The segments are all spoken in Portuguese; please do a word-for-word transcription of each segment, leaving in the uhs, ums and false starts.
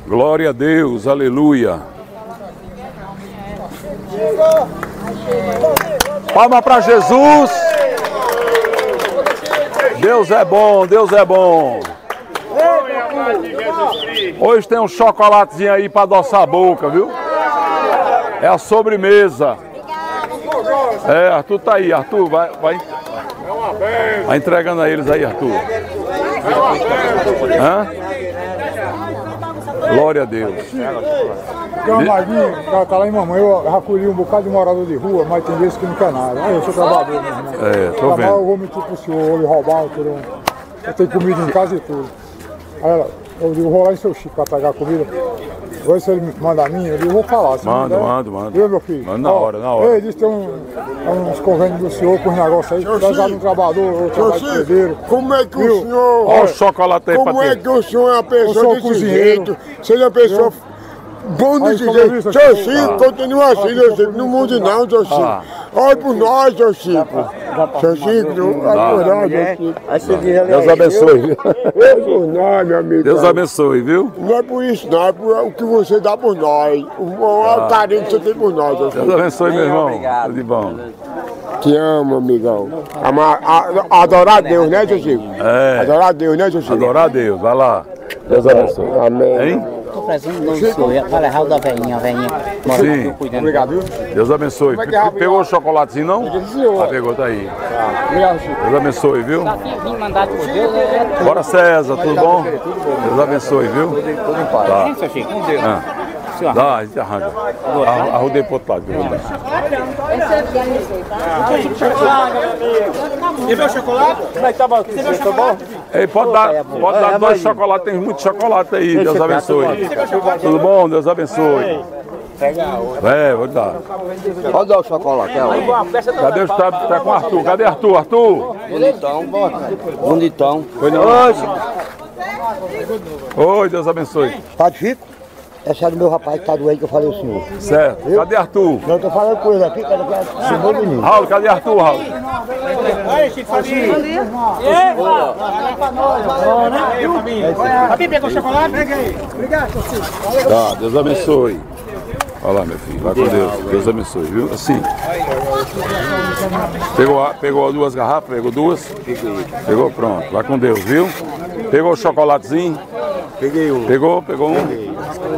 Glória a Deus, aleluia. Palma para Jesus. Deus é bom, Deus é bom. Hoje tem um chocolatezinho aí para adoçar a boca, viu? É a sobremesa. É, Arthur tá aí, Arthur, vai, vai. Vai entregando a eles aí, Arthur. Hã? Glória a Deus. Tem uma maguinha, ela tá lá em mamãe, eu já colhi um bocado de morador de rua, mas tem vezes que não quer nada. Aí eu sou trabalhador, meu irmão. É, tô vendo. Eu vou mentir pro senhor, eu roubar, eu, eu tenho comida em casa e tudo. Aí ela, eu digo, vou lá em seu Chico pra pegar a comida. Vou se ele me manda a minha, eu digo, vou falar. Manda, manda, manda. Viu, meu filho? Manda na hora, na hora. Ele disse que tem um, uns convênios do senhor com os negócios aí, que nós um trabalhador, outro trabalho de pedreiro. Como é que o senhor... Olha o chocolate aí pra Como é ter. que o senhor é uma pessoa desse cozinheiro. jeito? Seja uma pessoa... Bom desse jeito. Seu Chico, continua assim, seu Chico. Não mude não, seu Chico. Olha por nós, seu Chico. Seu Chico, olha por nós, seu Chico. Deus abençoe, viu? Olha por nós, meu amigo. Deus abençoe, viu? Não é por isso, não. É por o que você dá por nós. O carinho que você tem por nós, seu Chico. Deus abençoe, meu irmão. Tudo de bom. Te amo, amigão. Amar, a, adorar a Deus, né, seu Chico? É. Adorar a Deus, né, seu Chico? Adorar a Deus, vai lá. Deus abençoe. Amém. Hein? Estou trazendo um sonho para levar o da velhinha, a velhinha. Sim. Obrigado. Deus abençoe. Pegou o chocolatezinho, não? Ah, pegou, tá aí. Deus abençoe, viu? Vim mandado por Deus, é... Bora, César, tudo bom? Deus abençoe, viu? Tá. Ah. Dá, a gente arranja. Arrudei pro outro lado. Você viu o chocolate? Como é que tá bom? Você viu o chocolate? Ei, pode dar, pode dar dois chocolates, tem muito chocolate aí. Deus abençoe. Tudo bom? Deus abençoe. É, vou dar. Pode dar o chocolate, é. Cadê o tá, tá com o Arthur? Cadê Arthur? Arthur? Bonitão. Bonitão. Oi, Deus abençoe. Padre Chico, esse é do meu rapaz que tá doente, que eu falei ao senhor. Certo. Cadê Arthur? Eu tô falando com ele aqui, que ele quer ser meu menino. Raul, cadê Arthur, Raul? Olha, Chico, família. Papi, pegou chocolate? Pega aí. Obrigado, Chico. Tá, Deus abençoe. Olha lá, meu filho, vai com Deus. Deus abençoe, viu? Assim. Pegou, a- pegou duas garrafas? Pegou duas? Pegou, pronto. Vai com Deus, viu? Pegou o chocolatezinho? Peguei um. Pegou? Pegou um?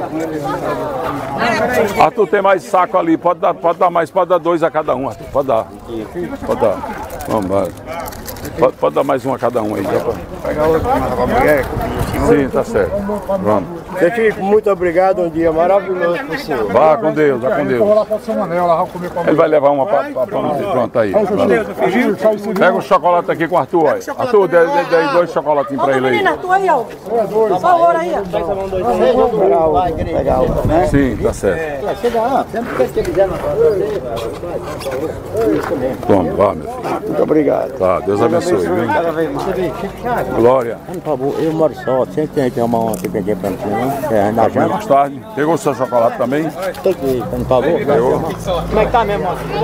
Arthur, tem mais saco ali. Pode dar, pode dar mais, pode dar dois a cada um, Arthur. Pode dar. Pode dar. Vamos, vai. Pode, pode dar mais um a cada um aí. Já pra... Pegar outro, pra mulher. Sim, tá certo. Vamos. Seu Chico, muito obrigado. Um dia maravilhoso pro senhor. Vá com Deus, vá com Eu vou Deus. lá pra São Manel, lá vou comer com a Ele vai levar uma pra, pra, pra pronto aí. mulher. Pega um chocolate aqui com o Arthur, olha. Arthur, dê, dê, dê dois chocolatinhos pra ele aí. Arthur aí, ó. Por favor, aí, ó. Pegar o, né? Sim, tá certo. Chega lá, sempre que você quiser. Toma, vá, meu filho. Muito obrigado. Tá, Deus abençoe, viu? Glória. Por favor, eu moro só, sempre tem que arrumar uma que peguei pra mim, né? É, na Vai janta. mais tarde. Pegou o seu chocolate também? Tem que ir, por favor. Pegou? Como é que tá mesmo?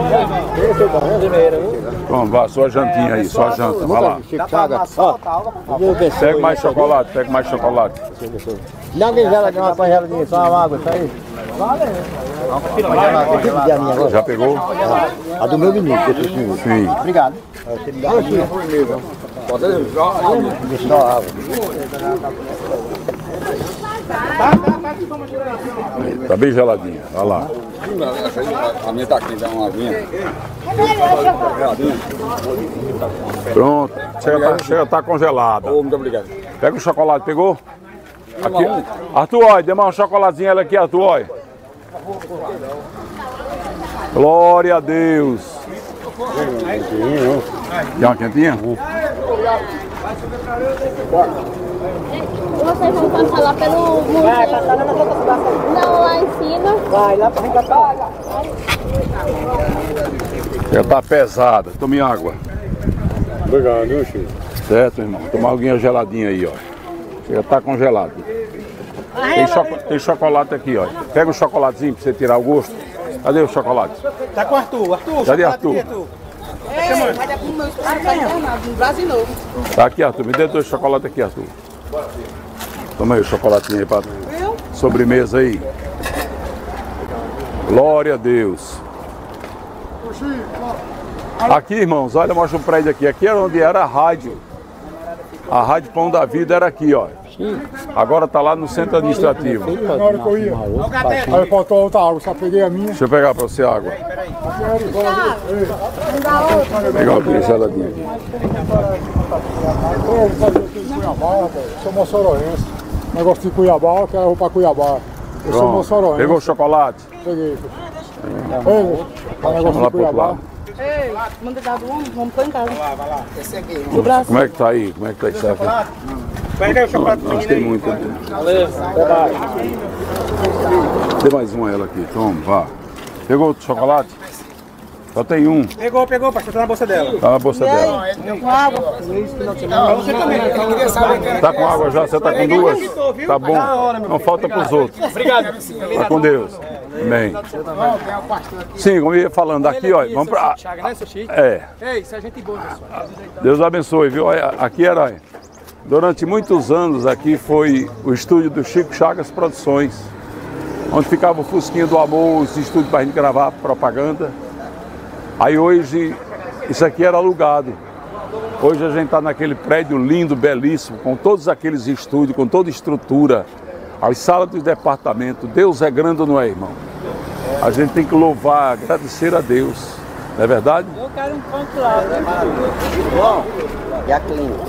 Toma, vá, sua jantinha aí, sua janta. Vai lá. Chico Chaga, ó. Deus abençoe. Pega mais chocolate, pega mais chocolate. Dá uma geladinha, uma pangeladinha, só uma água, isso aí. Valeu. Eu tenho que pedir a minha agora. Já pegou? A do meu menino, que eu preciso. Sim. Obrigado. Você me dá aqui. Deixa eu dar água. Tá bem geladinha. Vai lá. A minha tá aqui, dá uma aguinha. Pronto. Chega, tá, chega, tá congelada. Oh, muito obrigado. Pega o chocolate, pegou? Aqui. Arthur, olha, dê mais um chocolatezinho ela aqui, Arthur, olha. Glória a Deus. Quer uma quentinha? Vocês vão passar lá pelo museu. Vai, passar lá na boca do Não, lá em cima. Vai lá pra cá. Já tá pesada. Tome água. Obrigado, viu, Chico? Certo, irmão? Toma alguinha geladinha aí, ó. Já tá congelado. Tem, choco- tem chocolate aqui, ó. Pega o chocolatezinho pra você tirar o gosto. Cadê o chocolate? Tá com o Arthur. Arthur, Cadê chocolate Arthur? aqui, Arthur. É, vai dar pro meu esposo, tá internado, no Brasil novo. Tá aqui, Arthur. Me dê dois chocolates aqui, Arthur. Toma aí o chocolatinho aí pra... Viu? sobremesa aí. Glória a Deus. Aqui, irmãos, olha, mostra o prédio aqui. Aqui era onde era a rádio. A Rádio Pão da Vida era aqui, ó. Agora tá lá no centro administrativo. Na hora que eu ia, aí faltou outra água, só peguei a minha. Deixa eu pegar pra você a água. Pegar uma pinceladinha aqui. Eu fazia aqui em Cuiabá, rapaz. Sou moçoroense. Negócio de Cuiabá, eu quero pra Cuiabá. Eu sou moçoroense. Pegou o chocolate? Peguei. Peguei. Vamos lá pro outro lado. Ei, manda dar do homem, vamos pôr em casa. Vai lá, vai lá. Esse aqui. Do braço. Como é que tá aí? Como é que tá isso aqui? Pega aí o chocolate. Nós tem muito. Valeu. Dê mais uma ela aqui. Toma, vá. Pegou outro chocolate? Só tem um. Pegou, pegou, pastor. Tá na bolsa dela. Tá na bolsa dela. Com água. Você também. Tá com água já? Você tá com duas? Tá bom. Não falta pros outros. Obrigado. Tá com Deus. Amém. Sim, como eu ia falando aqui, ó. Vamos pra. É. Ei, isso é gente boa, pessoal. Deus abençoe, viu? Aqui era. Durante muitos anos aqui foi o estúdio do Chico Chagas Produções, onde ficava o Fusquinha do Amor, os estúdios para a gente gravar propaganda. Aí hoje isso aqui era alugado. Hoje a gente está naquele prédio lindo, belíssimo, com todos aqueles estúdios, com toda a estrutura, as salas dos departamentos. Deus é grande ou não é, irmão? A gente tem que louvar, agradecer a Deus. Não é verdade? Eu quero um ponto lá. Bom, e a clínica?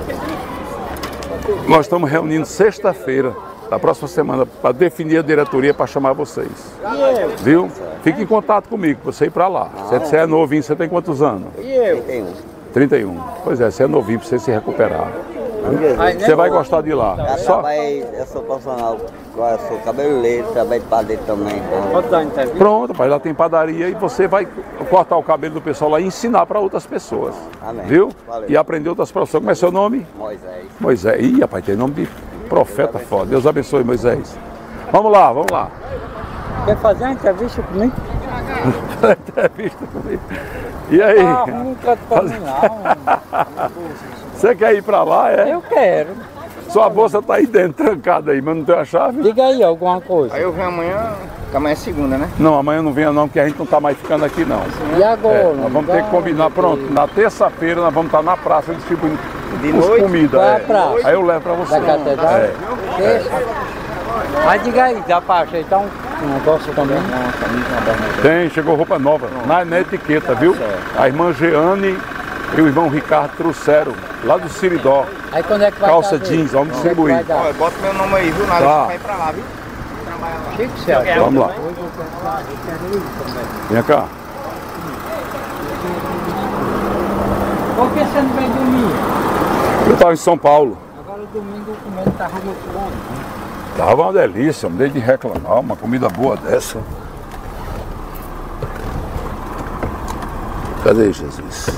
Nós estamos reunindo sexta-feira, da próxima semana, para definir a diretoria para chamar vocês. Viu? Fique em contato comigo, para você ir para lá. Você é novinho, você tem quantos anos? E eu? trinta e um. trinta e um. Pois é, você é novinho para você se recuperar. Você vai gostar de lá. Eu, Só... trabalhei, eu sou profissional, eu sou cabeleireiro, trabalho de padeiro também. Então... Pronto, pai, lá tem padaria e você vai cortar o cabelo do pessoal lá e ensinar para outras pessoas. Amém. Viu? Valeu. E aprender outras profissões. Como é seu nome? Moisés. Moisés. Ih, rapaz, tem nome de profeta foda. Deus abençoe, Moisés. Vamos lá, vamos lá. Quer fazer uma entrevista comigo? Entrevista comigo. E aí? Ah, nunca pra mim lá. Você quer ir pra lá, é? Eu quero. Sua bolsa tá aí dentro, trancada aí, mas não tem a chave? Diga aí alguma coisa. Aí eu venho amanhã, que amanhã é segunda, né? Não, amanhã não venha não, porque a gente não tá mais ficando aqui não. E agora? É, nós vamos ter que combinar, pronto, na terça-feira nós vamos estar na praça distribuindo noite? comida. Vai É. à praça. Aí eu levo pra você. Da catedral? É. Deixa. Mas diga aí, dá pra ajeitar um, um negócio também? Tem, chegou roupa nova, na, na etiqueta, viu? A irmã Jeane e o irmão Ricardo trouxeram, lá do Siridó. Aí quando é que vai Calça fazer? jeans, vamos Quando é que distribuir. vai dar? Olha, bota meu nome aí, viu? Nada, Tá. vai pra lá, viu? Chico, certo. Vamos lá. Vem cá. Por que você não vem domingo? Eu estava em São Paulo. Agora o domingo comendo tá muito bom. Tava uma delícia, não dei de reclamar, uma comida boa dessa. Cadê Jesus?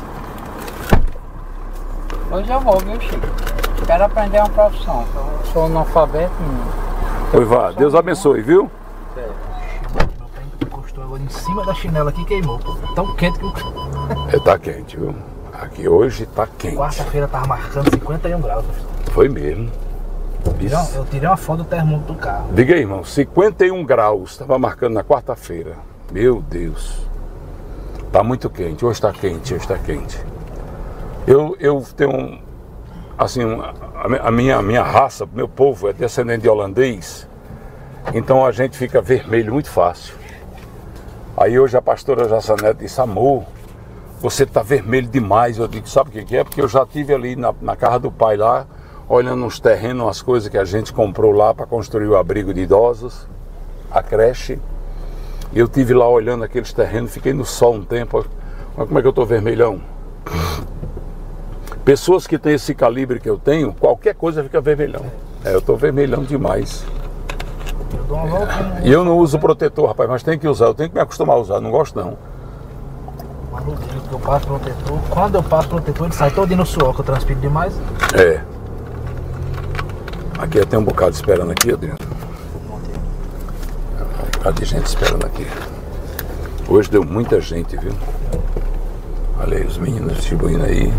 Hoje eu vou, viu, Chico? Quero aprender uma profissão. Eu sou analfabeto. Oi, vá, Deus abençoe, viu? Encostou agora em cima da chinela aqui e queimou, pô. Tão quente que o... É, tá quente, viu? Aqui hoje tá quente. Quarta-feira tava marcando cinquenta e um graus. Foi mesmo. Não, eu tirei uma foto do termômetro do carro. Diga aí, irmão, cinquenta e um graus, estava marcando na quarta-feira. Meu Deus. Tá muito quente, hoje tá quente, hoje tá quente. Eu, eu tenho, um, assim, um, a, minha, a minha raça, meu povo é descendente de holandês, então a gente fica vermelho muito fácil. Aí hoje a pastora Jassanete disse, amor, você tá vermelho demais. Eu digo, sabe o que que é? Porque eu já estive ali na, na casa do pai lá, olhando uns terrenos, umas coisas que a gente comprou lá para construir o abrigo de idosos, a creche. E eu estive lá olhando aqueles terrenos, fiquei no sol um tempo. Olha como é que eu estou vermelhão. Pessoas que têm esse calibre que eu tenho, qualquer coisa fica vermelhão. É, eu estou vermelhão demais. E eu não uso protetor, rapaz, mas tem que usar. Eu tenho que me acostumar a usar, não gosto não. Maluquinho que eu passo protetor. Quando eu passo protetor, ele sai todo no suor, que eu transpiro demais. É. Aqui tem um bocado esperando aqui, Adriano. Um bocado de gente esperando aqui. Hoje deu muita gente, viu? Olha aí os meninos distribuindo aí.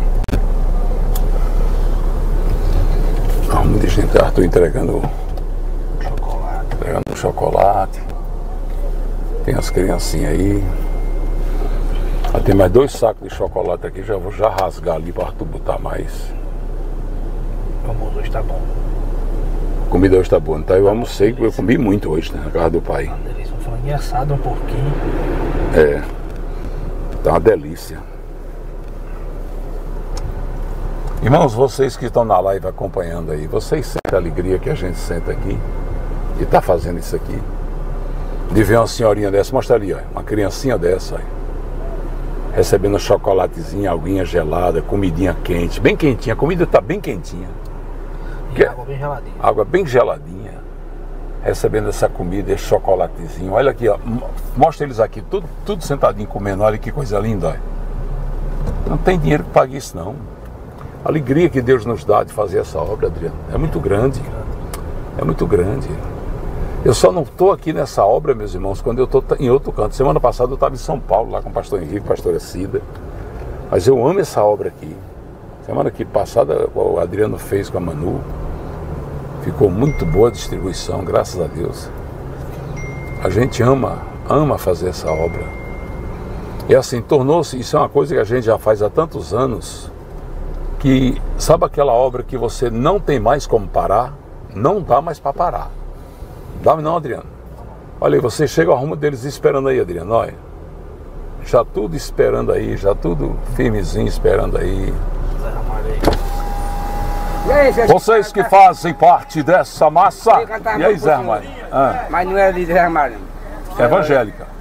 Ah, muita gente. Arthur entregando Entregando um chocolate. Tem as criancinhas aí. Ah, tem mais dois sacos de chocolate aqui, já vou já rasgar ali para Arthur botar mais. O almoço hoje tá bom. A comida hoje tá boa, não tá? Eu almocei, eu comi muito hoje, né, na casa do pai. Uma delícia, um franguinho assado, um porquinho. É, tá uma delícia. Irmãos, vocês que estão na live acompanhando aí, vocês sentem a alegria que a gente sente aqui de estar fazendo isso aqui? De ver uma senhorinha dessa, mostra ali, ó, uma criancinha dessa, ó, recebendo um chocolatezinho, aguinha gelada, comidinha quente, bem quentinha, a comida tá bem quentinha. E água bem geladinha. Água bem geladinha. Recebendo essa comida, esse chocolatezinho. Olha aqui, ó, mostra eles aqui, tudo, tudo sentadinho comendo, olha que coisa linda, ó. Não tem dinheiro que pague isso não. A alegria que Deus nos dá de fazer essa obra, Adriano, é muito grande. É muito grande. Eu só não estou aqui nessa obra, meus irmãos, quando eu estou em outro canto. Semana passada eu estava em São Paulo, lá com o pastor Henrique, pastora Cida. Mas eu amo essa obra aqui. Semana que passada o Adriano fez com a Manu. Ficou muito boa a distribuição, graças a Deus. A gente ama, ama fazer essa obra. E assim, tornou-se, isso é uma coisa que a gente já faz há tantos anos, que sabe aquela obra que você não tem mais como parar? Não dá mais para parar. Dá não, Adriano? Olha aí, você chega ao rumo deles esperando aí, Adriano, olha. Já tudo esperando aí, já tudo firmezinho esperando aí. Vocês que fazem parte dessa massa. E aí, Zé Armário? Ah. Mas não é de Zé Armário. Evangélica.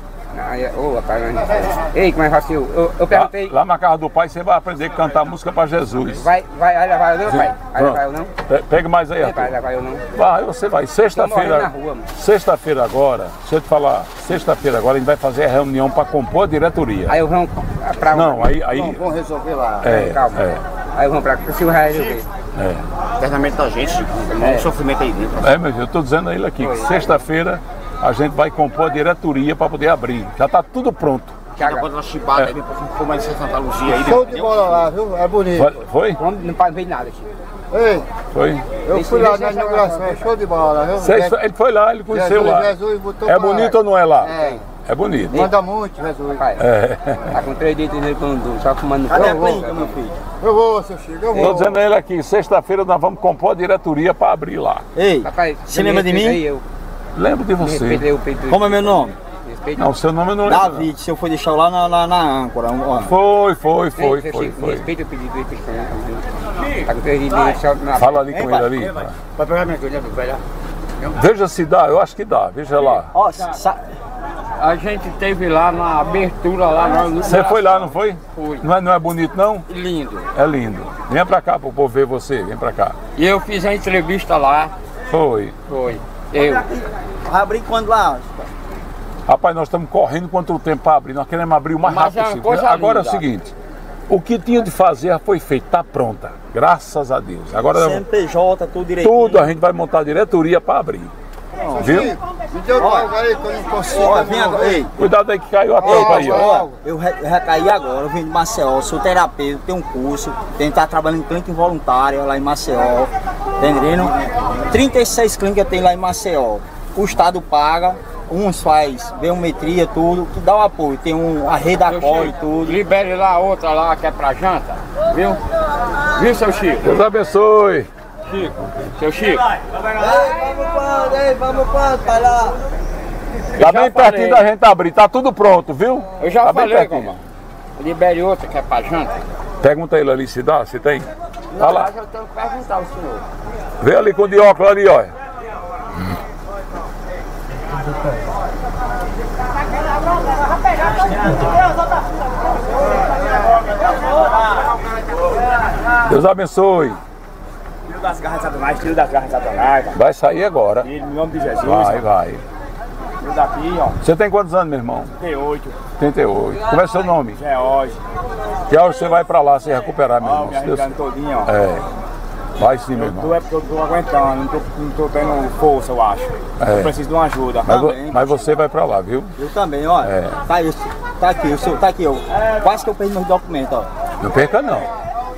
Ô, rapaz, ei, como é que eu, eu, eu perguntei. Lá, lá na casa do pai você vai aprender a cantar música para Jesus. Vai, vai, vai levar eu não, pai? Vai levar eu não? Pega mais aí, Arthur. Vai levar eu não? Vai, você vai. Sexta-feira. Sexta-feira agora, deixa eu te falar. Sexta-feira agora a gente vai fazer a reunião para compor a diretoria. Aí eu vou pra. Não, aí. aí... Vamos, vamos resolver lá. É, calma. É. Aí vamos pra cá, se o resolver. É. Internamente da gente, Chico. É. Um sofrimento aí dentro. É, meu Deus, eu tô dizendo a ele aqui que sexta-feira a gente vai compor a diretoria para poder abrir. Já tá tudo pronto. Já pode uma chibata aí, depois for mais de Santa Luzia aí. Show de bola lá, viu? É bonito. Foi? Não, não paguei nada, Chico. Ei, foi? Eu fui lá na inauguração, é show de bola, viu? Cê, ele foi lá, ele conheceu Jesus, lá. Jesus botou é bonito ou não é lá? É. É bonito. Manda muito, Jesus. Pai, é. Tá com três dias de quando só fumando. Cadê a clínica, meu filho? Eu vou, seu Chico, eu vou. Tô dizendo a ele aqui, sexta-feira nós vamos compor a diretoria para abrir lá. Ei, Papai, você lembra de mim? Eu. Lembro de você. Como é meu nome? Não, seu nome eu não lembro. David, se eu for deixar lá na, na, na âncora. Foi, foi, foi, foi, foi. foi. Respeita o pedido dele, tá com três dias só na... Fala ali com ele ali. Vai pegar minha coisa, vai lá. Veja se dá, eu acho que dá, veja lá. Ó, sa... A gente teve lá na abertura lá no... Você foi lá, não foi? Fui. Não é, não é bonito, não? Lindo. É lindo. Vem pra cá pro povo ver você, vem pra cá. E eu fiz a entrevista lá. Foi. Foi. Eu. Vai abrir quando lá? Rapaz, nós estamos correndo contra o tempo para abrir, nós queremos abrir o mais Mas rápido é uma possível. coisa Agora linda. é o seguinte, o que tinha de fazer já foi feito, está pronta, graças a Deus. Agora C N P J, tudo direitinho. tudo a gente vai montar a diretoria para abrir. Não, viu? Me deu droga aí que eu não consigo. Ó, vem agora, ei. Cuidado aí que caiu a tampa aí, ó. Ó, eu re- recaí agora, eu vim de Maceió, sou terapeuta, tenho um curso, tenho que estar trabalhando em clínica involuntária lá em Maceió, tá entendendo? trinta e seis clínicas tem lá em Maceió, o Estado paga, uns faz biometria, tudo, que dá o apoio, tem um, a rede acolhe e tudo. Libere lá a outra lá que é pra janta, viu? Viu, seu Chico? Deus abençoe. Chico, seu Chico. Ei, vamos quando, ei, vamos quando, vai lá. Tá bem pertinho da gente abrir, tá tudo pronto, viu? Eu já tá falei, como? Libere outra que é pra janta. Pergunta ele ali se dá, se tem. Tá Não, lá. mas eu tenho que perguntar ao senhor. Vê ali com o de óculos ali, olha. Deus abençoe. Tiro das garras de Satanás, tiro das garras de Satanás. Vai sair agora. Em nome de Jesus. Vai, vai. Tiro daqui, ó. Você tem quantos anos, meu irmão? trinta e oito. trinta e oito. Como é seu nome? George. Que hora você vai pra lá se recuperar, meu Ó, irmão? me Se Deus- arregando todinho, ó. É. Vai sim, meu irmão. Tu é porque eu tô aguentando, não tô, não tô tendo força, eu acho. É. Eu preciso de uma ajuda. Mas, vo- mas você vai pra lá, viu? Eu também, ó. É. Tá, isso, tá aqui, o seu, tá aqui, ó. Quase que eu perdi meus documentos, ó. Não perca não.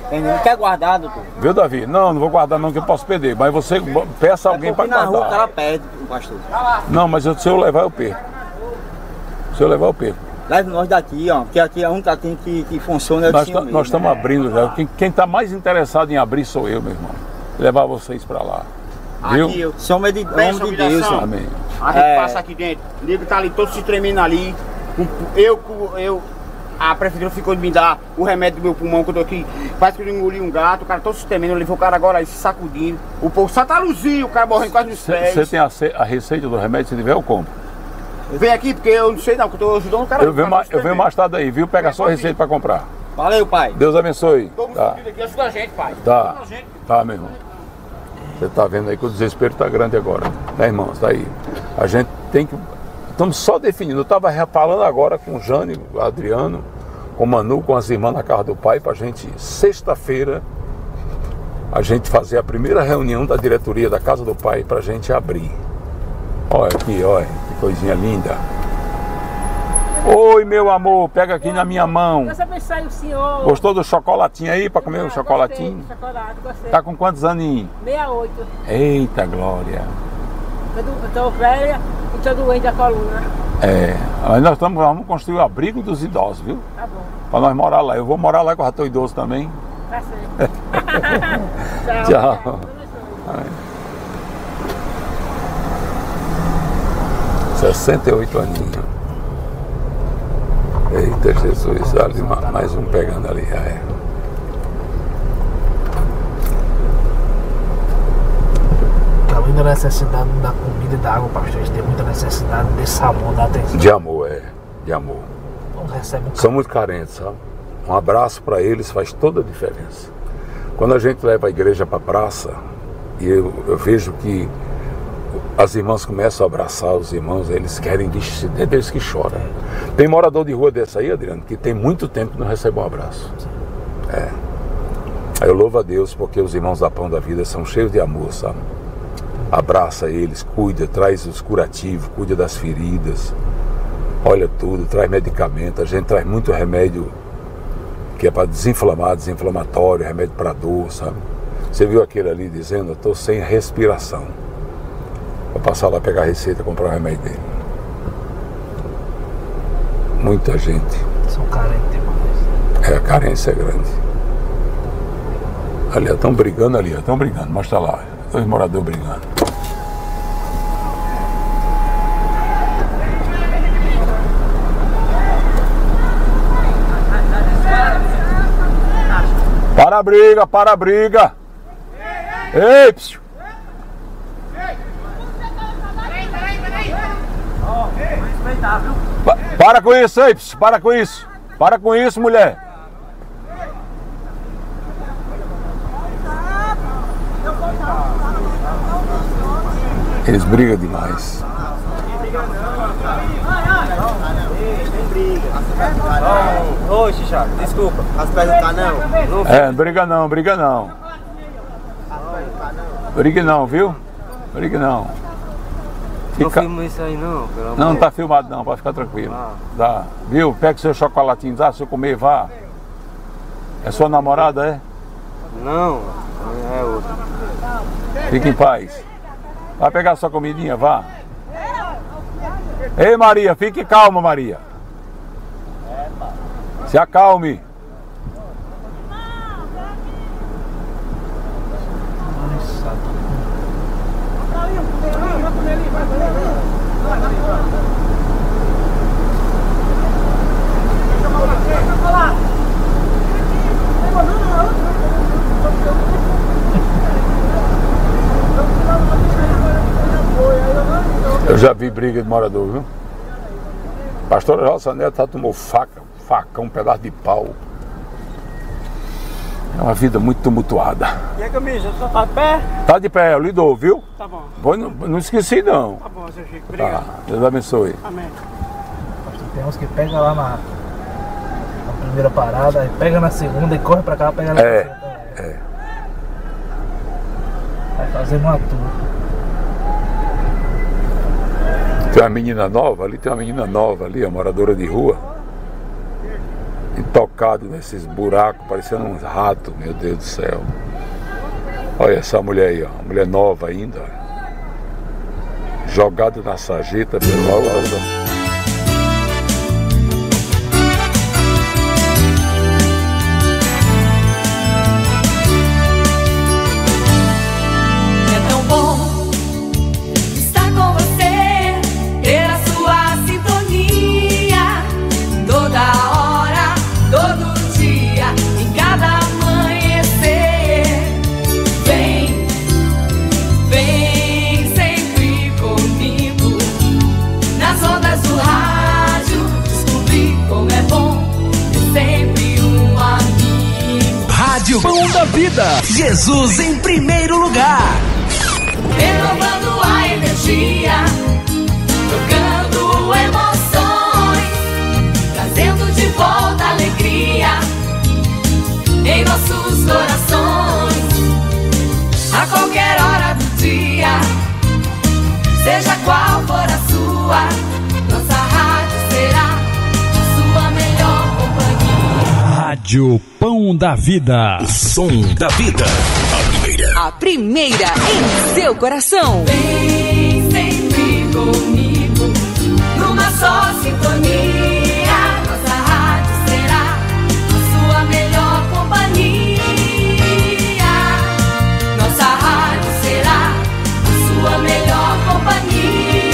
Não quer guardar, doutor? Viu, Davi? Não, não vou guardar não, que eu posso perder. Mas você peça alguém para guardar. Na rua o cara perde, pastor. Não, mas se eu levar, eu perco. Se eu levar, eu perco. Leve nós daqui, ó, porque aqui é a única que, que, que funciona. Nós estamos tá, né? abrindo já. Quem está mais interessado em abrir sou eu, meu irmão. Levar vocês para lá. Viu? Aqui, eu sou homem de, homem de Deus. Amém. A gente é... passa aqui dentro, o nego tá ali todo se tremendo ali. Eu, eu, a prefeitura ficou de me dar o remédio do meu pulmão que eu tô aqui. Parece que eu engoli um gato, o cara todo se tremendo, eu levei o cara agora aí se sacudindo. O povo só tá luzinho, o cara morrendo quase nos pés. Você tem a, a receita do remédio, se tiver, eu compro. Vem aqui, porque eu não sei não, que eu tô ajudando o cara. Eu venho, ma eu venho mais tarde aí, viu? Pega a sua receita para comprar. Valeu, pai. Deus abençoe. Todo mundo tá. aqui, ajuda a gente, pai. Tá, tá, meu irmão. Você tá vendo aí que o desespero tá grande agora, né, irmão? Tá aí. A gente tem que... Estamos só definindo. Eu estava falando agora com o Jane, o Adriano, com o Manu, com as irmãs na casa do pai, para a gente, sexta-feira, a gente fazer a primeira reunião da diretoria da casa do pai para a gente abrir. Olha aqui, olha, que coisinha linda. Oi, meu amor, pega aqui na minha mão. Deus abençoe o senhor. Gostou do chocolatinho aí, para comer um chocolatinho? Gostei, chocolate, gostei. Tá com quantos aninhos? sessenta e oito. Eita, glória. Eu tô velha e tô doente da coluna. É, mas nós estamos, vamos construir o abrigo dos idosos, viu? Tá bom. Pra nós morar lá. Eu vou morar lá que eu já tô idoso também. Tá certo. Tchau. Tchau. sessenta e oito aninhos. Eita Jesus, ali mais um pegando ali. É. Tá muita necessidade da comida e da água, pastor. Eles têm muita necessidade desse amor, da atenção. De amor, é. De amor. Não recebe um São muito carentes, sabe? Um abraço para eles faz toda a diferença. Quando a gente leva a igreja para a praça, e eu, eu vejo que as irmãs começam a abraçar os irmãos, eles querem vestir, é deles que choram. Tem morador de rua desse aí, Adriano, que tem muito tempo que não recebe um abraço. É. Aí eu louvo a Deus porque os irmãos da Pão da Vida são cheios de amor, sabe? Abraça eles, cuida, traz os curativos, cuida das feridas, olha tudo, traz medicamento. A gente traz muito remédio que é para desinflamar, desinflamatório, remédio para dor, sabe? Você viu aquele ali dizendo, eu estou sem respiração. Vou passar lá pegar a receita e comprar o remédio dele. Muita gente. São carentes demais. É, a carência é grande. Ali, estão brigando ali, estão brigando, mostra lá. Dois moradores brigando. Para a briga, para a briga. Ei, psiu. Pa para com isso, ei, psiu. Para com isso. Para com isso, mulher. Eles brigam demais. Ô, Xixá, desculpa. As pernas do canão? É, briga não, briga não. Briga não, viu? Briga não. Fica... Não filma isso aí não, pelo amor. Não, não tá filmado não, pode ficar tranquilo. Ah. Dá. Viu? Pega o seu chocolatinho, dá, se eu comer, vá. É sua namorada, é? Não, é outra. Fique em paz. Vai pegar sua comidinha, vá. Ei, Maria, fique calma, Maria. Se acalme. Eu já vi briga de morador, viu? Pastor Rosa Neto tomou faca, facão, um pedaço de pau. É uma vida muito tumultuada. E a camisa, você tá de pé? Tá de pé, eu lhe dou, viu? Tá bom. Pois não, não esqueci não. Tá bom, seu Chico, obrigado. Tá, Deus abençoe. Amém. Tem uns que pegam lá na, na primeira parada, pega na segunda e corre pra cá, pega na é, terceira. É. Vai fazer uma tour. Tem uma menina nova ali, tem uma menina nova ali, a moradora de rua. tocado nesses buracos, parecendo um rato, meu Deus do céu. Olha essa mulher aí, ó, mulher nova ainda, jogada na sarjeta pelo alto. Pão da Vida, Jesus em primeiro lugar. Renovando a energia, trocando emoções, trazendo de volta a alegria em nossos corações. A qualquer hora do dia, seja qual for a sua, nossa rádio será a sua melhor companhia. Rádio Pão da Vida. O som da vida. A primeira. A primeira em seu coração. Vem sempre comigo, numa só sintonia. Nossa rádio será a sua melhor companhia. Nossa rádio será a sua melhor companhia.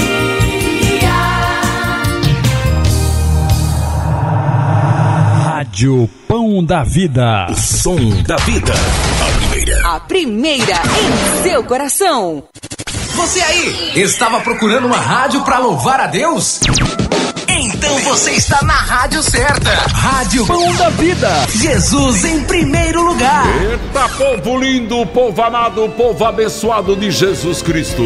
Rádio Pão da Vida. O som da vida. A primeira. A primeira em seu coração. Você aí, estava procurando uma rádio para louvar a Deus? Então você está na rádio certa. Rádio Pão da Vida. Jesus em primeiro lugar. Eita, povo lindo, povo amado, povo abençoado de Jesus Cristo.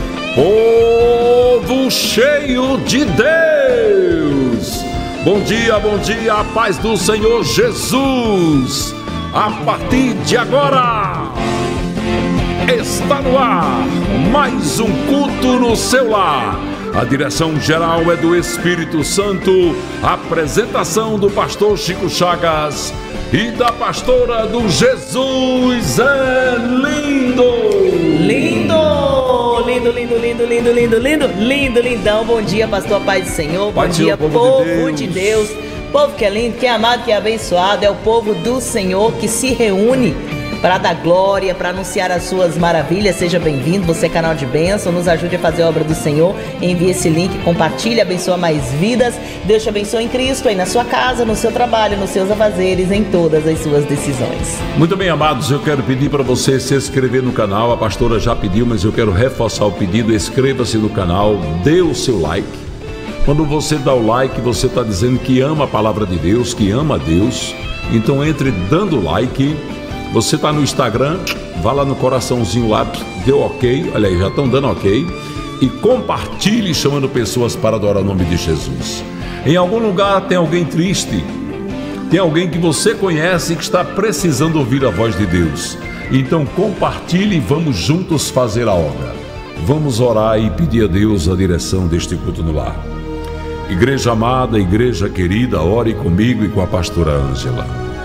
Povo cheio de Deus. Bom dia, bom dia, a paz do Senhor Jesus. A partir de agora, está no ar mais um culto no seu lar. A direção geral é do Espírito Santo. A apresentação do pastor Chico Chagas e da pastora do Jesus é lindo. Lindo, lindo, lindo, lindo, lindo, lindo, lindo, lindo, lindão. Bom dia, pastor, paz do Senhor. Bom dia, povo de Deus. Povo que é lindo, que é amado, que é abençoado. É o povo do Senhor que se reúne para dar glória, para anunciar as suas maravilhas. Seja bem-vindo, você é canal de bênção, nos ajude a fazer a obra do Senhor. Envie esse link, compartilhe, abençoa mais vidas. Deus te abençoe em Cristo, aí na sua casa, no seu trabalho, nos seus afazeres, em todas as suas decisões. Muito bem, amados, eu quero pedir para você se inscrever no canal. A pastora já pediu, mas eu quero reforçar o pedido. Inscreva-se no canal, dê o seu like. Quando você dá o like, você está dizendo que ama a palavra de Deus, que ama a Deus. Então entre dando like. Você está no Instagram, vá lá no coraçãozinho lá, deu ok, olha aí, já estão dando ok. E compartilhe chamando pessoas para adorar o nome de Jesus. Em algum lugar tem alguém triste, tem alguém que você conhece que está precisando ouvir a voz de Deus. Então compartilhe e vamos juntos fazer a obra. Vamos orar e pedir a Deus a direção deste culto no lar. Igreja amada, igreja querida, ore comigo e com a pastora Ângela.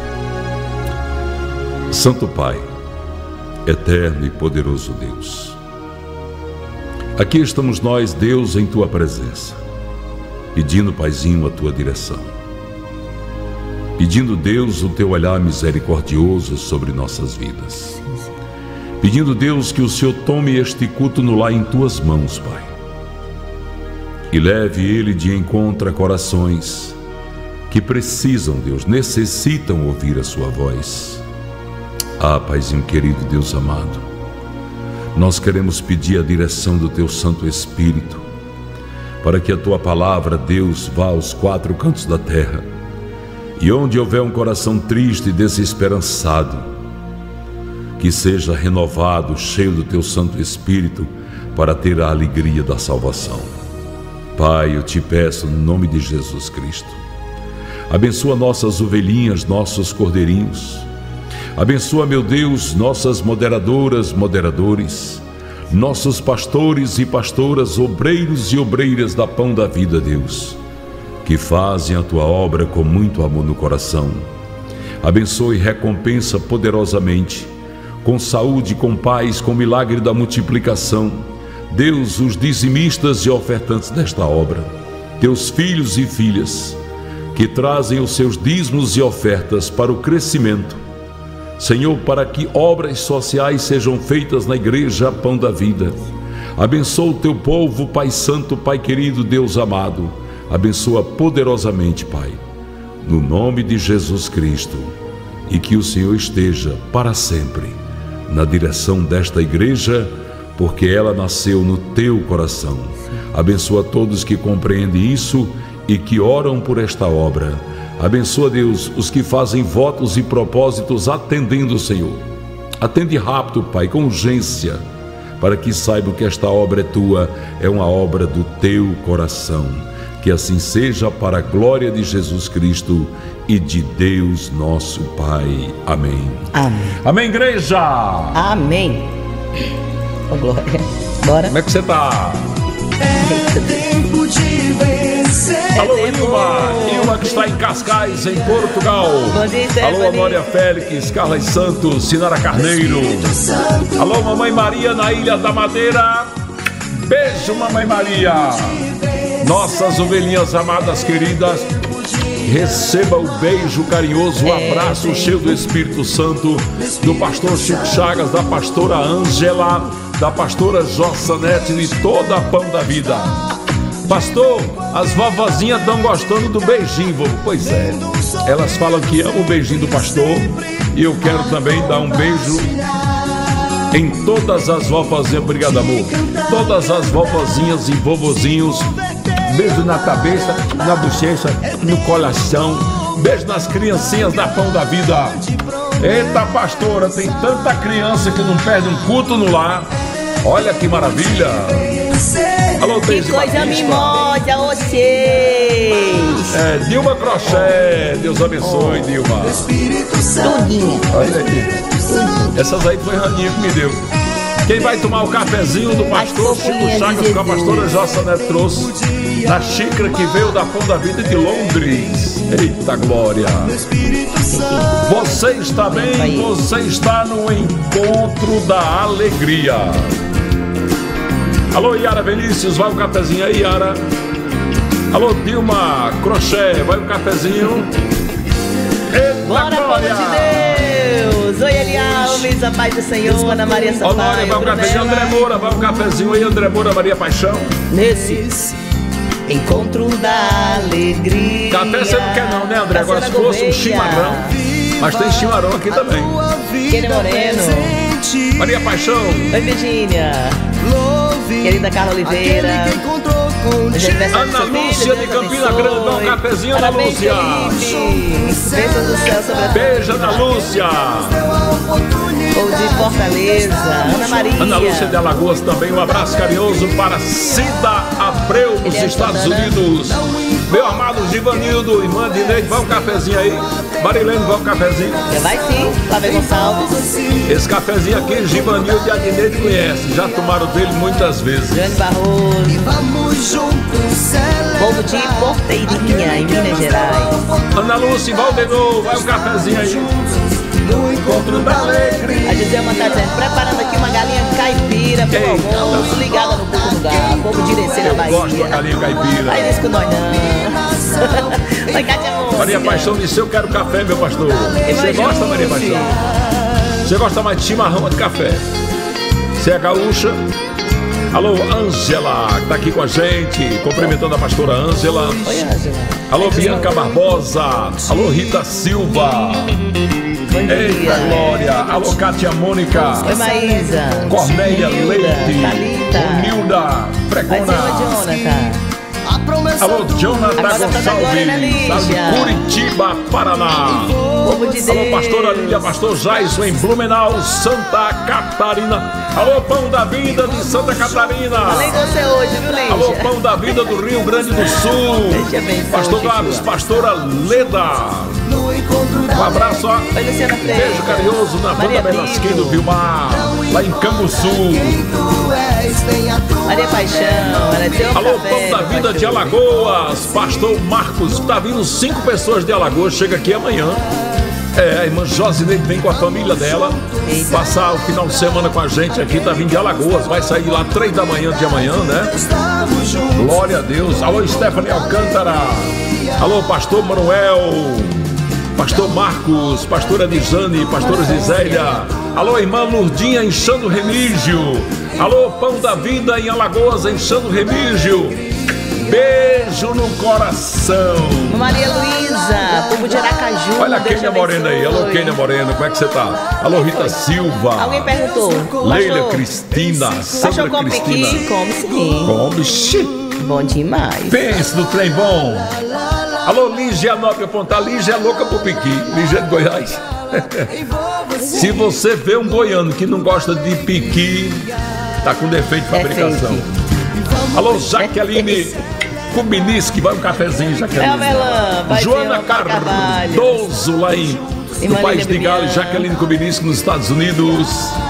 Santo Pai, eterno e poderoso Deus, aqui estamos nós, Deus, em Tua presença, pedindo, Paizinho, a Tua direção, pedindo, Deus, o Teu olhar misericordioso sobre nossas vidas, pedindo, Deus, que o Senhor tome este culto no lar em Tuas mãos, Pai, e leve ele de encontro a corações que precisam, Deus, necessitam ouvir a Sua voz. Ah, Paizinho querido, Deus amado, nós queremos pedir a direção do Teu Santo Espírito, para que a Tua palavra, Deus, vá aos quatro cantos da terra, e onde houver um coração triste e desesperançado, que seja renovado, cheio do Teu Santo Espírito, para ter a alegria da salvação. Pai, eu te peço no nome de Jesus Cristo, abençoa nossas ovelhinhas, nossos cordeirinhos. Abençoa, meu Deus, nossas moderadoras, moderadores, nossos pastores e pastoras, obreiros e obreiras da Pão da Vida, Deus. que fazem a tua obra com muito amor no coração. Abençoe e recompensa poderosamente, com saúde, com paz, com o milagre da multiplicação. Deus, os dizimistas e ofertantes desta obra, teus filhos e filhas, que trazem os seus dízimos e ofertas para o crescimento. Senhor, para que obras sociais sejam feitas na Igreja Pão da Vida. Abençoa o teu povo, Pai Santo, Pai querido, Deus amado. Abençoa poderosamente, Pai, no nome de Jesus Cristo. E que o Senhor esteja para sempre na direção desta igreja, porque ela nasceu no teu coração. Abençoa todos que compreendem isso e que oram por esta obra. Abençoa, Deus, os que fazem votos e propósitos atendendo o Senhor. Atende rápido, Pai, com urgência, para que saibam que esta obra é tua, é uma obra do teu coração. Que assim seja, para a glória de Jesus Cristo e de Deus nosso Pai. Amém. Amém. Amém, igreja. Amém. Oh, glória. Bora. Como é que você tá? É tempo de vencer. Alô, Ilma. Ilma que está em Cascais, em Portugal. Bom dia, alô, Honória Félix, Carla Santos, Sinara Carneiro. Alô, Mamãe Maria na Ilha da Madeira. Beijo, Mamãe Maria. Nossas ovelhinhas amadas, queridas, receba o beijo carinhoso, o abraço cheio do Espírito Santo do pastor Chico Chagas, da pastora Ângela, da pastora Jossanete e toda a Pão da Vida. Pastor, as vovozinhas estão gostando do beijinho, vovô. Pois é, elas falam que amam o beijinho do pastor, e eu quero também dar um beijo em todas as vovozinhas. Obrigado, amor. Todas as vovozinhas e vovozinhos. Beijo na cabeça, na bochecha, no coração. Beijo nas criancinhas da Pão da Vida. Eita, pastora, tem tanta criança que não perde um culto no lar. Olha que maravilha. Alô, Deise Que coisa Batista. mimosa vocês. É, Dilma Crochê. Deus abençoe, Dilma. Tudinho. Olha aqui. Essas aí foi Raninha que me deu. Quem vai tomar o cafezinho do pastor Chico Chagas, que a pastora Jossanete trouxe, na xícara que veio da Pão da Vida de Londres. Eita glória! Você está bem? Você está no encontro da alegria. Alô, Yara Vinícius, vai o cafezinho aí, Yara. Alô, Dilma Crochê, vai o cafezinho. Eita Bora, glória! povo de Deus! Oi, Eli Alves, a paz do Senhor, Ana Maria Sampaio. Honória, vai um cafezinho, André Moura, vai um cafezinho aí, André Moura, Maria Paixão. Nesse encontro da alegria. Café você não quer não, né, André? Agora se fosse um chimarrão. Mas tem chimarrão aqui também. Kenny Moreno. Maria Paixão. Oi, Virgínia. Querida Carla Oliveira. Ana Lúcia de Campina Grande, dá um cafezinho, Ana Lúcia. Beijo do céu sobre a Beijo, Ana Lúcia. Ou de Fortaleza, Ana Maria. Ana Lúcia de Alagoas também, um abraço carinhoso para Cida Abreu, dos Estados Unidos. Meu amado Givanildo, irmã de Neide, vai um cafezinho aí. Marilene, vai um cafezinho. Vai sim, Flávio Gonçalves. Esse cafezinho aqui, Givanildo e a Dineide conhecem, já tomaram dele muitas vezes. Jane Barroso. E vamos juntos povo de Porteirinha, em Minas Gerais. Ana Lúcia, Valdenor, vai um cafezinho aí. No encontro da alegria. A Gisele tá dizendo, preparando aqui uma galinha caipira pro almoço, ligada no Porto Lugar, povo de Irecê na Bahia. Gosto da galinha caipira. Aí isso com nós não. Oi, Cátia Música. Maria Paixão disse, eu quero café, meu pastor. Você gosta, Maria Paixão? Você gosta mais de chimarrão ou de café? Você é gaúcha? Alô, Ângela, que tá aqui com a gente, cumprimentando a pastora Ângela. Oi, Ângela. Alô, Bianca Barbosa. Alô, Rita Silva. Eita glória. Alô, Cátia Mônica. Oi, Maísa. Cornélia Leite. Nilda Pregona. Alô, Jonathan Gonçalves, de Curitiba, Paraná. Povo de Deus. Alô, pastora Lília, pastor Jaison, em Blumenau, Santa Catarina. Alô, Pão da Vida de Santa Catarina. Falei com você hoje, viu, Lídia? Alô, Pão da Vida do Rio Grande do Sul. Pastor Gabs, pastora Leda. Um abraço, ó. Beijo carinhoso na banda Melasquim do Vilmar, lá em Cambuçu. Maria Paixão, ela deu Alô, Pão da Vida de Alagoas, Pastor Marcos. Tá vindo cinco pessoas de Alagoas, chega aqui amanhã. É, a irmã Josineide vem com a família dela. Eita. Passar o final de semana com a gente aqui, tá vindo de Alagoas. Vai sair lá três da manhã de amanhã, né? Glória a Deus. Alô, Stephanie Alcântara. Alô, Pastor Manuel. Pastor Marcos, Pastora Nijane, Pastora Gisélia. Alô, irmã Lurdinha, enchendo o Remígio. Alô, Pão da Vida em Alagoas, enchendo o Remígio. Beijo no coração. Maria Luísa, povo de Aracaju. Olha a Kênia Morena aí. Alô, Kênia Morena, como é que você tá? Alô, Rita Silva. Alguém perguntou. Leila Pastor, Cristina, Sandra Pastor, come Cristina. piqui? Come sim. Come, xi. Bom demais. Pense no trem bom. Alô, Lígia Nobre Apontar. Lígia é louca por piqui. Lígia é de Goiás. Se você vê um goiano que não gosta de piqui, tá com defeito de fabricação. Alô, Jaqueline Kubiniski, vai um cafezinho, Jaqueline. É, Melan, vai Joana Cardoso, lá em, no País de Gales. Jaqueline Kubiniski, nos Estados Unidos.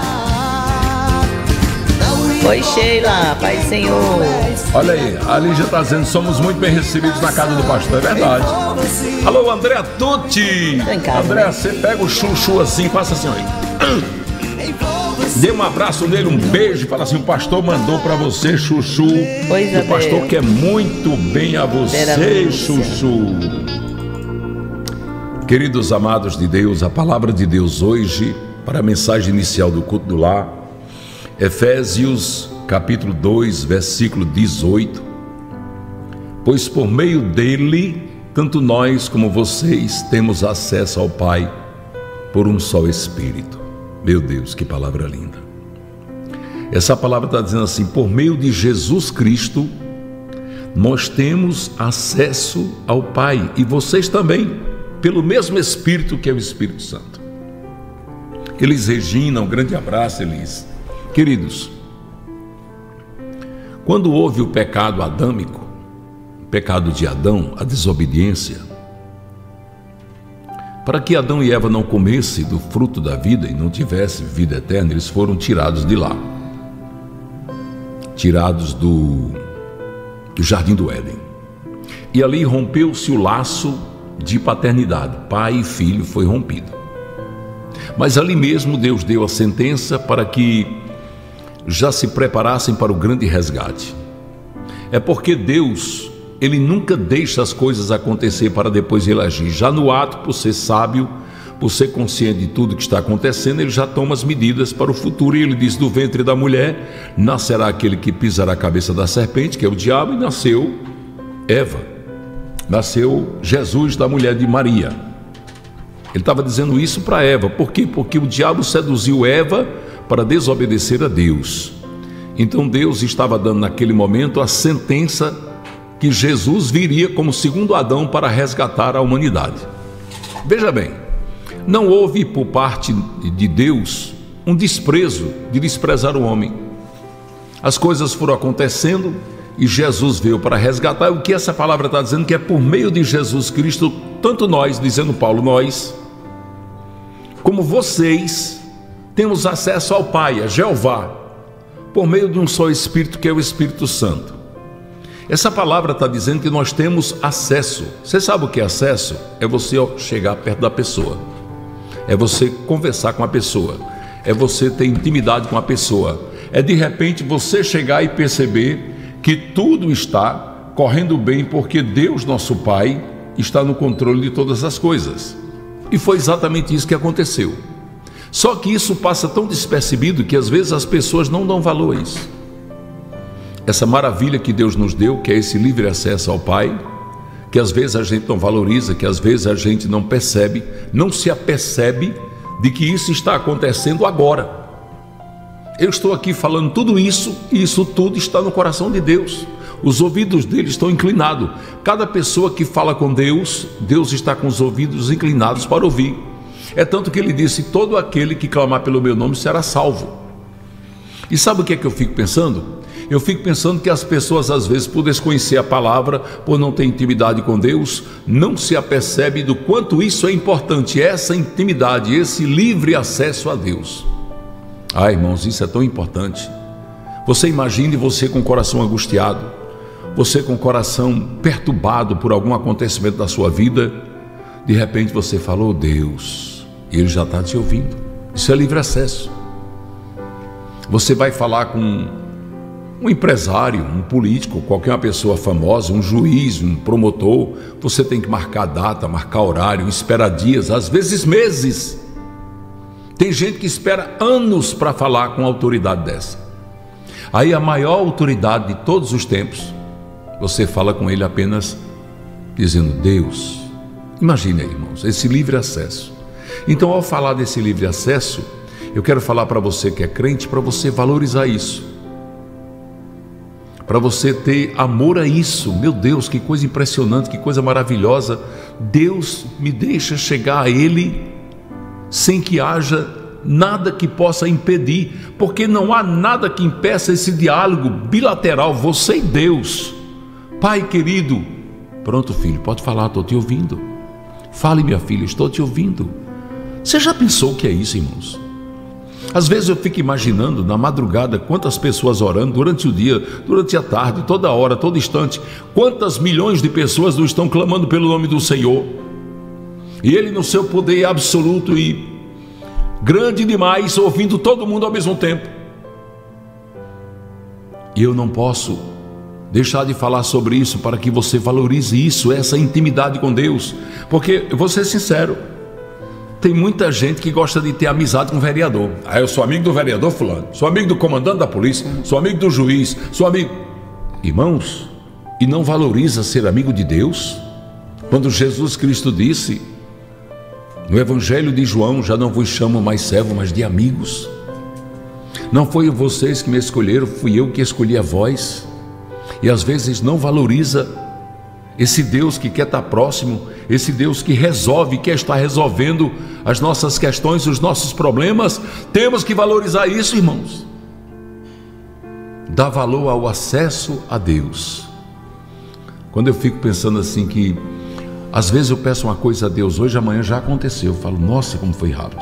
Oi, Sheila, Pai do Senhor. Olha aí, a Lígia está dizendo: somos muito bem recebidos na casa do pastor. É verdade. Alô, André Tucci. André, você pega o chuchu assim, passa assim, olha. Dê um abraço nele, um beijo. Fala assim: o pastor mandou pra você, chuchu. Pois o pastor quer muito bem a você, chuchu. Queridos amados de Deus, a palavra de Deus hoje, para a mensagem inicial do culto do lar, Efésios capítulo dois, versículo dezoito. Pois por meio dele, tanto nós como vocês temos acesso ao Pai por um só Espírito. Meu Deus, que palavra linda. Essa palavra está dizendo assim: por meio de Jesus Cristo, nós temos acesso ao Pai, e vocês também, pelo mesmo Espírito que é o Espírito Santo. Elis Regina, um grande abraço, Elis. Queridos, quando houve o pecado adâmico, o pecado de Adão, a desobediência, para que Adão e Eva não comessem do fruto da vida e não tivessem vida eterna, eles foram tirados de lá, tirados do, do Jardim do Éden. E ali rompeu-se o laço de paternidade, pai e filho foi rompido. Mas ali mesmo Deus deu a sentença para que já se preparassem para o grande resgate. É porque Deus, Ele nunca deixa as coisas acontecer para depois Ele agir. Já no ato, por ser sábio, por ser consciente de tudo que está acontecendo, Ele já toma as medidas para o futuro. E Ele diz: do ventre da mulher nascerá aquele que pisará a cabeça da serpente, que é o diabo, e nasceu Eva, nasceu Jesus da mulher de Maria. Ele estava dizendo isso para Eva. Por quê? Porque o diabo seduziu Eva para desobedecer a Deus. Então Deus estava dando naquele momento a sentença que Jesus viria como segundo Adão para resgatar a humanidade. Veja bem, não houve por parte de Deus um desprezo de desprezar o homem. As coisas foram acontecendo e Jesus veio para resgatar. O que essa palavra está dizendo? Que é por meio de Jesus Cristo, tanto nós, dizendo Paulo, nós, como vocês, temos acesso ao Pai, a Jeová, por meio de um só Espírito, que é o Espírito Santo. Essa palavra está dizendo que nós temos acesso. Você sabe o que é acesso? É você chegar perto da pessoa, é você conversar com a pessoa, é você ter intimidade com a pessoa, é de repente você chegar e perceber que tudo está correndo bem, porque Deus, nosso Pai, está no controle de todas as coisas. E foi exatamente isso que aconteceu. Só que isso passa tão despercebido que às vezes as pessoas não dão valor a isso. Essa maravilha que Deus nos deu, que é esse livre acesso ao Pai, que às vezes a gente não valoriza, que às vezes a gente não percebe, não se apercebe de que isso está acontecendo agora. Eu estou aqui falando tudo isso, e isso tudo está no coração de Deus. Os ouvidos dele estão inclinados. Cada pessoa que fala com Deus, Deus está com os ouvidos inclinados para ouvir. É tanto que ele disse: todo aquele que clamar pelo meu nome será salvo. E sabe o que é que eu fico pensando? Eu fico pensando que as pessoas, às vezes, por desconhecer a palavra, por não ter intimidade com Deus, não se apercebe do quanto isso é importante, essa intimidade, esse livre acesso a Deus. Ah, irmãos, isso é tão importante. Você imagine você com o coração angustiado, você com o coração perturbado por algum acontecimento da sua vida, de repente você falou, oh, Deus, e Ele já está te ouvindo. Isso é livre acesso. Você vai falar com um empresário, um político, qualquer uma pessoa famosa, um juiz, um promotor, você tem que marcar data, marcar horário, esperar dias, às vezes meses. Tem gente que espera anos para falar com uma autoridade dessa. Aí a maior autoridade de todos os tempos, você fala com ele apenas dizendo, Deus. Imagine aí, irmãos, esse livre acesso. Então, ao falar desse livre acesso, eu quero falar para você que é crente, para você valorizar isso, para você ter amor a isso. Meu Deus, que coisa impressionante, que coisa maravilhosa. Deus me deixa chegar a Ele sem que haja nada que possa impedir, porque não há nada que impeça esse diálogo bilateral, você e Deus. Pai querido, pronto filho, pode falar, estou te ouvindo. Fale minha filha, estou te ouvindo. Você já pensou o que é isso, irmãos? Às vezes eu fico imaginando na madrugada quantas pessoas orando durante o dia, durante a tarde, toda hora, todo instante, quantas milhões de pessoas não estão clamando pelo nome do Senhor, e Ele no seu poder absoluto e grande demais, ouvindo todo mundo ao mesmo tempo. E eu não posso deixar de falar sobre isso para que você valorize isso, essa intimidade com Deus, porque eu vou ser sincero, tem muita gente que gosta de ter amizade com o vereador. Ah, eu sou amigo do vereador fulano, sou amigo do comandante da polícia, sou amigo do juiz, sou amigo... Irmãos, e não valoriza ser amigo de Deus? Quando Jesus Cristo disse no Evangelho de João, já não vos chamo mais servo, mas de amigos. Não foi vocês que me escolheram, fui eu que escolhi a vós. E às vezes não valoriza esse Deus que quer estar próximo, esse Deus que resolve, quer estar resolvendo as nossas questões, os nossos problemas. Temos que valorizar isso, irmãos. Dar valor ao acesso a Deus. Quando eu fico pensando assim que às vezes eu peço uma coisa a Deus hoje, amanhã já aconteceu, eu falo, nossa, como foi rápido.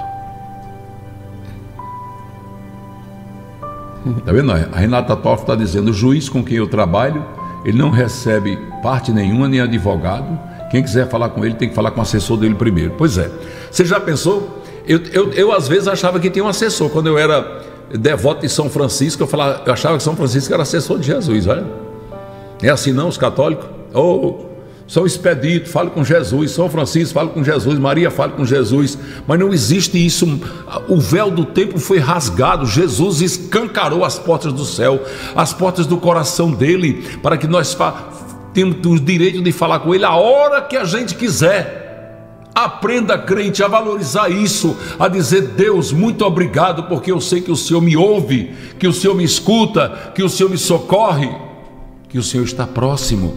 Está vendo? A Renata Toff está dizendo, o juiz com quem eu trabalho, ele não recebe parte nenhuma, nem advogado. Quem quiser falar com ele tem que falar com o assessor dele primeiro. Pois é, você já pensou? Eu, eu, eu às vezes achava que tinha um assessor. Quando eu era devoto de São Francisco, eu, falava, eu achava que São Francisco era assessor de Jesus. Olha. É assim não, os católicos? Oh, São Expedito, fale com Jesus. São Francisco, fale com Jesus. Maria, fale com Jesus. Mas não existe isso. O véu do templo foi rasgado. Jesus escancarou as portas do céu, as portas do coração dele, para que nós temos o direito de falar com ele a hora que a gente quiser. Aprenda, crente, a valorizar isso, a dizer, Deus, muito obrigado, porque eu sei que o Senhor me ouve, que o Senhor me escuta, que o Senhor me socorre, que o Senhor está próximo.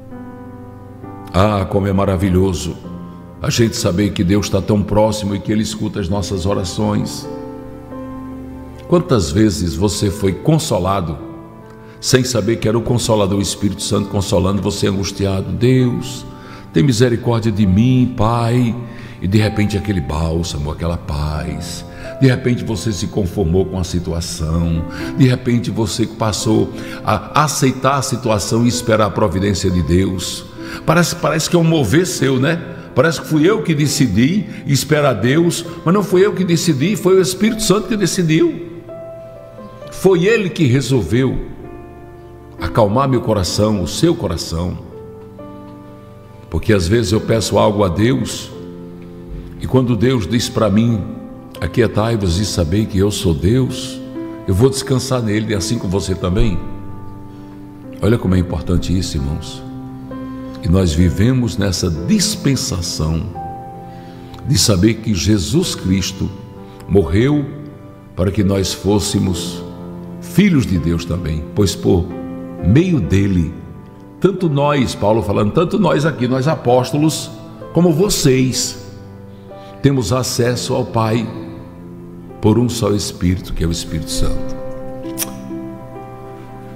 Ah, como é maravilhoso a gente saber que Deus está tão próximo e que Ele escuta as nossas orações. Quantas vezes você foi consolado sem saber que era o Consolador, o Espírito Santo, consolando você angustiado? Deus, tem misericórdia de mim, Pai. E de repente aquele bálsamo, aquela paz. De repente você se conformou com a situação. De repente você passou a aceitar a situação e esperar a providência de Deus. Parece, parece que é um mover seu, né? Parece que fui eu que decidi esperar Deus, mas não fui eu que decidi, foi o Espírito Santo que decidiu. Foi Ele que resolveu acalmar meu coração, o seu coração. Porque às vezes eu peço algo a Deus, e quando Deus diz para mim, aquietai-vos e sabei que eu sou Deus, eu vou descansar nele, e assim com você também. Olha como é importante isso, irmãos. E nós vivemos nessa dispensação de saber que Jesus Cristo morreu para que nós fôssemos filhos de Deus também, pois por meio dele, tanto nós, Paulo falando, tanto nós aqui, nós apóstolos, como vocês, temos acesso ao Pai por um só Espírito, que é o Espírito Santo.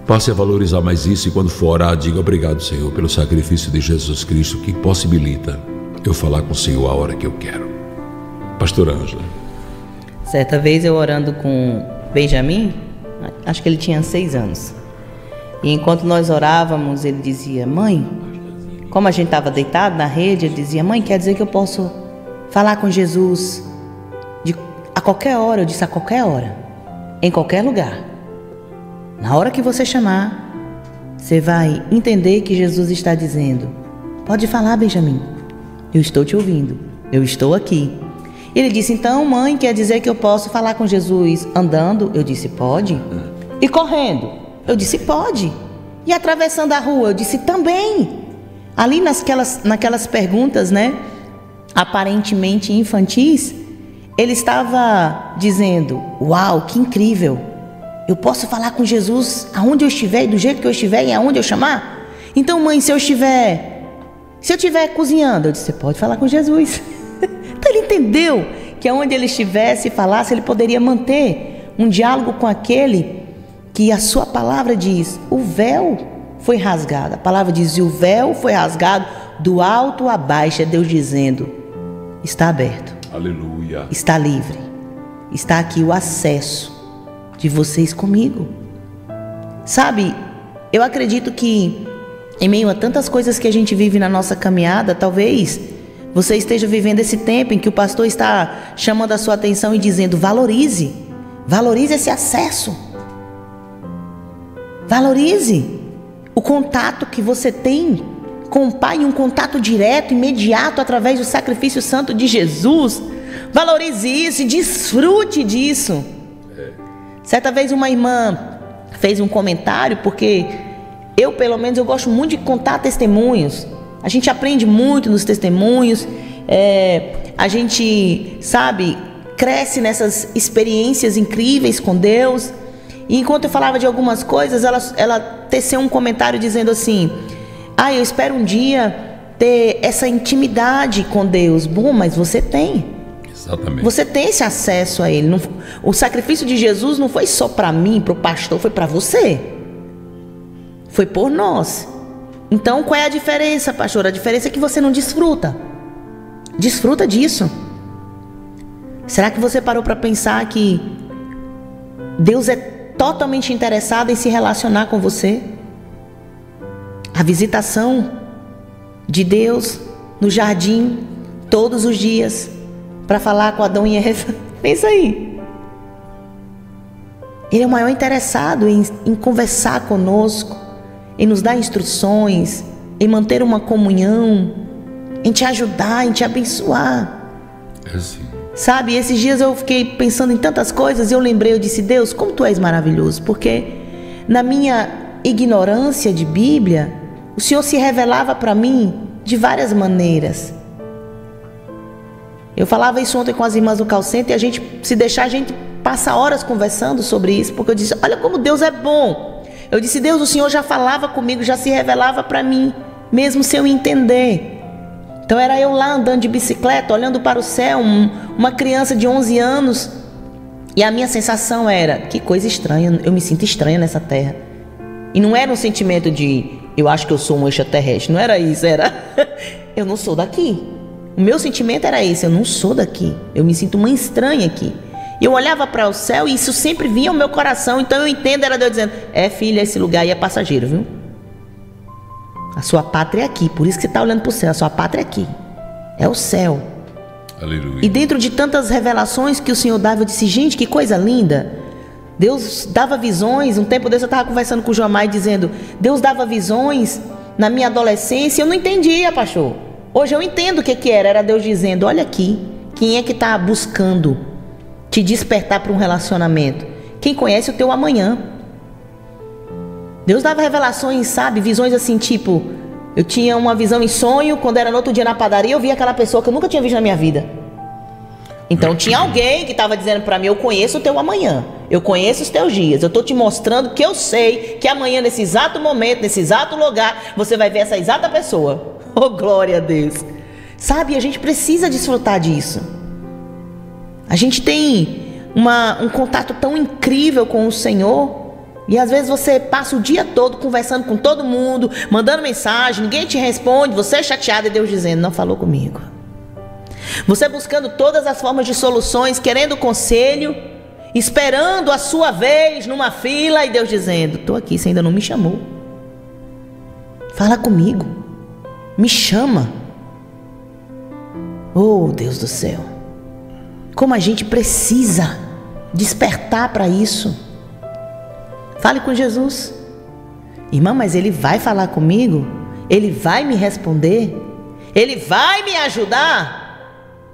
Passe a valorizar mais isso e quando for orar, diga obrigado, Senhor, pelo sacrifício de Jesus Cristo que possibilita eu falar com o Senhor a hora que eu quero. Pastor Ângela. Certa vez eu orando com Benjamin, acho que ele tinha seis anos. E enquanto nós orávamos, ele dizia: mãe, como a gente estava deitado na rede, ele dizia: mãe, quer dizer que eu posso falar com Jesus de, a qualquer hora? Eu disse: a qualquer hora, em qualquer lugar. Na hora que você chamar, você vai entender que Jesus está dizendo: pode falar, Benjamin, eu estou te ouvindo, eu estou aqui. Ele disse: então, mãe, quer dizer que eu posso falar com Jesus andando? Eu disse: pode. E correndo? Eu disse: pode. E atravessando a rua? Eu disse: também. Ali nasquelas, naquelas perguntas, né, aparentemente infantis, ele estava dizendo: uau, que incrível. Eu posso falar com Jesus aonde eu estiver, e do jeito que eu estiver e aonde eu chamar? Então, mãe, se eu estiver, se eu estiver cozinhando, eu disse: você pode falar com Jesus. Então ele entendeu que aonde ele estivesse e falasse, ele poderia manter um diálogo com aquele que a sua palavra diz: o véu foi rasgado. A palavra diz: o véu foi rasgado do alto a baixo. É Deus dizendo: está aberto. Aleluia. Está livre. Está aqui o acesso de vocês comigo. Sabe, eu acredito que em meio a tantas coisas que a gente vive na nossa caminhada, talvez você esteja vivendo esse tempo em que o pastor está chamando a sua atenção e dizendo: valorize, valorize esse acesso. Valorize o contato que você tem com o Pai, um contato direto, imediato, através do sacrifício santo de Jesus. Valorize isso e desfrute disso. Certa vez uma irmã fez um comentário, porque eu, pelo menos, eu gosto muito de contar testemunhos. A gente aprende muito nos testemunhos, é, a gente, sabe, cresce nessas experiências incríveis com Deus. E enquanto eu falava de algumas coisas, ela, ela teceu um comentário dizendo assim: ah, eu espero um dia ter essa intimidade com Deus. Bom, mas você tem. Exatamente. Você tem esse acesso a Ele. Não, o sacrifício de Jesus não foi só para mim, para o pastor, foi para você. Foi por nós. Então, qual é a diferença, pastor? A diferença é que você não desfruta. Desfruta disso. Será que você parou para pensar que Deus é totalmente interessado em se relacionar com você? A visitação de Deus no jardim todos os dias para falar com Adão e Eva. Pensa aí. Ele é o maior interessado em, em conversar conosco, em nos dar instruções, em manter uma comunhão, em te ajudar, em te abençoar. É assim. Sabe, esses dias eu fiquei pensando em tantas coisas e eu lembrei, eu disse: Deus, como Tu és maravilhoso, porque na minha ignorância de Bíblia, o Senhor se revelava para mim de várias maneiras. Eu falava isso ontem com as irmãs do call center e a gente, se deixar, a gente passa horas conversando sobre isso, porque eu disse: olha como Deus é bom. Eu disse: Deus, o Senhor já falava comigo, já se revelava para mim, mesmo sem eu entender. Então era eu lá andando de bicicleta, olhando para o céu, um, uma criança de onze anos, e a minha sensação era: que coisa estranha, eu me sinto estranha nessa terra. E não era um sentimento de eu acho que eu sou um extraterrestre, não era isso, era eu não sou daqui. O meu sentimento era esse: eu não sou daqui, eu me sinto uma estranha aqui. Eu olhava para o céu e isso sempre vinha ao meu coração. Então eu entendo, era Deus dizendo: é, filha, esse lugar aí é passageiro, viu? A sua pátria é aqui, por isso que você está olhando para o céu. A sua pátria é aqui, é o céu. Aleluia. E dentro de tantas revelações que o Senhor dava, eu disse: gente, que coisa linda. Deus dava visões. Um tempo desse eu estava conversando com o Joamai dizendo: Deus dava visões na minha adolescência. Eu não entendia, pastor. Hoje eu entendo o que, que era. Era Deus dizendo: olha aqui, quem é que está buscando te despertar para um relacionamento? Quem conhece o teu amanhã. Deus dava revelações, sabe? Visões assim, tipo, eu tinha uma visão em sonho, quando era no outro dia na padaria, eu via aquela pessoa que eu nunca tinha visto na minha vida. Então tinha alguém que estava dizendo para mim: eu conheço o teu amanhã, eu conheço os teus dias, eu estou te mostrando que eu sei que amanhã, nesse exato momento, nesse exato lugar, você vai ver essa exata pessoa. Oh, glória a Deus. Sabe, a gente precisa desfrutar disso. A gente tem uma, um contato tão incrível com o Senhor, E às vezes você passa o dia todo conversando com todo mundo, mandando mensagem, ninguém te responde, você é chateado e Deus dizendo, não falou comigo. Você buscando todas as formas de soluções, querendo conselho, esperando a sua vez numa fila e Deus dizendo, estou aqui, você ainda não me chamou. Fala comigo, me chama. Oh, Deus do céu, como a gente precisa despertar para isso. Fale com Jesus. Irmã, mas Ele vai falar comigo? Ele vai me responder? Ele vai me ajudar?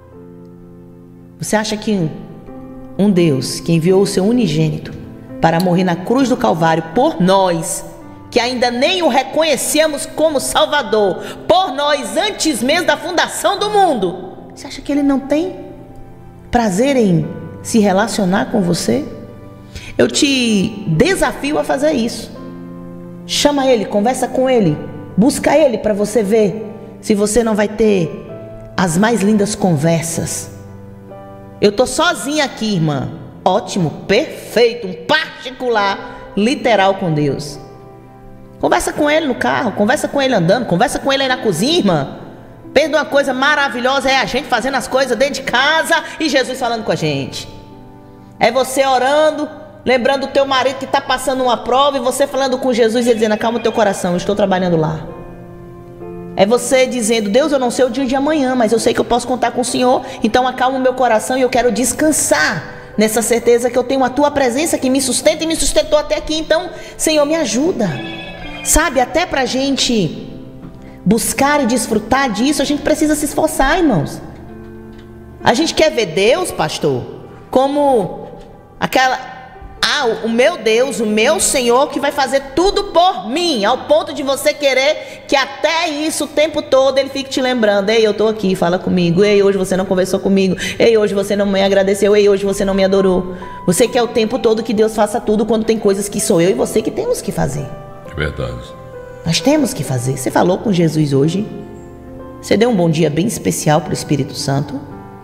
Você acha que um Deus que enviou o seu unigênito para morrer na cruz do Calvário por nós, que ainda nem o reconhecemos como Salvador, por nós antes mesmo da fundação do mundo, você acha que Ele não tem prazer em se relacionar com você? Eu te desafio a fazer isso. Chama Ele, conversa com Ele, busca Ele para você ver se você não vai ter as mais lindas conversas. Eu tô sozinha aqui, irmã. Ótimo, perfeito, um particular, literal com Deus. Conversa com Ele no carro, conversa com Ele andando, conversa com Ele aí na cozinha, irmã. Pensa uma coisa maravilhosa, é a gente fazendo as coisas dentro de casa e Jesus falando com a gente. É você orando, lembrando o teu marido que está passando uma prova e você falando com Jesus e dizendo, acalma o teu coração, eu estou trabalhando lá. É você dizendo, Deus, eu não sei o dia de amanhã, mas eu sei que eu posso contar com o Senhor, então acalma o meu coração e eu quero descansar nessa certeza que eu tenho a tua presença que me sustenta e me sustentou até aqui, então, Senhor, me ajuda. Sabe, até para a gente buscar e desfrutar disso, a gente precisa se esforçar, irmãos. A gente quer ver Deus, pastor, como aquela... Ah, o meu Deus, o meu Senhor que vai fazer tudo por mim, ao ponto de você querer que até isso o tempo todo Ele fique te lembrando. Ei, eu estou aqui, fala comigo. Ei, hoje você não conversou comigo. Ei, hoje você não me agradeceu. Ei, hoje você não me adorou. Você quer o tempo todo que Deus faça tudo, quando tem coisas que sou eu e você que temos que fazer. É verdade. Nós temos que fazer. Você falou com Jesus hoje? Você deu um bom dia bem especial para o Espírito Santo?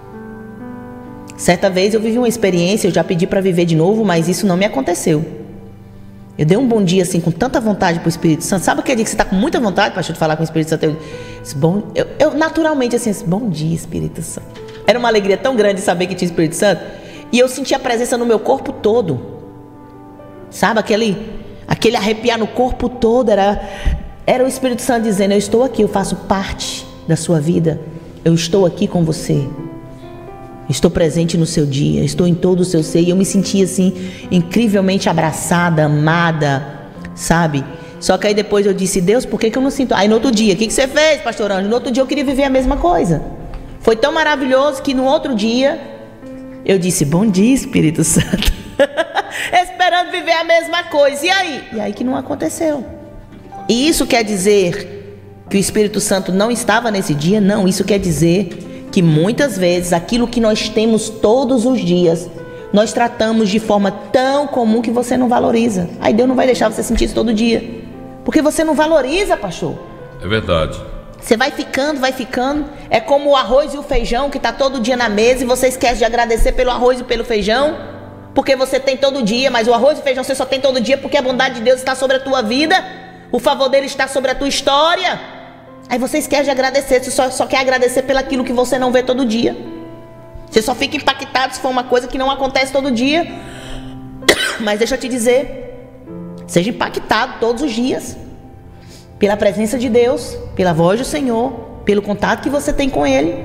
Certa vez eu vivi uma experiência, eu já pedi para viver de novo, mas isso não me aconteceu. Eu dei um bom dia assim, com tanta vontade para o Espírito Santo. Sabe aquele dia que você está com muita vontade, pastor, de falar com o Espírito Santo? Eu, disse, bom, eu, eu naturalmente assim, bom dia, Espírito Santo. Era uma alegria tão grande saber que tinha Espírito Santo. E eu senti a presença no meu corpo todo. Sabe, aquele, aquele arrepiar no corpo todo. Era, era o Espírito Santo dizendo, eu estou aqui, eu faço parte da sua vida. Eu estou aqui com você. Estou presente no seu dia, estou em todo o seu ser. E eu me senti assim, incrivelmente abraçada, amada, sabe? Só que aí depois eu disse, Deus, por que, que eu não sinto? Aí no outro dia, o que, que você fez, pastor Anjo? No outro dia eu queria viver a mesma coisa. Foi tão maravilhoso que no outro dia eu disse, bom dia, Espírito Santo. Esperando viver a mesma coisa. E aí? E aí que não aconteceu. E isso quer dizer que o Espírito Santo não estava nesse dia? Não, isso quer dizer que muitas vezes aquilo que nós temos todos os dias, nós tratamos de forma tão comum que você não valoriza. Aí Deus não vai deixar você sentir isso todo dia, porque você não valoriza, pastor. É verdade. Você vai ficando, vai ficando. É como o arroz e o feijão que está todo dia na mesa e você esquece de agradecer pelo arroz e pelo feijão, porque você tem todo dia, mas o arroz e o feijão você só tem todo dia porque a bondade de Deus está sobre a tua vida, o favor dele está sobre a tua história. Aí você esquece de agradecer, você só, só quer agradecer pelo aquilo que você não vê todo dia. Você só fica impactado se for uma coisa que não acontece todo dia. Mas deixa eu te dizer, seja impactado todos os dias pela presença de Deus, pela voz do Senhor, pelo contato que você tem com Ele.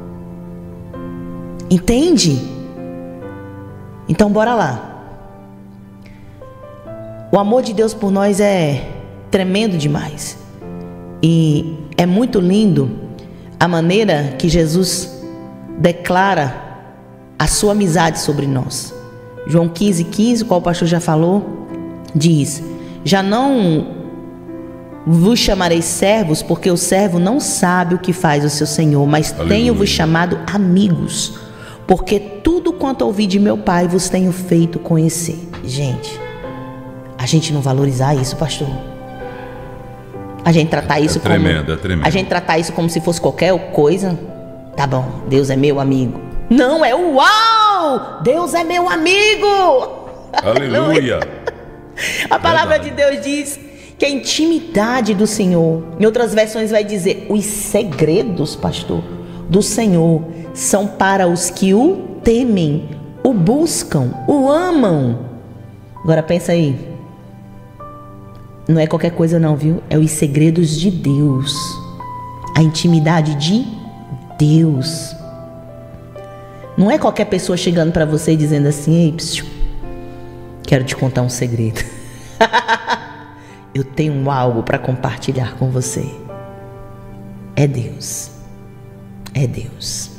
Entende? Então bora lá. O amor de Deus por nós é tremendo demais. E é muito lindo a maneira que Jesus declara a sua amizade sobre nós. João quinze, quinze, qual o pastor já falou, diz, já não vos chamarei servos, porque o servo não sabe o que faz o seu senhor, mas tenho-vos chamado amigos, porque tudo quanto ouvi de meu Pai vos tenho feito conhecer. Gente, a gente não valorizar isso, pastor. A gente tratar isso é tremendo, como, é tremendo. A gente tratar isso como se fosse qualquer coisa. Tá bom, Deus é meu amigo. Não, é uau! Deus é meu amigo! Aleluia! A palavra de Deus diz que a intimidade do Senhor, em outras versões vai dizer, os segredos, pastor, do Senhor são para os que o temem, o buscam, o amam. Agora pensa aí, não é qualquer coisa não, viu? É os segredos de Deus, a intimidade de Deus. Não é qualquer pessoa chegando para você e dizendo assim, ei, psiu, quero te contar um segredo. Eu tenho algo para compartilhar com você. É Deus. É Deus.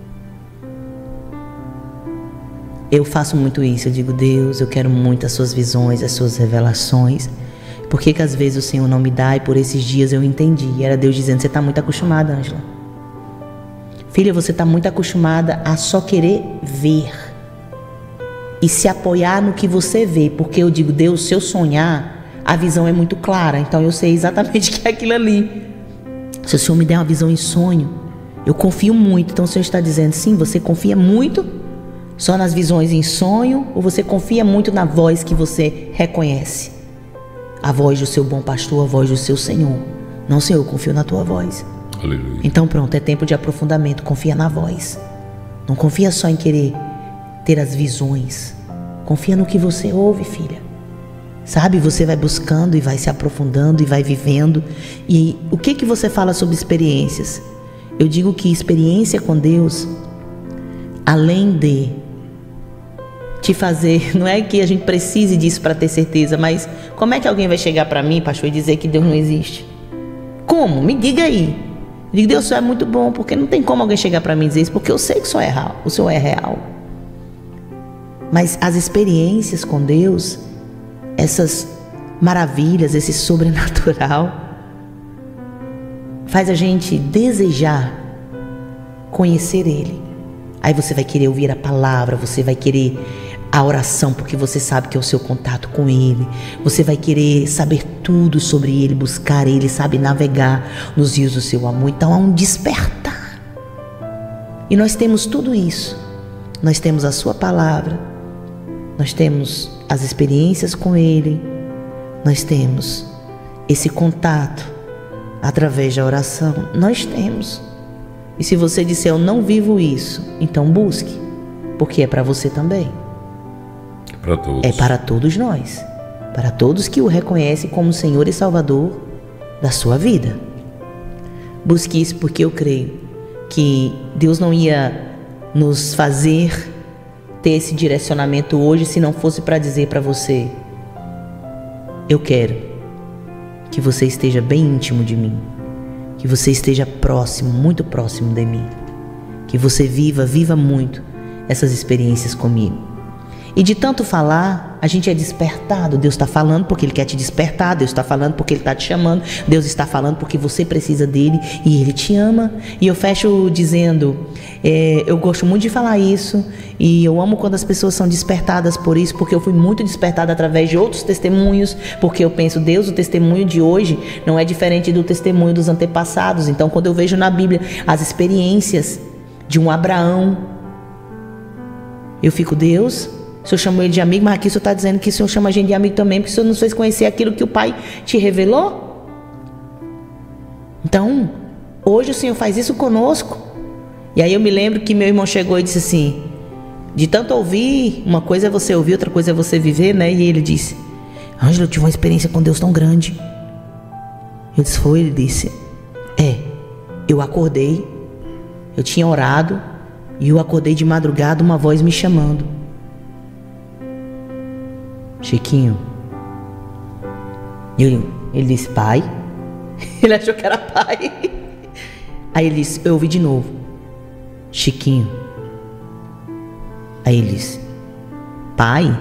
Eu faço muito isso. Eu digo, Deus, eu quero muito as suas visões, as suas revelações. Por que que às vezes o Senhor não me dá? E por esses dias eu entendi. E era Deus dizendo, você está muito acostumada, Ângela. Filha, você está muito acostumada a só querer ver. E se apoiar no que você vê. Porque eu digo, Deus, se eu sonhar, a visão é muito clara. Então eu sei exatamente o que é aquilo ali. Se o Senhor me der uma visão em sonho, eu confio muito. Então o Senhor está dizendo, sim, você confia muito só nas visões em sonho, ou você confia muito na voz que você reconhece? A voz do seu bom pastor, a voz do seu Senhor. Não, Senhor, eu confio na tua voz. Aleluia. Então pronto, é tempo de aprofundamento. Confia na voz. Não confia só em querer ter as visões. Confia no que você ouve, filha. Sabe, você vai buscando e vai se aprofundando e vai vivendo. E o que que você fala sobre experiências? Eu digo que experiência com Deus, além de te fazer, não é que a gente precise disso para ter certeza, mas como é que alguém vai chegar para mim, pastor, e dizer que Deus não existe? Como? Me diga aí. Eu digo, Deus só é muito bom, porque não tem como alguém chegar para mim e dizer isso, porque eu sei que o Senhor é real, o Senhor é real. Mas as experiências com Deus, essas maravilhas, esse sobrenatural, faz a gente desejar conhecer Ele. Aí você vai querer ouvir a palavra, você vai querer a oração, porque você sabe que é o seu contato com Ele. Você vai querer saber tudo sobre Ele, buscar Ele, sabe, navegar nos rios do seu amor. Então há um despertar. E nós temos tudo isso. Nós temos a sua palavra, nós temos as experiências com Ele, nós temos esse contato através da oração. Nós temos. E se você disser, eu não vivo isso, então busque, porque é para você também. É para todos. É para todos nós. Para todos que o reconhecem como Senhor e Salvador da sua vida. Busque isso, porque eu creio que Deus não ia nos fazer ter esse direcionamento hoje se não fosse para dizer para você, eu quero que você esteja bem íntimo de mim. Que você esteja próximo, muito próximo de mim. Que você viva, viva muito essas experiências comigo. E de tanto falar, a gente é despertado. Deus está falando porque Ele quer te despertar. Deus está falando porque Ele está te chamando. Deus está falando porque você precisa dEle e Ele te ama. E eu fecho dizendo, é, eu gosto muito de falar isso. E eu amo quando as pessoas são despertadas por isso, porque eu fui muito despertada através de outros testemunhos. Porque eu penso, Deus, o testemunho de hoje não é diferente do testemunho dos antepassados. Então quando eu vejo na Bíblia as experiências de um Abraão, eu fico, Deus, o Senhor chamou ele de amigo, mas aqui o Senhor está dizendo que o Senhor chama a gente de amigo também, porque o Senhor nos fez conhecer aquilo que o Pai te revelou. Então, hoje o Senhor faz isso conosco. E aí eu me lembro que meu irmão chegou e disse assim, de tanto ouvir, uma coisa é você ouvir, outra coisa é você viver, né? E ele disse, Ângela, eu tive uma experiência com Deus tão grande. Eu disse, foi? Ele disse, é, eu acordei, eu tinha orado, e eu acordei de madrugada, uma voz me chamando. Chiquinho. Ele, ele disse, pai? Ele achou que era pai. Aí ele disse, eu ouvi de novo, Chiquinho. Aí ele disse, pai?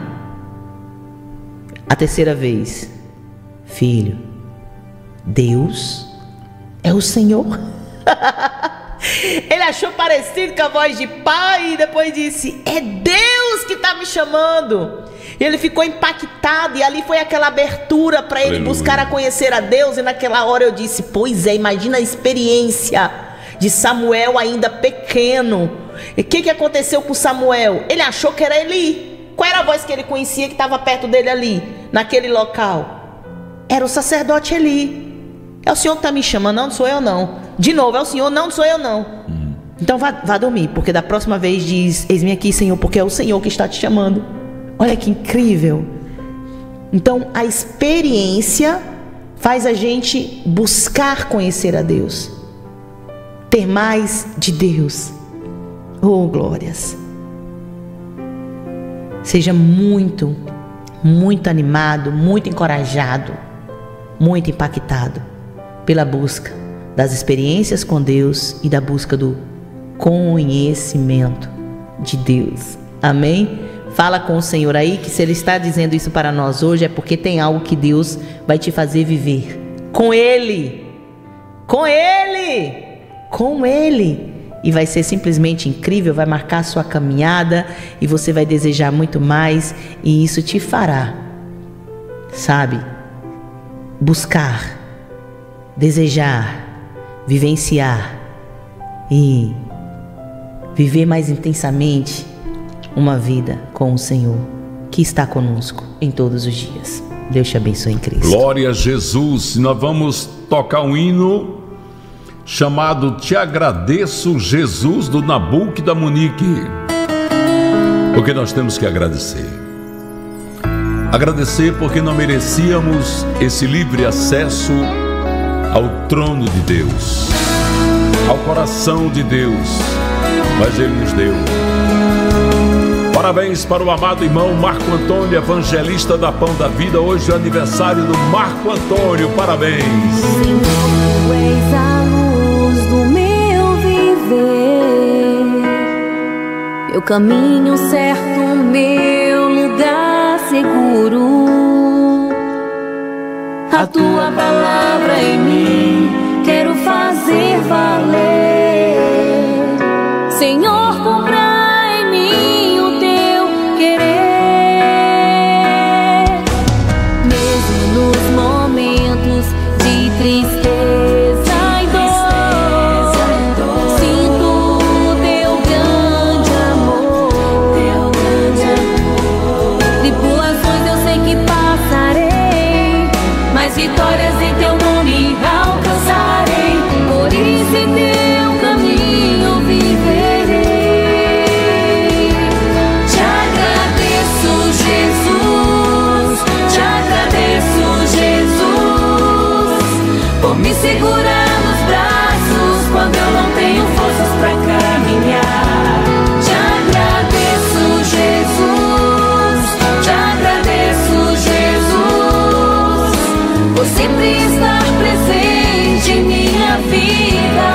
A terceira vez, filho, Deus é o Senhor. Ele achou parecido com a voz de pai e depois disse, é Deus que está me chamando. E ele ficou impactado e ali foi aquela abertura para ele Aleluia. buscar a conhecer a Deus. E naquela hora eu disse, pois é, imagina a experiência de Samuel ainda pequeno. E o que, que aconteceu com Samuel? Ele achou que era Eli. Qual era a voz que ele conhecia que estava perto dele ali, naquele local? Era o sacerdote Eli. É o Senhor que está me chamando, não, não sou eu não. De novo, é o Senhor, não, não sou eu não. Uhum. Então vá, vá dormir, porque da próxima vez diz, eis-me aqui, Senhor, porque é o Senhor que está te chamando. Olha que incrível. Então a experiência faz a gente buscar conhecer a Deus, ter mais de Deus. Oh, glórias. Seja muito, muito animado, muito encorajado, muito impactado pela busca das experiências com Deus e da busca do conhecimento de Deus. Amém? Fala com o Senhor aí, que se Ele está dizendo isso para nós hoje, é porque tem algo que Deus vai te fazer viver. Com Ele. Com Ele. Com Ele. E vai ser simplesmente incrível, vai marcar a sua caminhada e você vai desejar muito mais. E isso te fará, sabe, buscar, desejar, vivenciar e viver mais intensamente uma vida com o Senhor, que está conosco em todos os dias. Deus te abençoe em Cristo. Glória a Jesus. Nós vamos tocar um hino chamado Te Agradeço, Jesus, do Nabuque da Monique. Porque nós temos que agradecer. Agradecer porque não merecíamos esse livre acesso ao trono de Deus, ao coração de Deus, mas Ele nos deu. Parabéns para o amado irmão Marco Antônio, evangelista da Pão da Vida. Hoje é o aniversário do Marco Antônio. Parabéns. Tu és a luz do meu viver, meu caminho certo, meu lugar seguro. A tua palavra em mim quero fazer valer, Senhor, comprar tristeza e dor, sinto teu grande amor, teu grande amor. Tribulações eu sei que passarei, mas vitórias em teu nome alcançarei. Por isso em teu caminho viverei. Te agradeço, Jesus, te agradeço, Jesus, por me segurar nos braços quando eu não tenho forças pra caminhar. Te agradeço, Jesus, te agradeço, Jesus, por sempre estar presente em minha vida.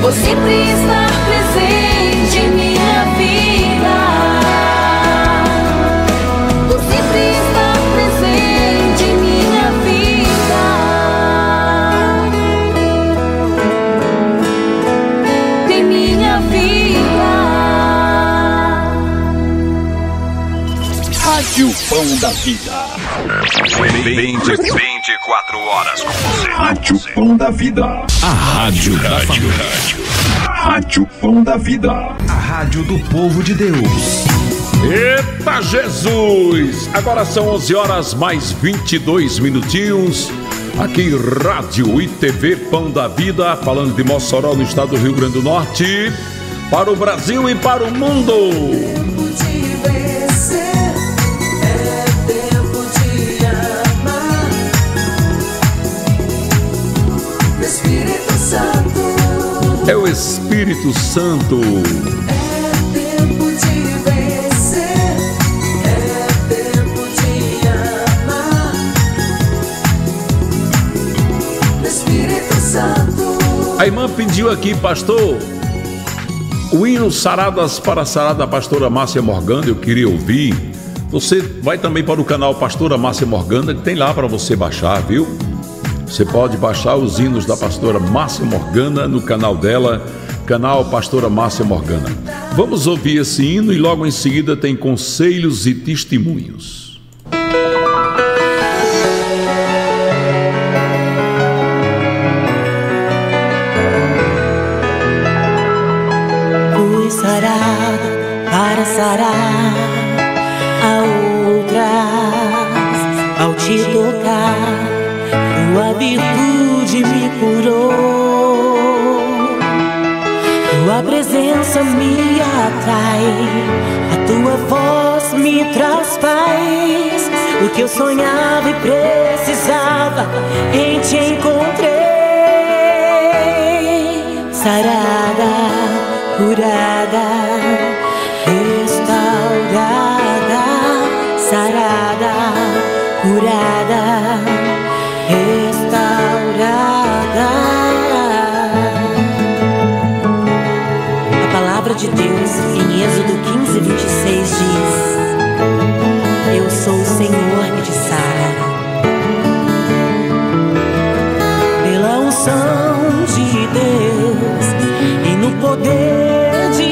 por sempre estar presente em minha vida, por sempre estar presente em minha vida, em minha vida. Rádio Pão da Vida. vinte, vinte e quatro horas com você. Rádio Pão da Vida. A rádio da família. Rádio Pão da Vida. A rádio do povo de Deus. Eita Jesus! Agora são onze horas mais vinte e dois minutinhos. Aqui Rádio e T V Pão da Vida, falando de Mossoró, no estado do Rio Grande do Norte, para o Brasil e para o mundo. É o Espírito Santo. É tempo de vencer, é tempo de amar. Espírito Santo. A irmã pediu aqui, pastor, o hino Saradas para a Sarada, pastora Márcia Morgana, eu queria ouvir. Você vai também para o canal Pastora Márcia Morgana, que tem lá para você baixar, viu? Você pode baixar os hinos da pastora Márcia Morgana no canal dela, canal Pastora Márcia Morgana. Vamos ouvir esse hino e logo em seguida tem conselhos e testemunhos. Fui sarada para sarar a outras ao te tocar. Tua virtude me curou, tua presença me atrai, a tua voz me traz paz. O que eu sonhava e precisava, em te encontrei. Sarada, curada, restaurada, sarada, curada, restaurada. A palavra de Deus em Êxodo quinze, vinte e seis diz: eu sou o Senhor que te sara. Pela unção de Deus e no poder de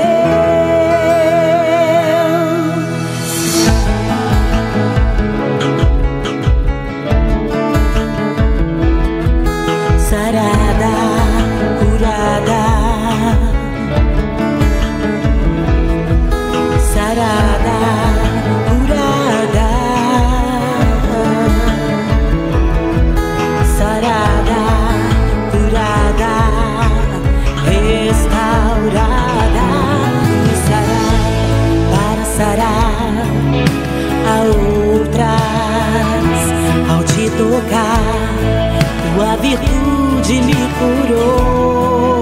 tocar, tua virtude me curou,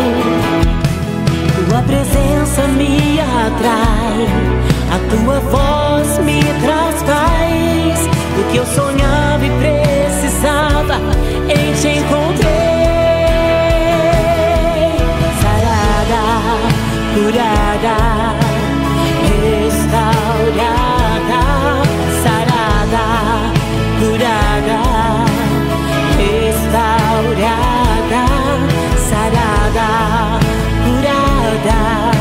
tua presença me atrai, a tua voz me traz paz. O que eu sonhava e precisava, em te encontrei. Sarada, curada, restaurada, sarada, curada, restaurada, sarada, curada,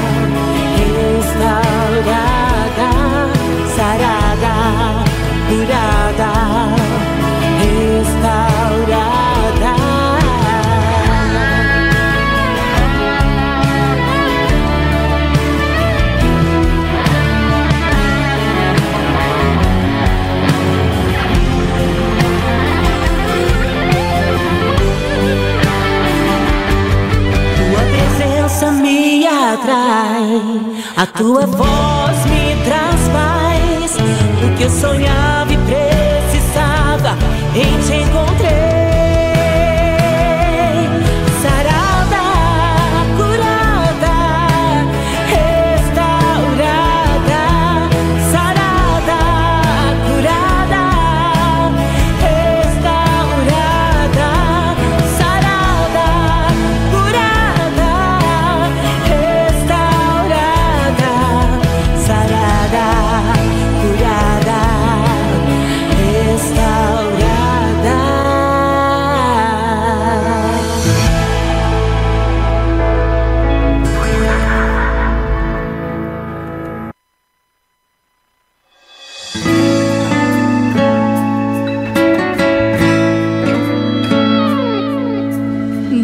restaurada, sarada, curada, restaurada. Me atrai, a tua voz me traz paz. O que eu sonhava e precisava, em te encontrei. Sarada, curada, restaurada, sarada, curada, restaurada, sarada, curada.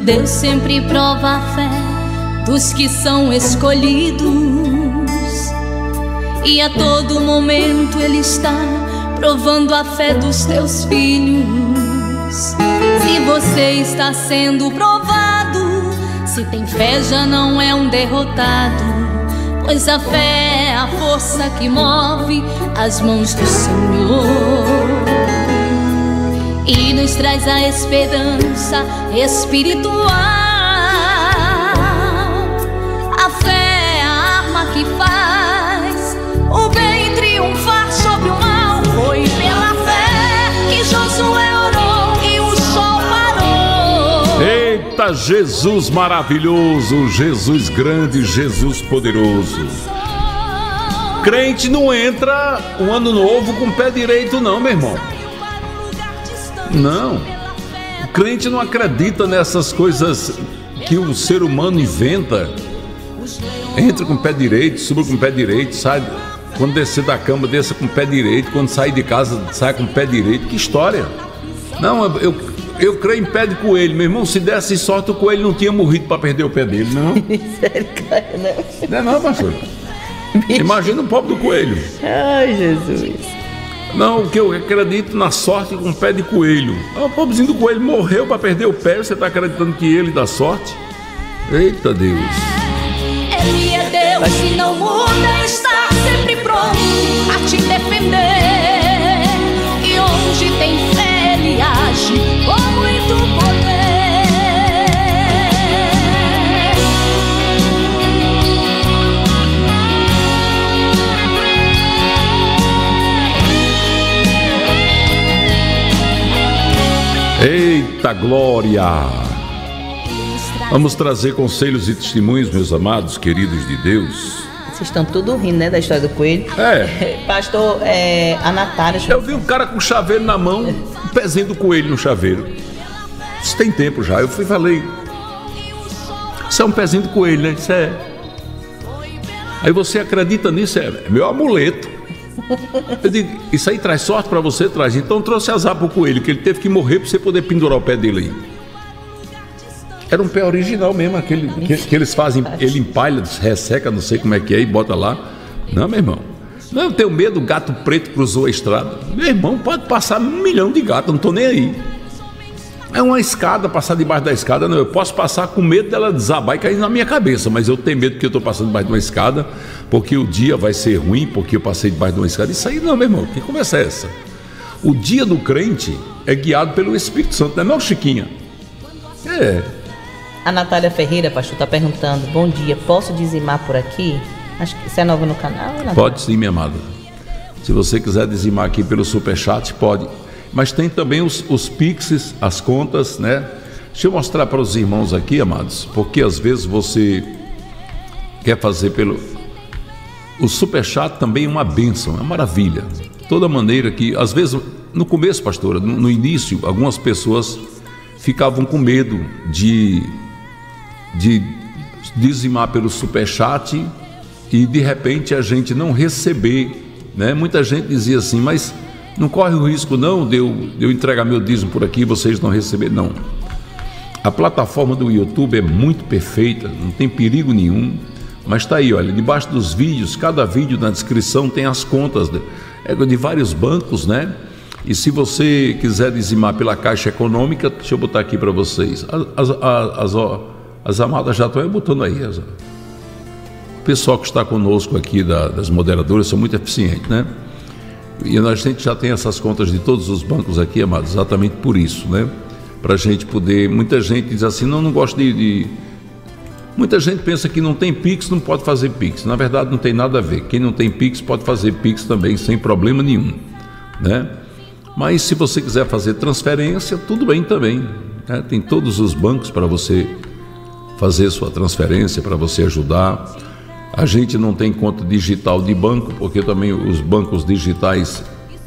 Deus sempre prova a fé dos que são escolhidos, e a todo momento Ele está provando a fé dos teus filhos. Se você está sendo provado, se tem fé já não é um derrotado, pois a fé é a força que move as mãos do Senhor e nos traz a esperança espiritual. A fé é a arma que faz o bem triunfar sobre o mal. Foi pela fé que Josué orou e o sol parou. Eita, Jesus maravilhoso, Jesus grande, Jesus poderoso. Crente não entra um ano novo com o pé direito não, meu irmão. Não, o crente não acredita nessas coisas que o ser humano inventa. Entra com o pé direito, suba com o pé direito, sai, quando descer da cama, desça com o pé direito, quando sair de casa, sai com o pé direito. Que história! Não, eu, eu creio em pé de coelho, meu irmão. Se desse sorte, o coelho não tinha morrido para perder o pé dele, não. Não é não, pastor? Imagina o pobre do coelho. Ai, Jesus. Não, o que eu acredito na sorte com o pé de coelho. O pobrezinho do coelho morreu para perder o pé. Você está acreditando que ele dá sorte? Eita Deus. Ele é Deus e não muda, está sempre pronto a te defender. E onde tem fé Ele age com muito poder. Eita glória! Vamos trazer conselhos e testemunhos, meus amados, queridos de Deus. Vocês estão tudo rindo, né, da história do coelho? É. Pastor, é, a Natália... Eu vi um cara com chaveiro na mão, um pezinho do coelho no chaveiro. Isso tem tempo já. Eu fui e falei, isso é um pezinho do coelho, né? Isso é... Aí você acredita nisso? É meu amuleto. Eu digo, isso aí traz sorte para você? Traz. Então trouxe azar pro coelho, que ele teve que morrer para você poder pendurar o pé dele aí. Era um pé original mesmo, aquele que, que eles fazem, ele empalha, resseca, não sei como é que é, e bota lá. Não, meu irmão. Não, eu tenho medo, o gato preto cruzou a estrada. Meu irmão, pode passar um milhão de gatos, não tô nem aí. É uma escada, passar debaixo da escada, não. Eu posso passar com medo dela desabar e cair na minha cabeça, mas eu tenho medo que eu tô passando debaixo de uma escada, porque o dia vai ser ruim, porque eu passei debaixo de uma escada. Isso aí não, meu irmão, que conversa é essa? O dia do crente é guiado pelo Espírito Santo, não é não, Chiquinha? É. A Natália Ferreira, pastor, está perguntando, bom dia, posso dizimar por aqui? Acho que você é nova no canal, Natália? Pode sim, minha amada. Se você quiser dizimar aqui pelo Superchat, pode. Mas tem também os, os Pixes, as contas, né? Deixa eu mostrar para os irmãos aqui, amados, porque às vezes você quer fazer pelo... O Superchat também é uma bênção, é uma maravilha. Toda maneira que, às vezes, no começo, pastora, no, no início, algumas pessoas ficavam com medo de... de dizimar pelo Superchat e de repente a gente não receber, né? Muita gente dizia assim, mas não corre o risco não de eu, de eu entregar meu dízimo por aqui e vocês não receberem. Não, a plataforma do YouTube é muito perfeita, não tem perigo nenhum, mas está aí, olha, debaixo dos vídeos, cada vídeo na descrição tem as contas de, de vários bancos, né? E se você quiser dizimar pela Caixa Econômica, deixa eu botar aqui para vocês, as, as, as, as amadas já estão botando aí. As, o pessoal que está conosco aqui da, das moderadoras são muito eficientes, né? E a gente já tem essas contas de todos os bancos aqui, amados, exatamente por isso, né? Para a gente poder... Muita gente diz assim, não, não gosto de, de... Muita gente pensa que não tem Pix, não pode fazer Pix. Na verdade, não tem nada a ver. Quem não tem Pix pode fazer Pix também, sem problema nenhum, né? Mas se você quiser fazer transferência, tudo bem também, né? Tem todos os bancos para você fazer sua transferência, para você ajudar. A gente não tem conta digital de banco, porque também os bancos digitais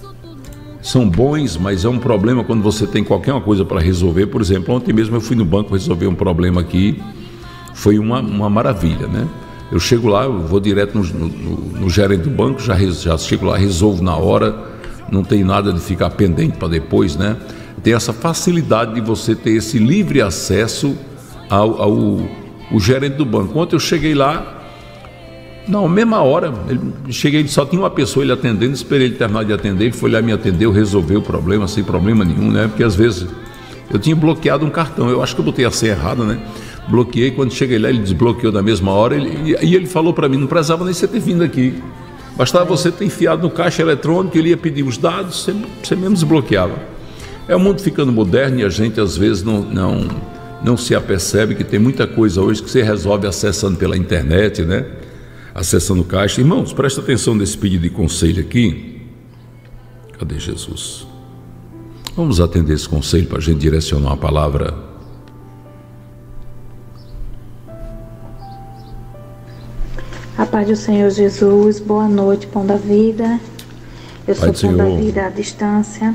são bons, mas é um problema quando você tem qualquer coisa para resolver. Por exemplo, ontem mesmo eu fui no banco resolver um problema aqui, foi uma, uma maravilha, né? Eu chego lá, eu vou direto no, no, no gerente do banco, já, já chego lá, resolvo na hora, não tem nada de ficar pendente para depois, né? Tem essa facilidade de você ter esse livre acesso ao, ao o gerente do banco. Ontem eu cheguei lá, não, mesma hora, ele, cheguei, só tinha uma pessoa ele atendendo, esperei ele terminar de atender, ele foi lá, me atendeu, resolveu o problema, sem problema nenhum, né? Porque às vezes eu tinha bloqueado um cartão, eu acho que eu botei a senha errada, né? Bloqueei, quando cheguei lá ele desbloqueou na mesma hora, ele, e ele falou para mim, não precisava nem você ter vindo aqui, bastava você ter enfiado no caixa eletrônico, ele ia pedir os dados, você, você mesmo desbloqueava. É o mundo ficando moderno e a gente às vezes não, não, não se apercebe que tem muita coisa hoje que você resolve acessando pela internet, né? Acessando o caixa. Irmãos, presta atenção nesse pedido de conselho aqui. Cadê Jesus? Vamos atender esse conselho para a gente direcionar uma palavra. A paz do Senhor Jesus, boa noite, Pão da Vida. Eu sou Pão da Vida à distância.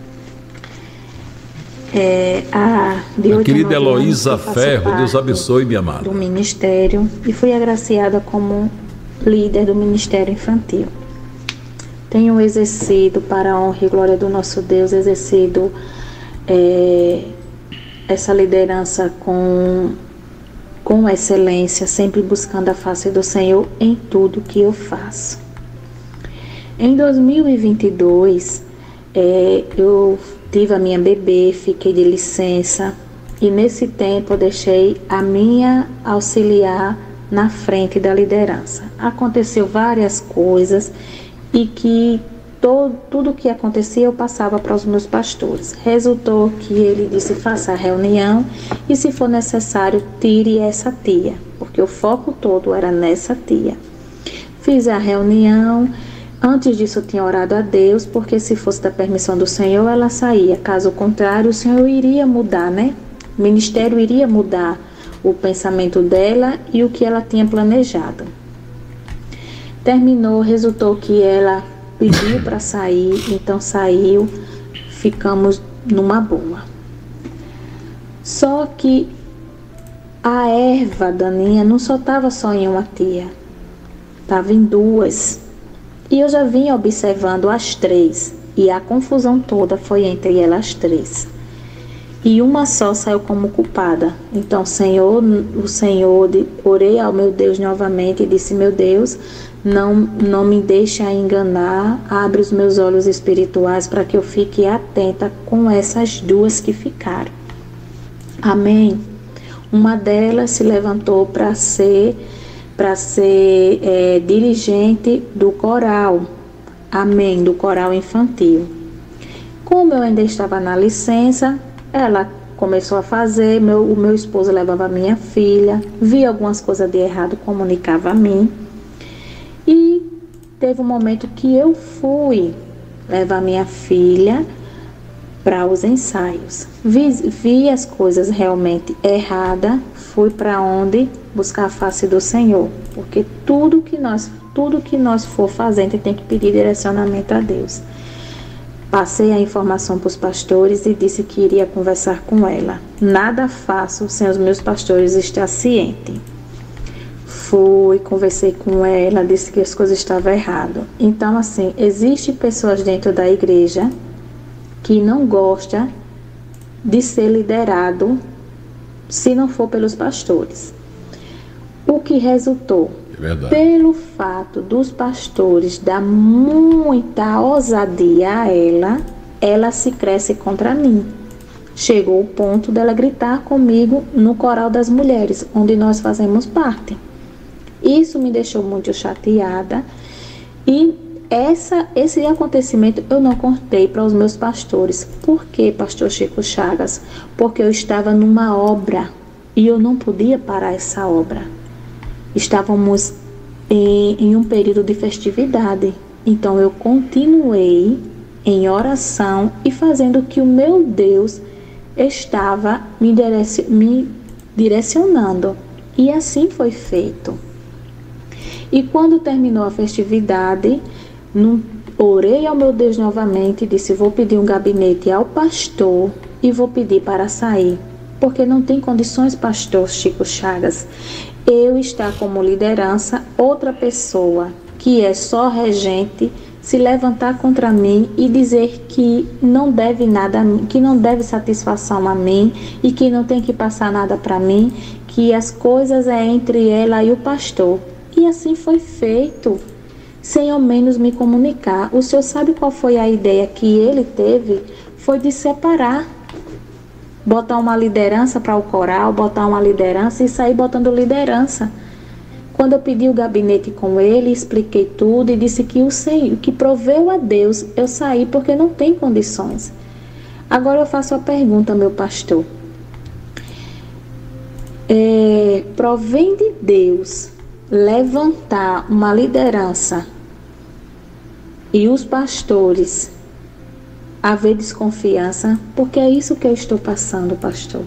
É, a, de a querida Heloísa Ferro, Deus abençoe, minha amada. Do ministério, e fui agraciada como líder do Ministério Infantil. Tenho exercido, para a honra e glória do nosso Deus, exercido é, essa liderança com, com excelência, sempre buscando a face do Senhor em tudo que eu faço. Em dois mil e vinte e dois, é, eu tive a minha bebê, fiquei de licença, e nesse tempo eu deixei a minha auxiliar na frente da liderança. Aconteceu várias coisas e que todo, tudo que acontecia eu passava para os meus pastores. Resultou que ele disse, faça a reunião e, se for necessário, tire essa tia, porque o foco todo era nessa tia. Fiz a reunião. Antes disso eu tinha orado a Deus, porque se fosse da permissão do Senhor, ela saía. Caso contrário, o Senhor iria mudar, né? O ministério iria mudar o pensamento dela e o que ela tinha planejado. Terminou, resultou que ela pediu para sair, então saiu, ficamos numa boa. Só que a erva daninha não só estava só em uma tia, estava em duas. E eu já vinha observando as três, e a confusão toda foi entre elas três. E uma só saiu como culpada. Então, Senhor, o Senhor, orei ao meu Deus novamente e disse, meu Deus, não, não me deixe enganar, abre os meus olhos espirituais para que eu fique atenta com essas duas que ficaram. Amém. Uma delas se levantou para ser... para ser é, dirigente do coral, amém, do coral infantil. Como eu ainda estava na licença, ela começou a fazer, meu, o meu esposo levava a minha filha, via algumas coisas de errado, comunicava a mim, e teve um momento que eu fui levar minha filha para os ensaios. Vi, vi as coisas realmente erradas, fui para onde? Buscar a face do Senhor, porque tudo que nós, tudo que nós for fazendo tem que pedir direcionamento a Deus. Passei a informação para os pastores e disse que iria conversar com ela. Nada faço sem os meus pastores estar cientes. Fui, conversei com ela, disse que as coisas estavam erradas. Então, assim, existem pessoas dentro da igreja que não gostam de ser liderado se não for pelos pastores. O que resultou? É verdade. Pelo fato dos pastores dar muita ousadia a ela, ela se cresce contra mim. Chegou o ponto dela gritar comigo no coral das mulheres, onde nós fazemos parte. Isso me deixou muito chateada e essa, esse acontecimento eu não contei para os meus pastores. Por quê, pastor Chico Chagas? Porque eu estava numa obra e eu não podia parar essa obra. Estávamos em, em um período de festividade, então eu continuei em oração e fazendo o que o meu Deus estava me, direci me direcionando, e assim foi feito. E quando terminou a festividade, num, orei ao meu Deus novamente e disse, vou pedir um gabinete ao pastor e vou pedir para sair, porque não tem condições, pastor Chico Chagas, eu estar como liderança, outra pessoa que é só regente, se levantar contra mim e dizer que não deve nada a mim, que não deve satisfação a mim e que não tem que passar nada para mim, que as coisas é entre ela e o pastor. E assim foi feito, sem ao menos me comunicar. O senhor sabe qual foi a ideia que ele teve? Foi de separar, botar uma liderança para o coral, botar uma liderança e sair botando liderança. Quando eu pedi o gabinete com ele, expliquei tudo e disse que o Senhor, que proveu a Deus, eu saí porque não tem condições. Agora eu faço a pergunta, meu pastor. É, provém de Deus levantar uma liderança e os pastores haver desconfiança, porque é isso que eu estou passando, pastor.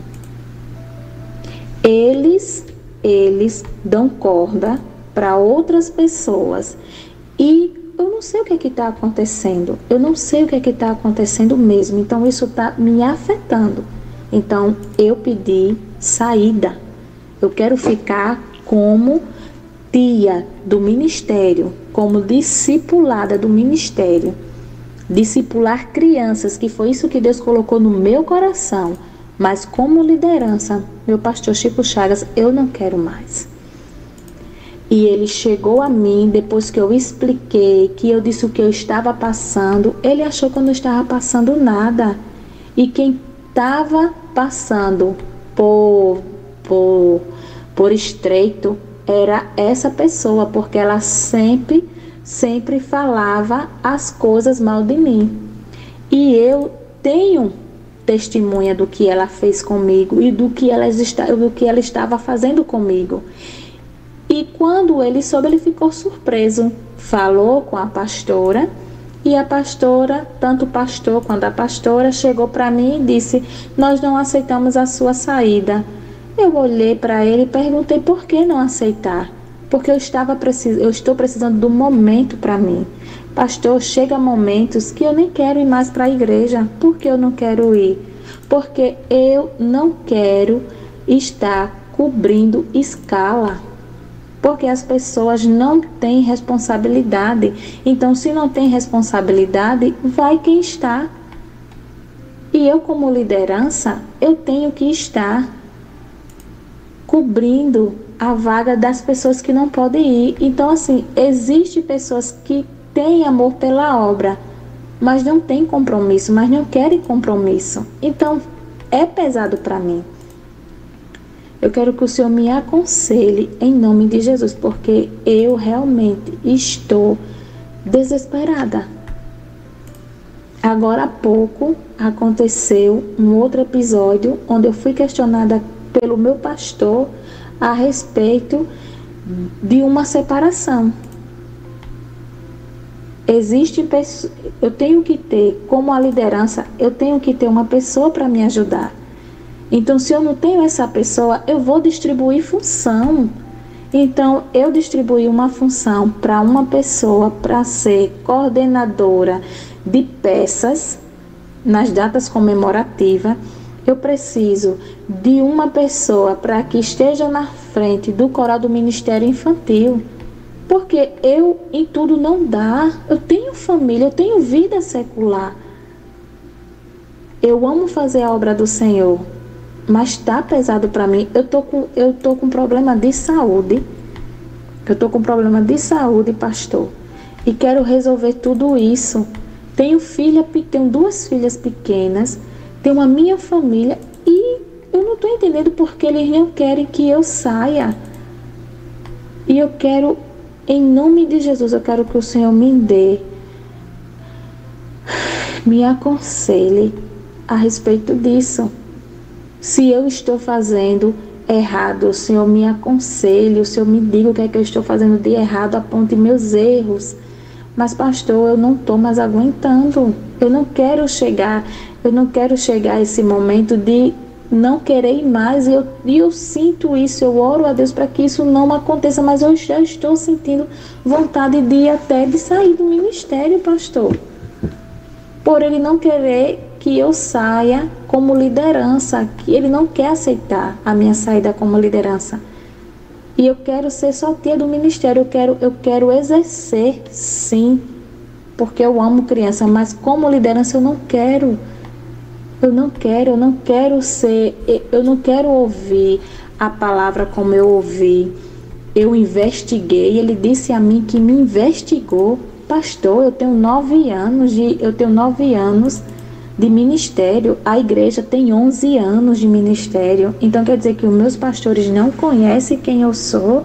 Eles, eles dão corda para outras pessoas e eu não sei o que é que está acontecendo, eu não sei o que é que está acontecendo mesmo, então isso está me afetando. Então eu pedi saída, eu quero ficar como tia do ministério, como discipulada do ministério, discipular crianças, que foi isso que Deus colocou no meu coração, mas como liderança, meu pastor Chico Chagas, eu não quero mais. E ele chegou a mim, depois que eu expliquei, que eu disse o que eu estava passando, ele achou que eu não estava passando nada, e quem estava passando por, por, por estreito era essa pessoa, porque ela sempre, sempre falava as coisas mal de mim. E eu tenho testemunha do que ela fez comigo e do que ela, está, do que ela estava fazendo comigo. E quando ele soube, ele ficou surpreso. Falou com a pastora e a pastora, tanto o pastor quanto a pastora, chegou para mim e disse: nós não aceitamos a sua saída. Eu olhei para ele e perguntei por que não aceitar. Porque eu, estava precis... eu estou precisando de um momento para mim. Pastor, chega momentos que eu nem quero ir mais para a igreja. Por que eu não quero ir? Porque eu não quero estar cobrindo escala. Porque as pessoas não têm responsabilidade. Então, se não tem responsabilidade, vai quem está. E eu, como liderança, eu tenho que estar cobrindo a vaga das pessoas que não podem ir. Então, assim, existem pessoas que têm amor pela obra, mas não têm compromisso, mas não querem compromisso. Então, é pesado para mim. Eu quero que o Senhor me aconselhe em nome de Jesus, porque eu realmente estou desesperada. Agora há pouco aconteceu um outro episódio onde eu fui questionada pelo meu pastor a respeito de uma separação. Existe pessoa, eu tenho que ter, como a liderança, eu tenho que ter uma pessoa para me ajudar. Então, se eu não tenho essa pessoa, eu vou distribuir função. Então, eu distribuí uma função para uma pessoa para ser coordenadora de peças nas datas comemorativas. Eu preciso de uma pessoa para que esteja na frente do coral do Ministério Infantil. Porque eu, em tudo, não dá. Eu tenho família, eu tenho vida secular. Eu amo fazer a obra do Senhor, mas está pesado para mim. Eu tô com, eu tô com problema de saúde. Eu tô com problema de saúde, pastor. E quero resolver tudo isso. Tenho filha, tenho duas filhas pequenas. Tenho a minha família e eu não estou entendendo porque eles não querem que eu saia. E eu quero, em nome de Jesus, eu quero que o Senhor me dê, me aconselhe a respeito disso. Se eu estou fazendo errado, o Senhor me aconselhe, o Senhor me diga o que é que eu estou fazendo de errado, aponte meus erros. Mas, pastor, eu não estou mais aguentando. Eu não quero chegar, eu não quero chegar a esse momento de não querer ir mais. E eu, e eu sinto isso, eu oro a Deus para que isso não aconteça, mas eu já estou sentindo vontade de até de sair do ministério, pastor. Por ele não querer que eu saia como liderança, que ele não quer aceitar a minha saída como liderança. E eu quero ser só tia do ministério, eu quero, eu quero exercer, sim, porque eu amo criança, mas como liderança eu não quero. Eu não quero, eu não quero ser, eu não quero ouvir a palavra como eu ouvi. Eu investiguei, ele disse a mim que me investigou. Pastor, eu tenho nove anos de, eu tenho nove anos de ministério, a igreja tem onze anos de ministério. Então quer dizer que os meus pastores não conhecem quem eu sou.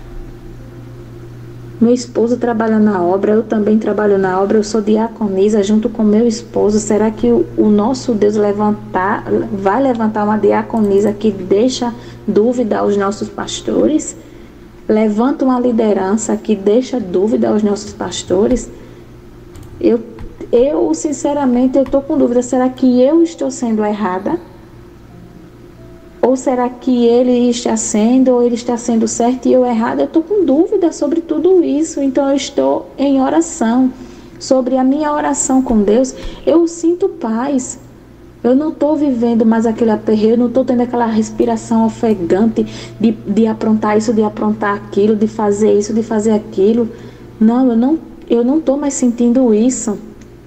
Meu esposo trabalha na obra, eu também trabalho na obra, eu sou diaconisa junto com meu esposo. Será que o, o nosso Deus levantar, vai levantar uma diaconisa que deixa dúvida aos nossos pastores? Levanta uma liderança que deixa dúvida aos nossos pastores? Eu, eu sinceramente, eu estou com dúvida, será que eu estou sendo errada? Ou será que ele está sendo, ou ele está sendo certo e eu errada? Eu estou com dúvida sobre tudo isso. Então eu estou em oração. Sobre a minha oração com Deus, eu sinto paz. Eu não estou vivendo mais aquele aperreio, eu não estou tendo aquela respiração ofegante de, de aprontar isso, de aprontar aquilo, de fazer isso, de fazer aquilo. Não, eu não eu não estou mais sentindo isso.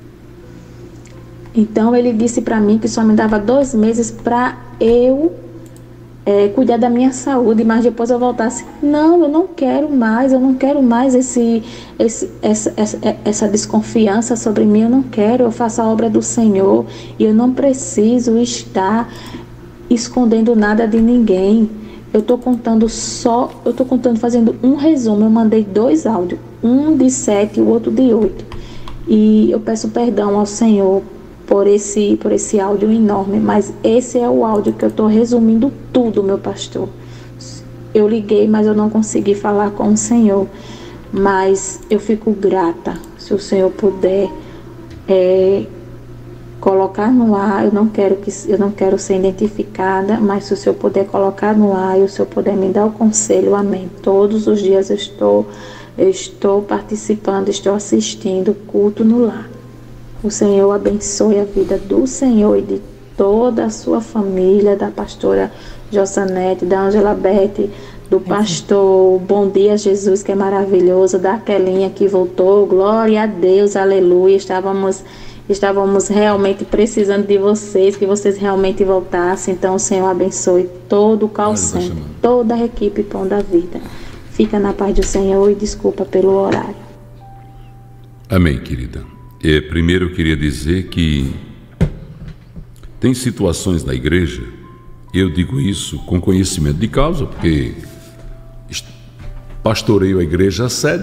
Então ele disse para mim que só me dava dois meses para eu É, cuidar da minha saúde, mas depois eu voltasse, não, eu não quero mais, eu não quero mais esse, esse, essa, essa, essa desconfiança sobre mim, eu não quero, eu faço a obra do Senhor e eu não preciso estar escondendo nada de ninguém. Eu estou contando só, eu estou contando, fazendo um resumo, eu mandei dois áudios, um de sete e o outro de oito, e eu peço perdão ao Senhor por esse, por esse áudio enorme, mas esse é o áudio que eu estou resumindo tudo, meu pastor. Eu liguei, mas eu não consegui falar com o Senhor, mas eu fico grata, se o Senhor puder é, colocar no ar. Eu não quero que, eu não quero ser identificada, mas se o Senhor puder colocar no ar e o Senhor puder me dar o conselho, amém. Todos os dias eu estou, eu estou participando, estou assistindo culto no lar. O Senhor abençoe a vida do Senhor e de toda a sua família, da pastora Jossanete, da Angela Bete, do pastor Bom Dia Jesus, que é maravilhoso, da Aquelinha que voltou, glória a Deus, aleluia. Estávamos, estávamos realmente precisando de vocês, que vocês realmente voltassem. Então o Senhor abençoe todo o call center, toda a equipe Pão da Vida. Fica na paz do Senhor e desculpa pelo horário. Amém, querida. É, primeiro eu queria dizer que tem situações na igreja, eu digo isso com conhecimento de causa, porque pastoreio a igreja sede,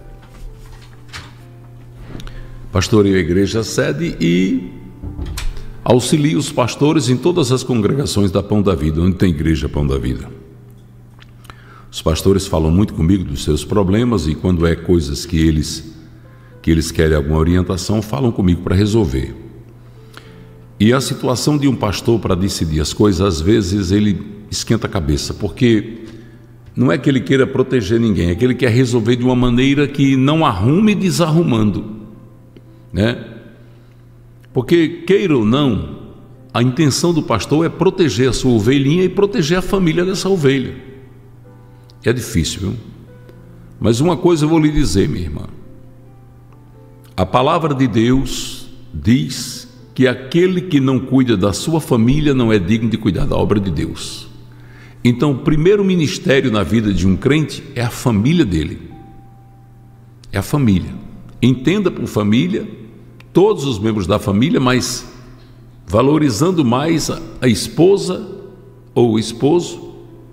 pastoreio a igreja sede e auxilio os pastores em todas as congregações da Pão da Vida, onde tem igreja Pão da Vida. Os pastores falam muito comigo dos seus problemas e quando é coisas que eles que eles querem alguma orientação, falam comigo para resolver. E a situação de um pastor para decidir as coisas, às vezes ele esquenta a cabeça, porque não é que ele queira proteger ninguém, é que ele quer resolver de uma maneira que não arrume desarrumando, né? Porque, queira ou não, a intenção do pastor é proteger a sua ovelhinha e proteger a família dessa ovelha. É difícil, viu? Mas uma coisa eu vou lhe dizer, minha irmã. A palavra de Deus diz que aquele que não cuida da sua família não é digno de cuidar da obra de Deus. Então, o primeiro ministério na vida de um crente é a família dele. É a família. Entenda por família, todos os membros da família, mas valorizando mais a, a esposa ou o esposo,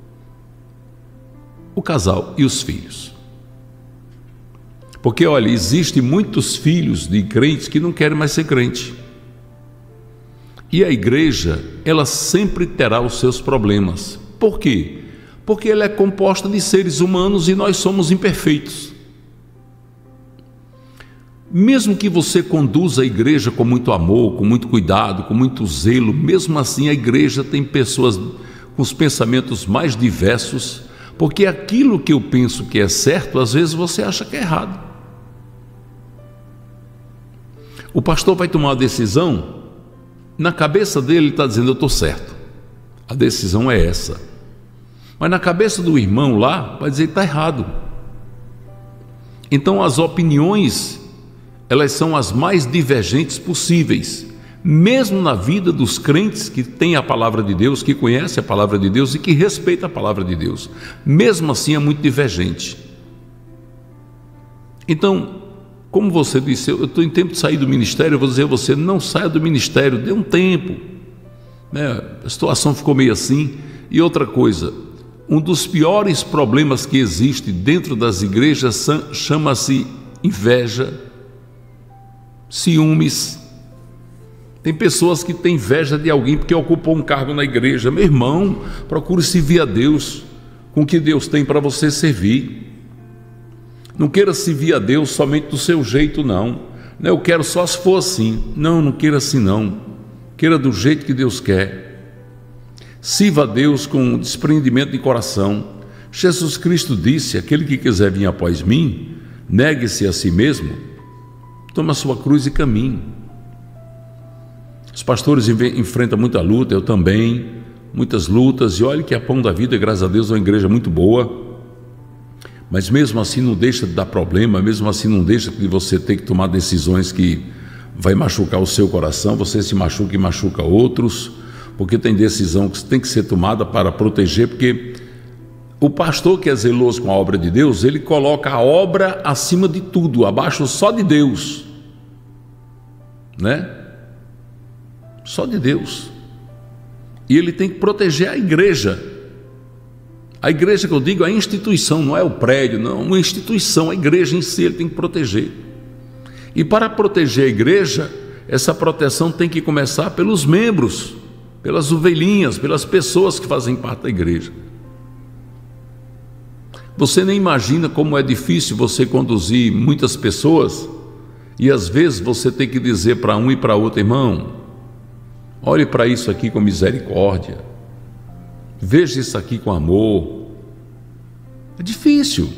o casal e os filhos. Porque, olha, existem muitos filhos de crentes que não querem mais ser crente. E a igreja, ela sempre terá os seus problemas. Por quê? Porque ela é composta de seres humanos e nós somos imperfeitos. Mesmo que você conduza a igreja com muito amor, com muito cuidado, com muito zelo, mesmo assim a igreja tem pessoas com os pensamentos mais diversos, porque aquilo que eu penso que é certo, às vezes você acha que é errado. O pastor vai tomar uma decisão, na cabeça dele ele está dizendo, eu estou certo, a decisão é essa. Mas na cabeça do irmão lá, vai dizer que está errado. Então as opiniões, elas são as mais divergentes possíveis, mesmo na vida dos crentes que têm a palavra de Deus, que conhecem a palavra de Deus e que respeitam a palavra de Deus. Mesmo assim é muito divergente. Então, como você disse, eu estou em tempo de sair do ministério, eu vou dizer a você, não saia do ministério, dê um tempo, né? A situação ficou meio assim. E outra coisa, um dos piores problemas que existe dentro das igrejas chama-se inveja, ciúmes. Tem pessoas que têm inveja de alguém porque ocupou um cargo na igreja. Meu irmão, procure servir a Deus com o que Deus tem para você servir. Não queira servir a Deus somente do seu jeito, não. Eu quero só se for assim. Não, não queira assim, não. Queira do jeito que Deus quer. Sirva a Deus com desprendimento de coração. Jesus Cristo disse: aquele que quiser vir após mim, negue-se a si mesmo, toma a sua cruz e caminhe. Os pastores enfrentam muita luta, eu também, muitas lutas, e olha que a Pão da Vida, graças a Deus, é uma igreja muito boa. Mas mesmo assim não deixa de dar problema, mesmo assim não deixa de você ter que tomar decisões que vai machucar o seu coração, você se machuca e machuca outros, porque tem decisão que tem que ser tomada para proteger, porque o pastor que é zeloso com a obra de Deus, ele coloca a obra acima de tudo, abaixo só de Deus, né? Só de Deus. E ele tem que proteger a igreja. A igreja que eu digo é a instituição, não é o prédio, não, uma instituição, a igreja em si ele tem que proteger. E para proteger a igreja, essa proteção tem que começar pelos membros, pelas ovelhinhas, pelas pessoas que fazem parte da igreja. Você nem imagina como é difícil você conduzir muitas pessoas e às vezes você tem que dizer para um e para outro: irmão, olhe para isso aqui com misericórdia, veja isso aqui com amor. É difícil.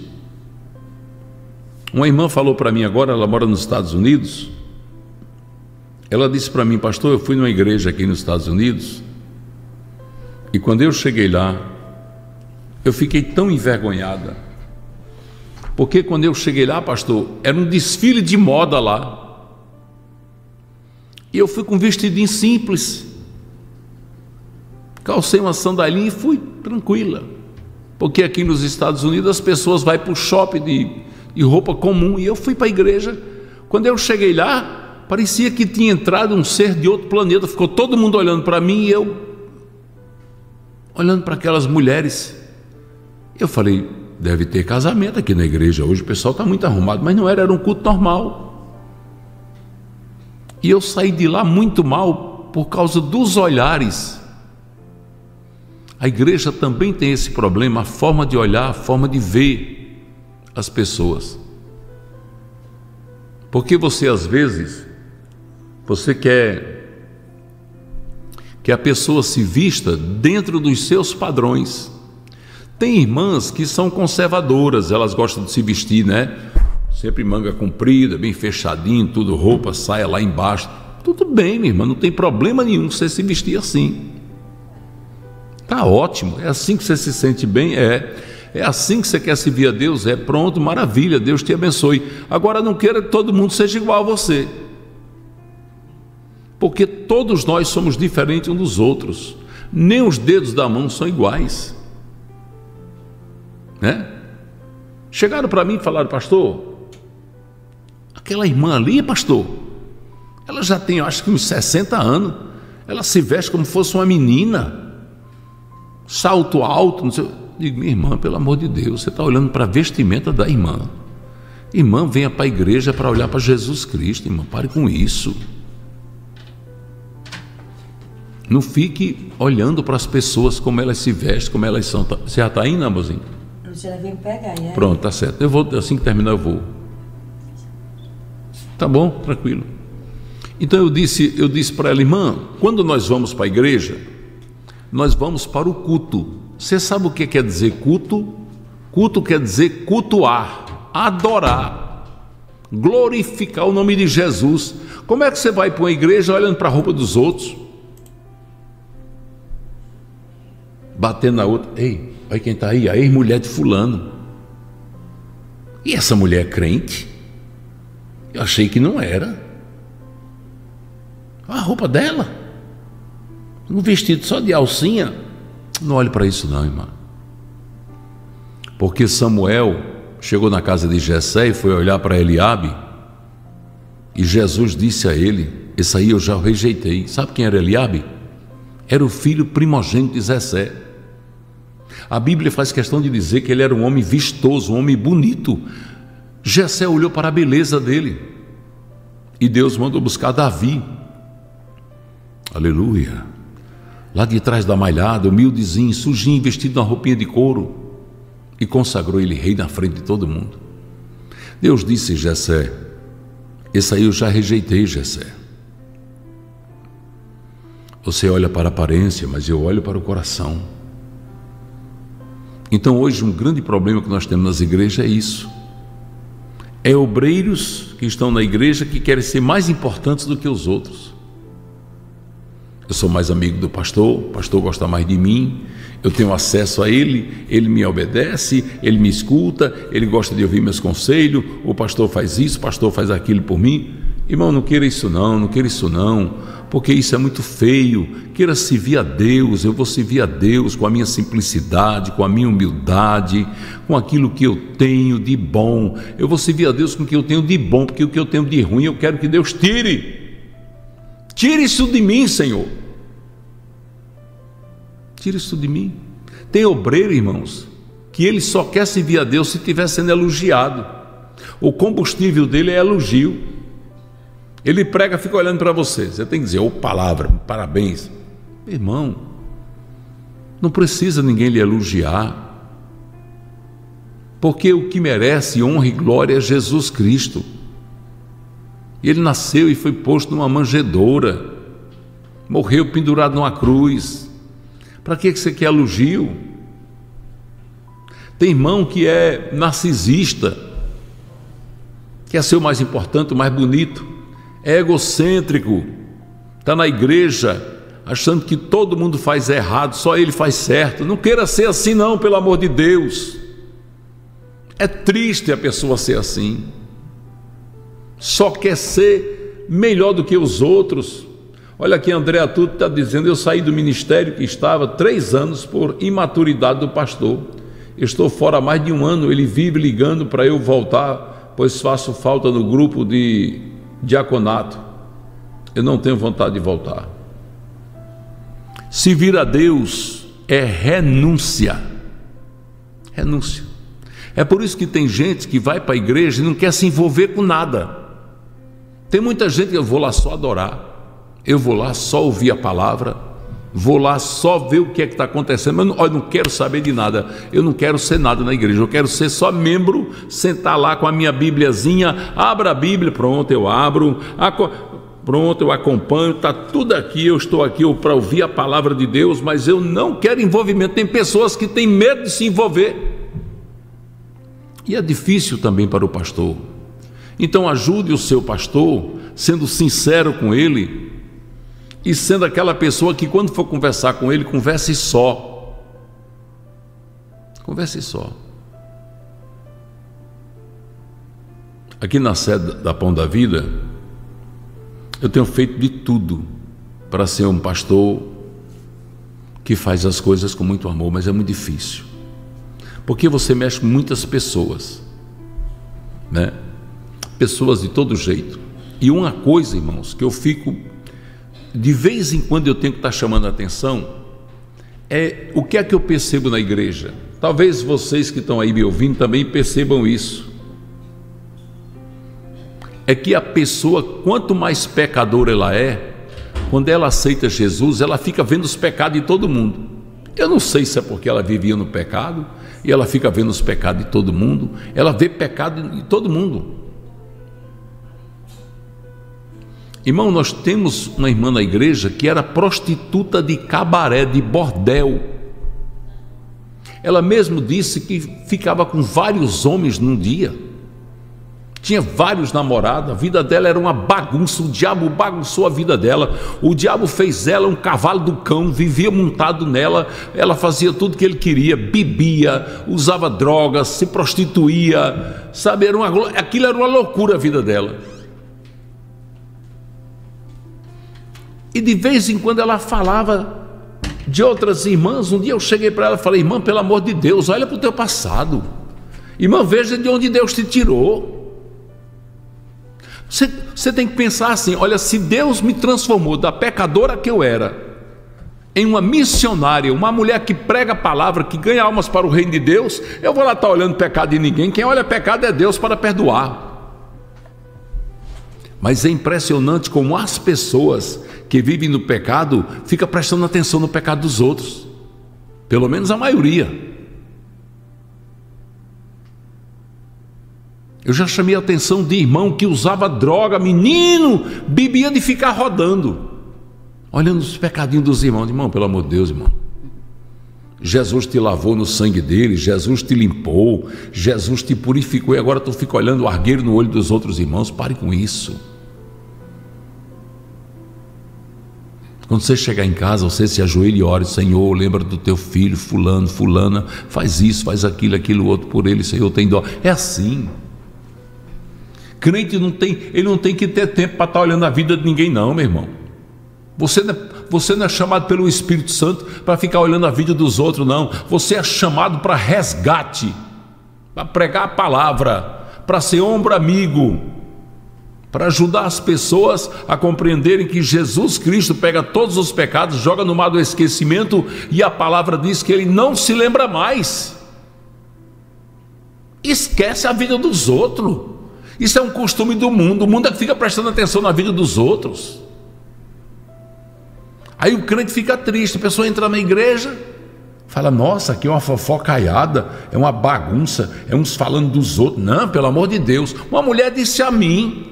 Uma irmã falou para mim agora, ela mora nos Estados Unidos. Ela disse para mim: pastor, eu fui numa igreja aqui nos Estados Unidos e quando eu cheguei lá, eu fiquei tão envergonhada, porque quando eu cheguei lá, pastor, era um desfile de moda lá, e eu fui com um vestidinho simples, calcei uma sandalinha e fui tranquila, porque aqui nos Estados Unidos as pessoas vão para o shopping de, de roupa comum, e eu fui para a igreja. Quando eu cheguei lá, parecia que tinha entrado um ser de outro planeta, ficou todo mundo olhando para mim e eu olhando para aquelas mulheres. Eu falei: deve ter casamento aqui na igreja hoje, o pessoal está muito arrumado, mas não era, era um culto normal. E eu saí de lá muito mal por causa dos olhares. A igreja também tem esse problema, a forma de olhar, a forma de ver as pessoas. Porque você às vezes, você quer que a pessoa se vista dentro dos seus padrões. Tem irmãs que são conservadoras, elas gostam de se vestir, né? Sempre manga comprida, bem fechadinho, tudo, roupa, saia lá embaixo. Tudo bem, minha irmã, não tem problema nenhum você se vestir assim. Tá ótimo, é assim que você se sente bem, é. É assim que você quer servir a Deus, é. Pronto, maravilha, Deus te abençoe. Agora não queira que todo mundo seja igual a você, porque todos nós somos diferentes uns dos outros. Nem os dedos da mão são iguais, né? Chegaram para mim e falaram: pastor, aquela irmã ali, pastor, ela já tem, acho que uns sessenta anos, ela se veste como se fosse uma menina, salto alto, não sei. Eu digo: minha irmã, pelo amor de Deus, você está olhando para a vestimenta da irmã. Irmã, venha para a igreja para olhar para Jesus Cristo, irmã, pare com isso. Não fique olhando para as pessoas, como elas se vestem, como elas são. Você já está indo, amorzinho? Você vem pegar, é? Pronto, tá certo. Eu vou, assim que terminar eu vou. Tá bom, tranquilo. Então eu disse, eu disse para ela: irmã, quando nós vamos para a igreja, nós vamos para o culto. Você sabe o que quer dizer culto? Culto quer dizer cultuar, adorar, glorificar o nome de Jesus. Como é que você vai para uma igreja olhando para a roupa dos outros, batendo na outra? Ei, olha quem está aí, a ex-mulher de fulano. E essa mulher é crente? Eu achei que não era. A roupa dela, um vestido só de alcinha. Não olhe para isso não, irmã. Porque Samuel chegou na casa de Jessé e foi olhar para Eliabe, e Jesus disse a ele: esse aí eu já rejeitei. Sabe quem era Eliabe? Era o filho primogênito de Jessé. A Bíblia faz questão de dizer que ele era um homem vistoso, um homem bonito. Jessé olhou para a beleza dele e Deus mandou buscar Davi. Aleluia. Lá de trás da malhada, humildezinho, sujinho, vestido numa roupinha de couro, e consagrou ele rei na frente de todo mundo. Deus disse: Jessé, esse aí eu já rejeitei, Jessé. Você olha para a aparência, mas eu olho para o coração. Então hoje um grande problema que nós temos nas igrejas é isso. É obreiros que estão na igreja que querem ser mais importantes do que os outros. Eu sou mais amigo do pastor, o pastor gosta mais de mim, eu tenho acesso a ele, ele me obedece, ele me escuta, ele gosta de ouvir meus conselhos, o pastor faz isso, o pastor faz aquilo por mim. Irmão, não queira isso não, não queira isso não, porque isso é muito feio. Queira servir a Deus. Eu vou servir a Deus com a minha simplicidade, com a minha humildade, com aquilo que eu tenho de bom. Eu vou servir a Deus com o que eu tenho de bom, porque o que eu tenho de ruim eu quero que Deus tire. Tire isso de mim, Senhor. Tire isso de mim. Tem obreiro, irmãos, que ele só quer servir a Deus se estiver sendo elogiado. O combustível dele é elogio. Ele prega, fica olhando para você. Você tem que dizer: ô palavra, parabéns. Irmão, não precisa ninguém lhe elogiar, porque o que merece honra e glória é Jesus Cristo. Ele nasceu e foi posto numa manjedoura, morreu pendurado numa cruz. Para que você quer elogio? Tem irmão que é narcisista, quer ser o mais importante, o mais bonito, é egocêntrico, está na igreja achando que todo mundo faz errado, só ele faz certo. Não queira ser assim não, pelo amor de Deus. É triste a pessoa ser assim. Só quer ser melhor do que os outros. Olha aqui, André Atuto está dizendo: eu saí do ministério que estava três anos por imaturidade do pastor. Estou fora há mais de um ano, ele vive ligando para eu voltar, pois faço falta no grupo de diaconato. Eu não tenho vontade de voltar. Servir a Deus é renúncia. Renúncia. É por isso que tem gente que vai para a igreja e não quer se envolver com nada. Tem muita gente que eu vou lá só adorar, eu vou lá só ouvir a palavra, vou lá só ver o que é que está acontecendo, mas eu não, eu não quero saber de nada, eu não quero ser nada na igreja, eu quero ser só membro, sentar lá com a minha bibliazinha, abra a Bíblia, pronto, eu abro, pronto, eu acompanho, está tudo aqui, eu estou aqui para ouvir a palavra de Deus, mas eu não quero envolvimento. Tem pessoas que têm medo de se envolver, e é difícil também para o pastor. Então ajude o seu pastor, sendo sincero com ele, e sendo aquela pessoa que quando for conversar com ele, converse só. Converse só. Aqui na sede da Pão da Vida, eu tenho feito de tudo para ser um pastor que faz as coisas com muito amor, mas é muito difícil, porque você mexe com muitas pessoas, né? Pessoas de todo jeito. E uma coisa, irmãos, que eu fico, de vez em quando eu tenho que estar chamando a atenção, é o que é que eu percebo na igreja. Talvez vocês que estão aí me ouvindo também percebam isso. É que a pessoa, quanto mais pecadora ela é, quando ela aceita Jesus, ela fica vendo os pecados de todo mundo. Eu não sei se é porque ela vivia no pecado e ela fica vendo os pecados de todo mundo. Ela vê pecado de todo mundo. Irmão, nós temos uma irmã na igreja que era prostituta de cabaré, de bordel. Ela mesmo disse que ficava com vários homens num dia. Tinha vários namorados, a vida dela era uma bagunça, o diabo bagunçou a vida dela, o diabo fez ela um cavalo do cão, vivia montado nela, ela fazia tudo que ele queria, bebia, usava drogas, se prostituía, sabe, era uma, aquilo era uma loucura a vida dela. E de vez em quando ela falava de outras irmãs. Um dia eu cheguei para ela e falei: irmã, pelo amor de Deus, olha para o teu passado. Irmã, veja de onde Deus te tirou. Você, você tem que pensar assim: olha, se Deus me transformou da pecadora que eu era em uma missionária, uma mulher que prega a palavra, que ganha almas para o reino de Deus, eu vou lá estar olhando pecado de ninguém. Quem olha pecado é Deus para perdoar. Mas é impressionante como as pessoas que vivem no pecado ficam prestando atenção no pecado dos outros. Pelo menos a maioria. Eu já chamei a atenção de irmão que usava droga, menino, bebia de ficar rodando, olhando os pecadinhos dos irmãos. Irmão, pelo amor de Deus, irmão, Jesus te lavou no sangue dele, Jesus te limpou, Jesus te purificou, e agora tu fica olhando o argueiro no olho dos outros irmãos. Pare com isso. Quando você chegar em casa, você se ajoelha e ore: Senhor, lembra do teu filho, fulano, fulana, faz isso, faz aquilo, aquilo outro por ele, Senhor, tem dó. É assim. Crente não tem, ele não tem que ter tempo para estar olhando a vida de ninguém não, meu irmão. Você não, é, você não é chamado pelo Espírito Santo para ficar olhando a vida dos outros, não. Você é chamado para resgate, para pregar a palavra, para ser ombro amigo, para ajudar as pessoas a compreenderem que Jesus Cristo pega todos os pecados, joga no mar do esquecimento, e a palavra diz que ele não se lembra mais. Esquece a vida dos outros. Isso é um costume do mundo. O mundo é que fica prestando atenção na vida dos outros. Aí o crente fica triste. A pessoa entra na igreja, fala: nossa, aqui é uma fofocaiada, é uma bagunça, é uns falando dos outros. Não, pelo amor de Deus. Uma mulher disse a mim,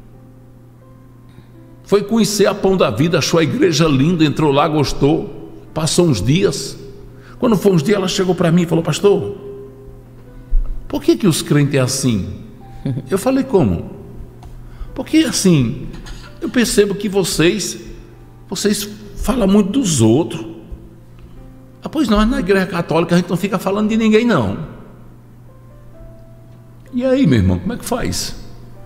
foi conhecer a Pão da Vida, achou a igreja linda, entrou lá, gostou, passou uns dias. Quando foi uns dias, ela chegou para mim e falou: pastor, por que que os crentes é assim? Eu falei: como? Porque assim, eu percebo que vocês vocês falam muito dos outros. Ah, pois nós na igreja católica a gente não fica falando de ninguém não. E aí, meu irmão, como é que faz?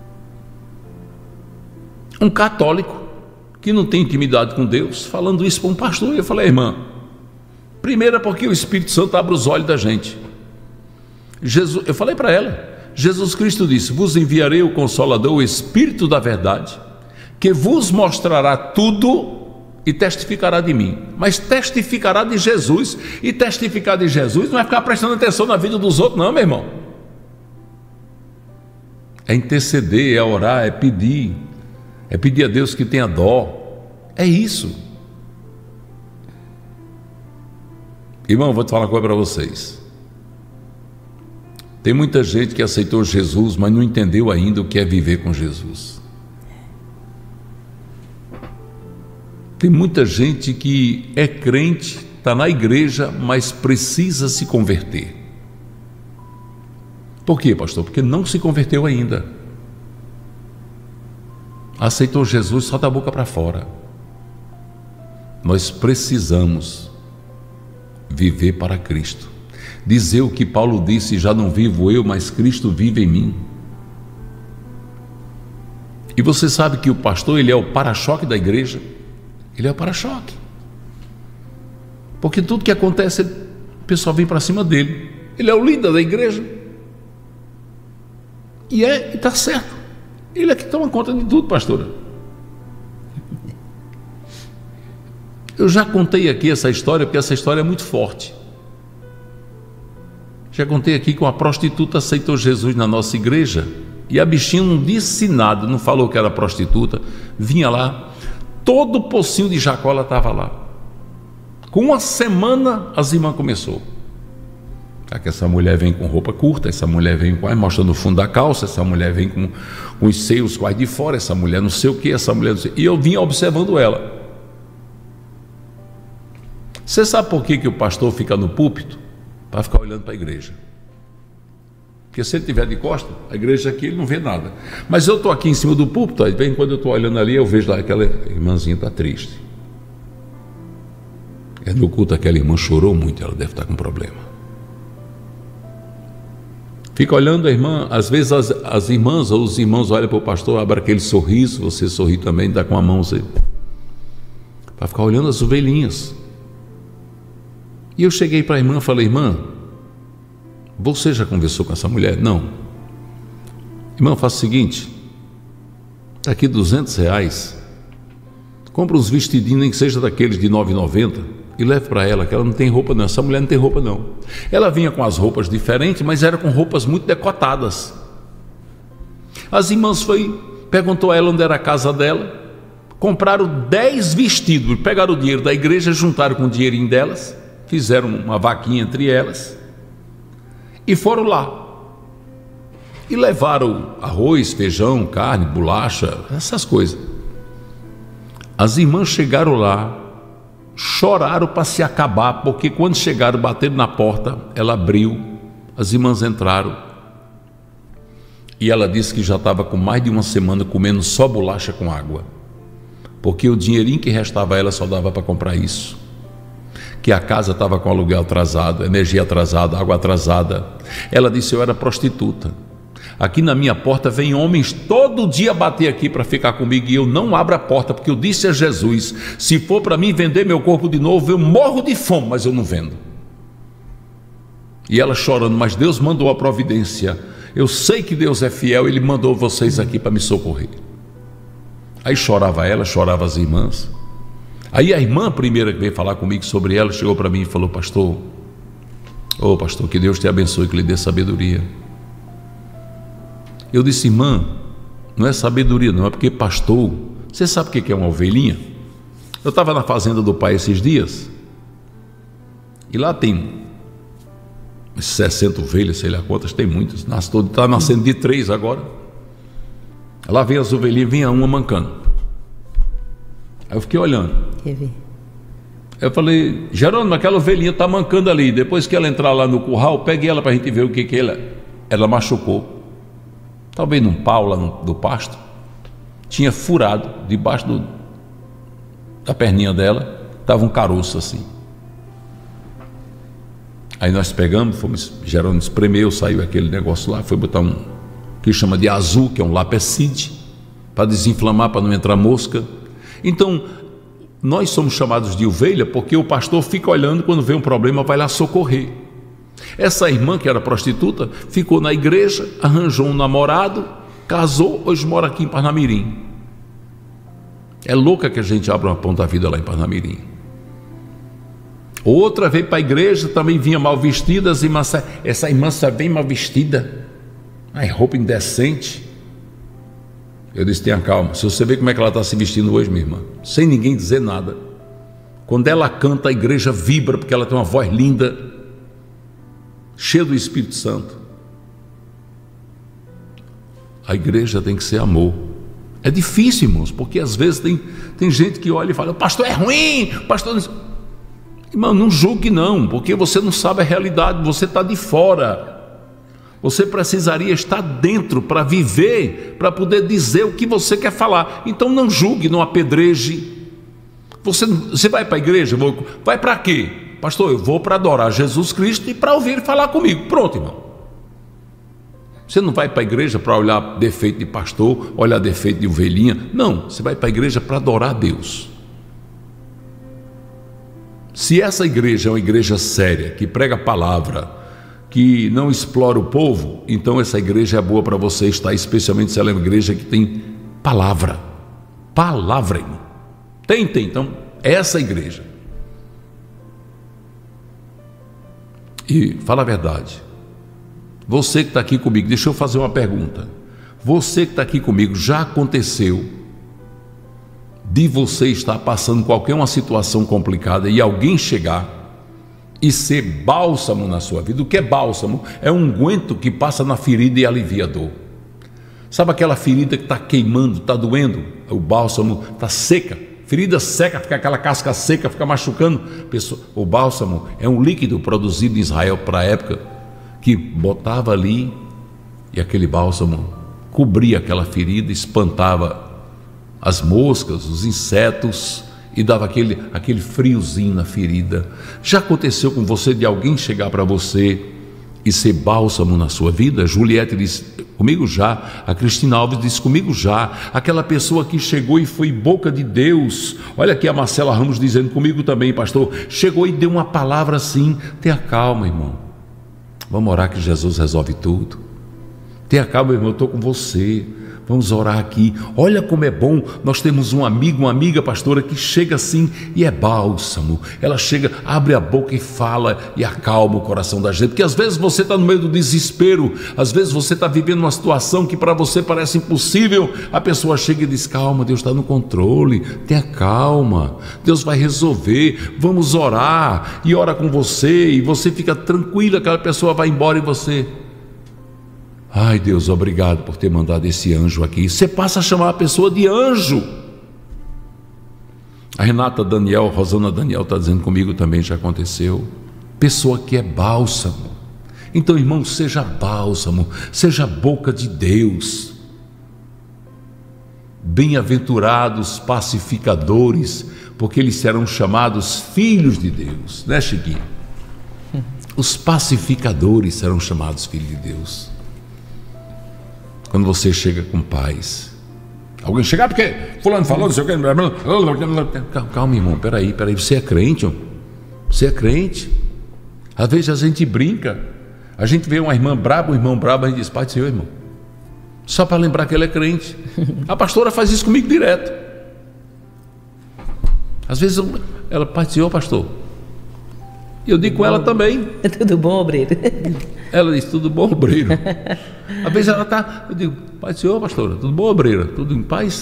Um católico que não tem intimidade com Deus falando isso para um pastor. Eu falei: irmã, primeiro é porque o Espírito Santo abre os olhos da gente. Jesus, eu falei para ela, Jesus Cristo disse: vos enviarei o Consolador, o Espírito da verdade, que vos mostrará tudo e testificará de mim. Mas testificará de Jesus. E testificar de Jesus não é ficar prestando atenção na vida dos outros não, meu irmão. É interceder, é orar, é pedir, é pedir a Deus que tenha dó. É isso. Irmão, vou te falar uma coisa para vocês. Tem muita gente que aceitou Jesus, mas não entendeu ainda o que é viver com Jesus. Tem muita gente que é crente, está na igreja, mas precisa se converter. Por quê, pastor? Porque não se converteu ainda. Aceitou Jesus só da boca para fora. Nós precisamos viver para Cristo. Dizer o que Paulo disse: já não vivo eu, mas Cristo vive em mim. E você sabe que o pastor, ele é o para-choque da igreja. Ele é o para-choque. Porque tudo que acontece, o pessoal vem para cima dele. Ele é o líder da igreja. E é, e está certo. Ele é que toma conta de tudo, pastora. Eu já contei aqui essa história, porque essa história é muito forte. Já contei aqui que uma prostituta aceitou Jesus na nossa igreja, e a bichinha não disse nada, não falou que era prostituta, vinha lá, todo o pocinho de Jacó ela estava lá. Com uma semana as irmãs começou. É que essa mulher vem com roupa curta, essa mulher vem com, mostrando o fundo da calça, essa mulher vem com, com os seios quase de fora, essa mulher não sei o que, essa mulher não sei. E eu vinha observando ela. Você sabe por que, que o pastor fica no púlpito? Para ficar olhando para a igreja. Porque se ele estiver de costas, a igreja aqui ele não vê nada. Mas eu estou aqui em cima do púlpito, aí vem, quando eu estou olhando ali, eu vejo lá aquela irmãzinha está triste. É no culto, aquela irmã chorou muito, ela deve estar com problema. Fica olhando a irmã, às vezes as, as irmãs ou os irmãos olham para o pastor, abre aquele sorriso, você sorri também, dá com a mão, você... para ficar olhando as ovelhinhas. E eu cheguei para a irmã e falei: irmã, você já conversou com essa mulher? Não. Irmã, faça o seguinte, está aqui duzentos reais, compra uns vestidinhos, nem que seja daqueles de nove reais e noventa centavos, e leve para ela, que ela não tem roupa não, essa mulher não tem roupa não. Ela vinha com as roupas diferentes, mas era com roupas muito decotadas. As irmãs foi, perguntou a ela onde era a casa dela, compraram dez vestidos, pegaram o dinheiro da igreja, juntaram com o dinheirinho delas, fizeram uma vaquinha entre elas e foram lá. E levaram arroz, feijão, carne, bolacha, essas coisas. As irmãs chegaram lá, choraram para se acabar, porque quando chegaram, bateram na porta, ela abriu, as irmãs entraram, e ela disse que já estava com mais de uma semana comendo só bolacha com água, porque o dinheirinho que restava a ela só dava para comprar isso, que a casa estava com aluguel atrasado, energia atrasada, água atrasada. Ela disse: eu era prostituta, aqui na minha porta vem homens todo dia bater aqui para ficar comigo, e eu não abro a porta, porque eu disse a Jesus: se for para mim vender meu corpo de novo, eu morro de fome, mas eu não vendo. E ela chorando: mas Deus mandou a providência, eu sei que Deus é fiel, Ele mandou vocês aqui para me socorrer. Aí chorava ela, chorava as irmãs. Aí a irmã primeira que veio falar comigo sobre ela chegou para mim e falou: pastor, ô pastor, que Deus te abençoe, que lhe dê sabedoria. Eu disse: irmã, não é sabedoria não, é porque pastor, você sabe o que é uma ovelhinha? Eu estava na fazenda do pai esses dias, e lá tem sessenta ovelhas, sei lá quantas, tem muitas, está nascendo de três agora. Lá vem as ovelhinhas, vinha uma mancando. Aí eu fiquei olhando. Eu falei: Jerônimo, aquela ovelhinha está mancando ali, depois que ela entrar lá no curral, pegue ela para a gente ver o que que ela, ela machucou. Talvez num pau lá no, do pasto, tinha furado debaixo do, da perninha dela, estava um caroço assim. Aí nós pegamos, fomos, Jerônimo espremeu, saiu aquele negócio lá, foi botar um que chama de azul, que é um lapecide, para desinflamar, para não entrar mosca. Então nós somos chamados de ovelha porque o pastor fica olhando, quando vê um problema vai lá socorrer. Essa irmã, que era prostituta, ficou na igreja, arranjou um namorado, casou, hoje mora aqui em Parnamirim. É louca que a gente abra uma ponta da vida lá em Parnamirim. Outra veio para a igreja, também vinha mal vestida, as irmãs, essa irmã só vem mal vestida, ai, roupa indecente. Eu disse: tenha calma, se você ver como é que ela está se vestindo hoje, minha irmã, sem ninguém dizer nada, quando ela canta, a igreja vibra, porque ela tem uma voz linda, cheia do Espírito Santo. A igreja tem que ser amor. É difícil, irmãos, porque às vezes tem, tem gente que olha e fala: o pastor é ruim, o pastor não... Irmão, não julgue não, porque você não sabe a realidade, você está de fora. Você precisaria estar dentro para viver, para poder dizer o que você quer falar. Então não julgue, não apedreje. Você, você vai para a igreja? Vai para quê? Pastor, eu vou para adorar Jesus Cristo e para ouvir Ele falar comigo. Pronto, irmão. Você não vai para a igreja para olhar defeito de pastor, olhar defeito de ovelhinha. Não, você vai para a igreja para adorar a Deus. Se essa igreja é uma igreja séria, que prega a palavra, que não explora o povo, então essa igreja é boa para você estar, especialmente se ela é uma igreja que tem palavra. Palavra, irmão. Tem, tem. Então, essa igreja. E fala a verdade. Você que está aqui comigo, deixa eu fazer uma pergunta. Você que está aqui comigo, já aconteceu de você estar passando qualquer uma situação complicada e alguém chegar e ser bálsamo na sua vida? O que é bálsamo? É um unguento que passa na ferida e alivia a dor. Sabe aquela ferida que está queimando, está doendo? O bálsamo está seca, ferida seca, fica aquela casca seca, fica machucando. O bálsamo é um líquido produzido em Israel para a época, que botava ali e aquele bálsamo cobria aquela ferida, espantava as moscas, os insetos, e dava aquele, aquele friozinho na ferida. Já aconteceu com você de alguém chegar para você e ser bálsamo na sua vida? Juliette disse comigo já, a Cristina Alves disse comigo já, aquela pessoa que chegou e foi boca de Deus. Olha aqui a Marcela Ramos dizendo comigo também, pastor, chegou e deu uma palavra assim. Tenha calma, irmão, vamos orar que Jesus resolve tudo. Tenha calma, irmão, eu estou com você. Vamos orar aqui. Olha como é bom, nós temos um amigo, uma amiga pastora que chega assim e é bálsamo. Ela chega, abre a boca e fala e acalma o coração da gente. Porque às vezes você está no meio do desespero, às vezes você está vivendo uma situação que para você parece impossível. A pessoa chega e diz, calma, Deus está no controle, tenha calma, Deus vai resolver, vamos orar. E ora com você e você fica tranquilo, aquela pessoa vai embora e você... ai, Deus, obrigado por ter mandado esse anjo aqui. Você passa a chamar a pessoa de anjo. A Renata Daniel, Rosana Daniel está dizendo comigo também, já aconteceu. Pessoa que é bálsamo. Então, irmão, seja bálsamo, seja boca de Deus. Bem-aventurados pacificadores, porque eles serão chamados filhos de Deus, né, Chiquinho? Os pacificadores serão chamados filhos de Deus. Quando você chega com paz, alguém chegar porque fulano falou, não sei o que, calma, irmão, peraí, peraí, você é crente, ó. Você é crente. Às vezes a gente brinca, a gente vê uma irmã braba, um irmão brabo, a gente diz, pai do Senhor, irmão, só para lembrar que ele é crente. A pastora faz isso comigo direto. Às vezes ela, pai do Senhor, pastor, e eu digo com ela também. Tudo bom, obreiro? Ela diz, tudo bom, obreiro? Às vezes ela está, eu digo, pai do Senhor, pastora, tudo bom, obreira? Tudo em paz?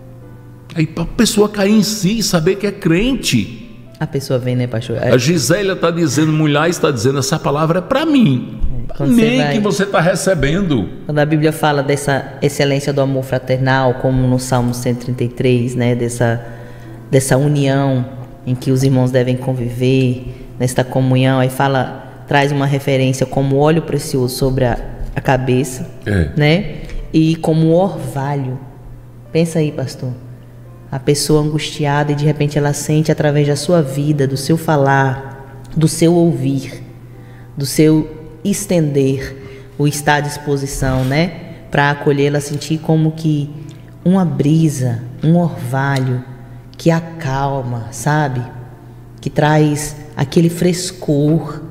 Aí para a pessoa cair em si e saber que é crente. A pessoa vem, né, pastor? A Gisélia está dizendo, mulher está dizendo, essa palavra é para mim. Quando Nem você vai... que você está recebendo. Quando a Bíblia fala dessa excelência do amor fraternal, como no Salmo cento e trinta e três, né, dessa, dessa união em que os irmãos devem conviver, nesta comunhão, aí fala... traz uma referência como óleo precioso sobre a, a cabeça, é. né? E como orvalho. Pensa aí, pastor. A pessoa angustiada e de repente ela sente através da sua vida, do seu falar, do seu ouvir, do seu estender, o estar à disposição, né? Para acolhê-la, sentir como que uma brisa, um orvalho que acalma, sabe? Que traz aquele frescor.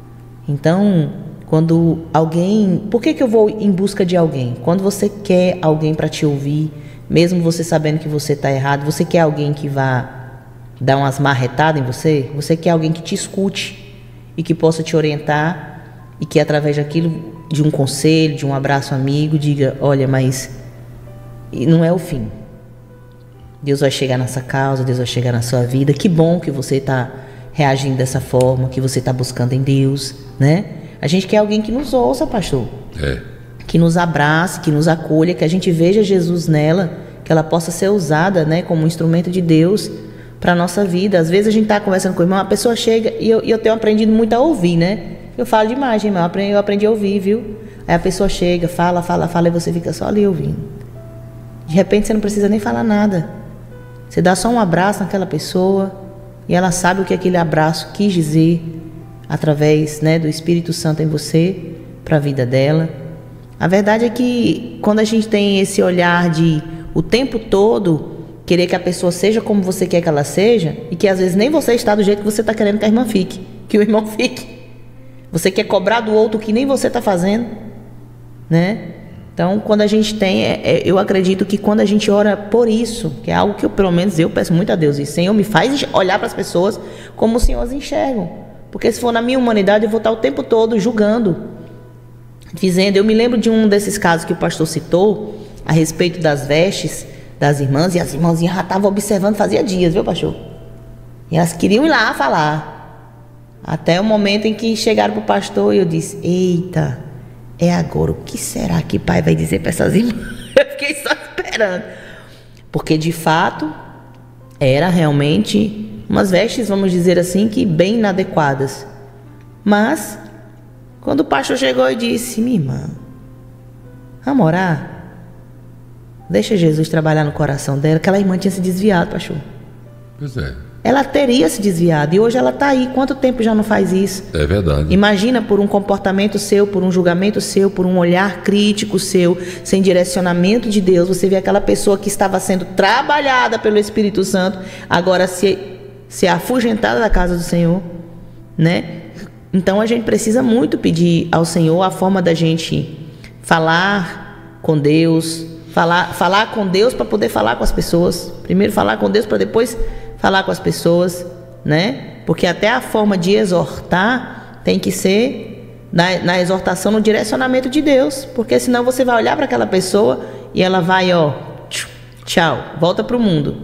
Então, quando alguém... Por que que eu vou em busca de alguém? Quando você quer alguém para te ouvir, mesmo você sabendo que você está errado, você quer alguém que vá dar umas marretadas em você, você quer alguém que te escute e que possa te orientar e que através daquilo, de um conselho, de um abraço amigo, diga, olha, mas não é o fim. Deus vai chegar nessa causa, Deus vai chegar na sua vida. Que bom que você está reagindo dessa forma, que você está buscando em Deus, né? A gente quer alguém que nos ouça, pastor. É. Que nos abrace, que nos acolha, que a gente veja Jesus nela, que ela possa ser usada, né, como um instrumento de Deus para a nossa vida. Às vezes a gente está conversando com o irmão, a pessoa chega e eu, e eu tenho aprendido muito a ouvir, né? Eu falo demais, irmão, eu aprendi, eu aprendi a ouvir, viu? Aí a pessoa chega, fala, fala, fala e você fica só ali ouvindo. De repente você não precisa nem falar nada. Você dá só um abraço naquela pessoa e ela sabe o que aquele abraço quis dizer através, né, do Espírito Santo em você, para a vida dela. A verdade é que quando a gente tem esse olhar de o tempo todo querer que a pessoa seja como você quer que ela seja, e que às vezes nem você está do jeito que você está querendo que a irmã fique, que o irmão fique. Você quer cobrar do outro que nem você está fazendo, né? Então, quando a gente tem, é, é, eu acredito que quando a gente ora por isso, que é algo que eu, pelo menos eu peço muito a Deus, e Senhor, me faz olhar para as pessoas como os senhores enxergam. Porque se for na minha humanidade, eu vou estar o tempo todo julgando, dizendo, eu me lembro de um desses casos que o pastor citou, a respeito das vestes das irmãs, e as irmãzinhas já estavam observando fazia dias, viu, pastor? E elas queriam ir lá falar, até o momento em que chegaram para o pastor e eu disse, eita, é agora, o que será que pai vai dizer para essas irmãs? Eu fiquei só esperando, porque de fato era realmente umas vestes, vamos dizer assim, que bem inadequadas. Mas quando o pastor chegou e disse, minha irmã, vamos orar? Deixa Jesus trabalhar no coração dela. Aquela irmã tinha se desviado, pastor. Pois é. ela teria se desviado. E hoje ela está aí. Quanto tempo já não faz isso? É verdade. Imagina por um comportamento seu, por um julgamento seu, por um olhar crítico seu, sem direcionamento de Deus, você vê aquela pessoa que estava sendo trabalhada pelo Espírito Santo, agora se, se afugentada da casa do Senhor, né? Então a gente precisa muito pedir ao Senhor a forma da gente falar com Deus, falar, falar com Deus para poder falar com as pessoas. Primeiro falar com Deus para depois falar com as pessoas, né? Porque até a forma de exortar tem que ser na, na exortação, no direcionamento de Deus, porque senão você vai olhar para aquela pessoa e ela vai, ó, tchau, volta para o mundo.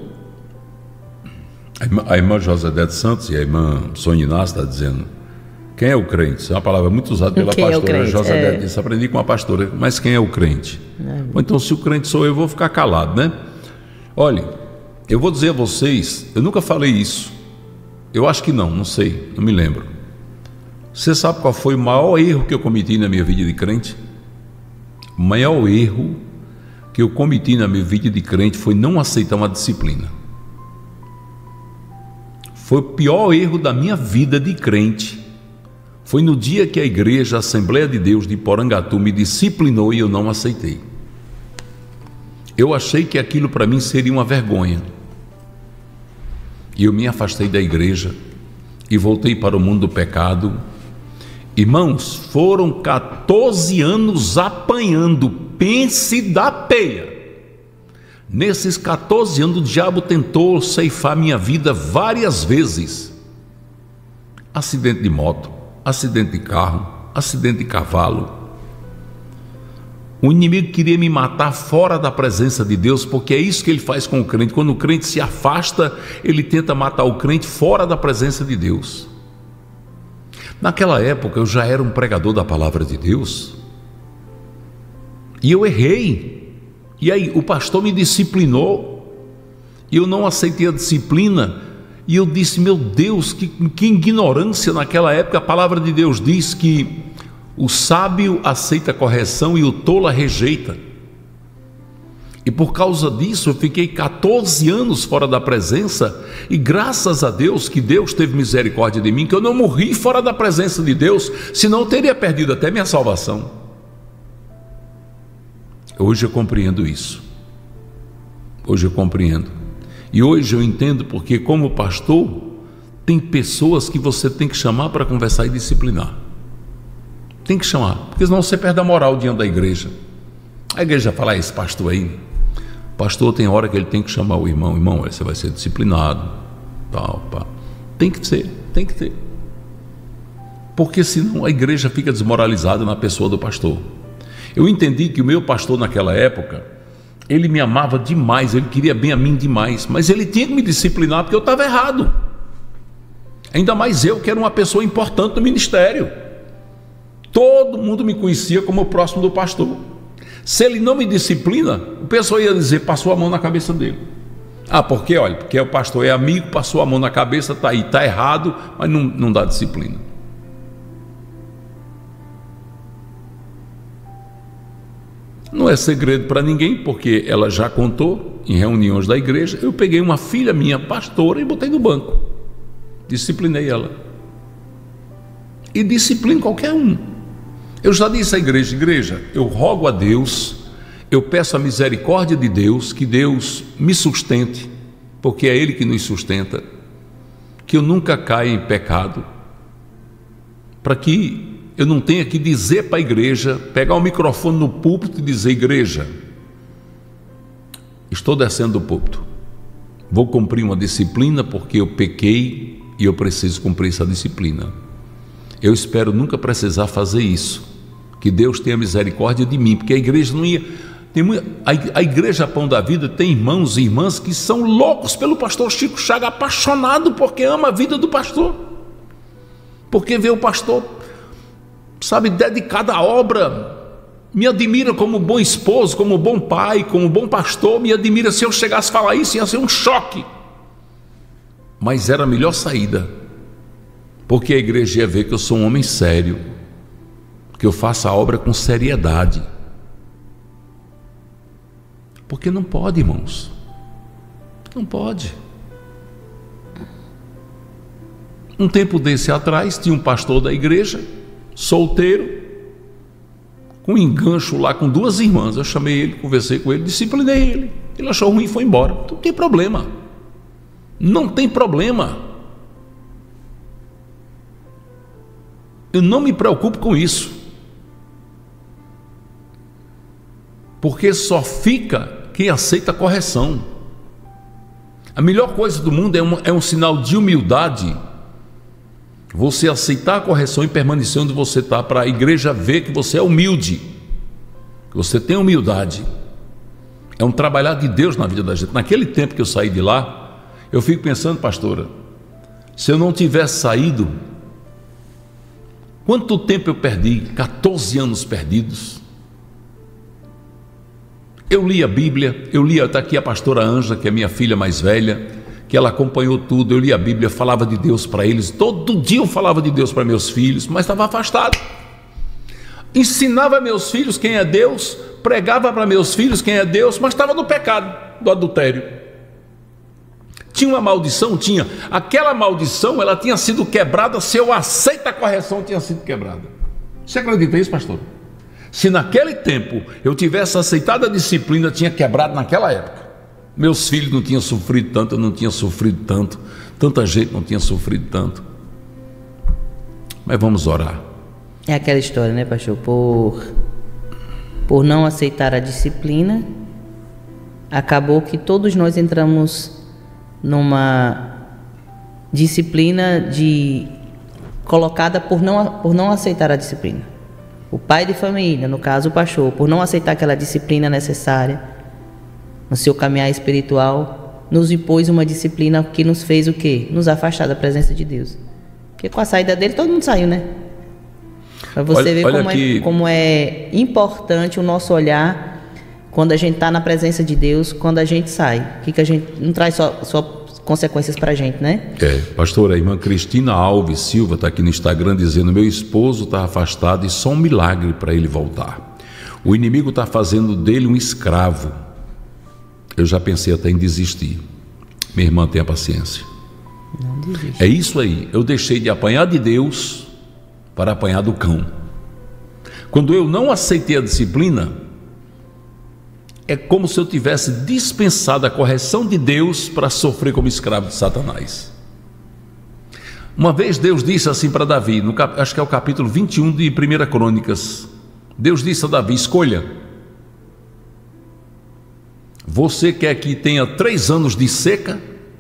A irmã, a irmã Josedete Santos e a irmã Sônia Inácio está dizendo: quem é o crente? Isso é uma palavra muito usada pela quem pastora é Josedete. É. Disse: aprendi com a pastora, mas quem é o crente? É. Bom, então, se o crente sou eu, eu vou ficar calado, né? Olha, eu vou dizer a vocês, eu nunca falei isso. Eu acho que não, não sei, não me lembro. Você sabe qual foi o maior erro que eu cometi na minha vida de crente? O maior erro que eu cometi na minha vida de crente foi não aceitar uma disciplina. Foi o pior erro da minha vida de crente. Foi no dia que a igreja, a Assembleia de Deus de Porangatu, me disciplinou e eu não aceitei. Eu achei que aquilo para mim seria uma vergonha. E eu me afastei da igreja e voltei para o mundo do pecado. Irmãos, foram quatorze anos apanhando, pense da peia. Nesses quatorze anos o diabo tentou ceifar minha vida várias vezes. Acidente de moto, acidente de carro, acidente de cavalo. O inimigo queria me matar fora da presença de Deus, porque é isso que ele faz com o crente. Quando o crente se afasta, ele tenta matar o crente fora da presença de Deus. Naquela época eu já era um pregador da palavra de Deus e eu errei. E aí o pastor me disciplinou e eu não aceitei a disciplina. E eu disse: meu Deus, que, que ignorância. Naquela época a palavra de Deus diz que o sábio aceita a correção e o tolo a rejeita. E por causa disso eu fiquei quatorze anos fora da presença. E graças a Deus que Deus teve misericórdia de mim, que eu não morri fora da presença de Deus, senão eu teria perdido até minha salvação. Hoje eu compreendo isso. Hoje eu compreendo. E hoje eu entendo porque, como pastor, tem pessoas que você tem que chamar para conversar e disciplinar. Tem que chamar, porque senão você perde a moral diante da igreja. A igreja fala: esse pastor aí, pastor tem hora que ele tem que chamar o irmão. Irmão, você vai ser disciplinado, tal, pá. Tem que ser, tem que ter. Porque senão a igreja fica desmoralizada na pessoa do pastor. Eu entendi que o meu pastor naquela época, ele me amava demais, ele queria bem a mim demais, mas ele tinha que me disciplinar porque eu estava errado. Ainda mais eu, que era uma pessoa importante no ministério. Todo mundo me conhecia como o próximo do pastor. Se ele não me disciplina, o pessoal ia dizer: passou a mão na cabeça dele. Ah, porque olha, porque o pastor é amigo, passou a mão na cabeça, está aí, está errado, mas não, não dá disciplina. Não é segredo para ninguém, porque ela já contou em reuniões da igreja. Eu peguei uma filha minha, pastora, e botei no banco. Disciplinei ela. E disciplino qualquer um. Eu já disse à igreja: igreja, eu rogo a Deus, eu peço a misericórdia de Deus, que Deus me sustente, porque é Ele que nos sustenta, que eu nunca caia em pecado, para que eu não tenho que dizer para a igreja, pegar o microfone no púlpito e dizer: igreja, estou descendo do púlpito, vou cumprir uma disciplina porque eu pequei e eu preciso cumprir essa disciplina. Eu espero nunca precisar fazer isso. Que Deus tenha misericórdia de mim, porque a igreja não ia... Tem muita, a, a igreja Pão da Vida tem irmãos e irmãs que são loucos pelo pastor Chico Chaga, apaixonado porque ama a vida do pastor, porque vê o pastor, sabe, dedicado à obra. Me admira como bom esposo, como bom pai, como bom pastor. Me admira. Se eu chegasse a falar isso, ia ser um choque, mas era a melhor saída, porque a igreja ia ver que eu sou um homem sério, que eu faço a obra com seriedade. Porque não pode, irmãos, não pode. Um tempo desse atrás, tinha um pastor da igreja, solteiro, com um engancho lá com duas irmãs. Eu chamei ele, conversei com ele, disciplinei ele. Ele achou ruim e foi embora. Não tem problema. Não tem problema. Eu não me preocupo com isso. Porque só fica quem aceita a correção. A melhor coisa do mundo é um, é um sinal de humildade. Você aceitar a correção e permanecer onde você está, para a igreja ver que você é humilde, que você tem humildade. É um trabalhar de Deus na vida da gente. Naquele tempo que eu saí de lá, eu fico pensando, pastora, se eu não tivesse saído, quanto tempo eu perdi? quatorze anos perdidos. Eu li a Bíblia, eu li, está aqui a pastora Ângela, que é minha filha mais velha, que ela acompanhou tudo. Eu li a Bíblia, falava de Deus para eles, todo dia eu falava de Deus para meus filhos, mas estava afastado. Ensinava meus filhos quem é Deus, pregava para meus filhos quem é Deus, mas estava no pecado do adultério. Tinha uma maldição? Tinha. Aquela maldição, ela tinha sido quebrada, se eu aceito a correção, tinha sido quebrada. Você acredita nisso, pastor? Se naquele tempo eu tivesse aceitado a disciplina, tinha quebrado naquela época. Meus filhos não tinham sofrido tanto, eu não tinha sofrido tanto, tanta gente não tinha sofrido tanto. Mas vamos orar. É aquela história, né, pastor? Por, por não aceitar a disciplina, acabou que todos nós entramos numa disciplina de, colocada por não, por não aceitar a disciplina. O pai de família, no caso o pastor, por não aceitar aquela disciplina necessária no seu caminhar espiritual, nos impôs uma disciplina que nos fez o quê? Nos afastar da presença de Deus. Porque com a saída dele, todo mundo saiu, né? Para você olha, ver olha como, é, como é importante o nosso olhar quando a gente está na presença de Deus, quando a gente sai. O que, que a gente não traz só, só consequências para a gente, né? É, pastora, a irmã Cristina Alves Silva está aqui no Instagram dizendo: meu esposo está afastado e só um milagre para ele voltar. O inimigo está fazendo dele um escravo. Eu já pensei até em desistir. Minha irmã, tenha paciência. Não desiste. É isso aí. Eu deixei de apanhar de Deus para apanhar do cão. Quando eu não aceitei a disciplina, é como se eu tivesse dispensado a correção de Deus para sofrer como escravo de Satanás. Uma vez Deus disse assim para Davi, no, acho que é o capítulo vinte e um de primeira Crônicas. Deus disse a Davi: escolha. Você quer que tenha três anos de seca?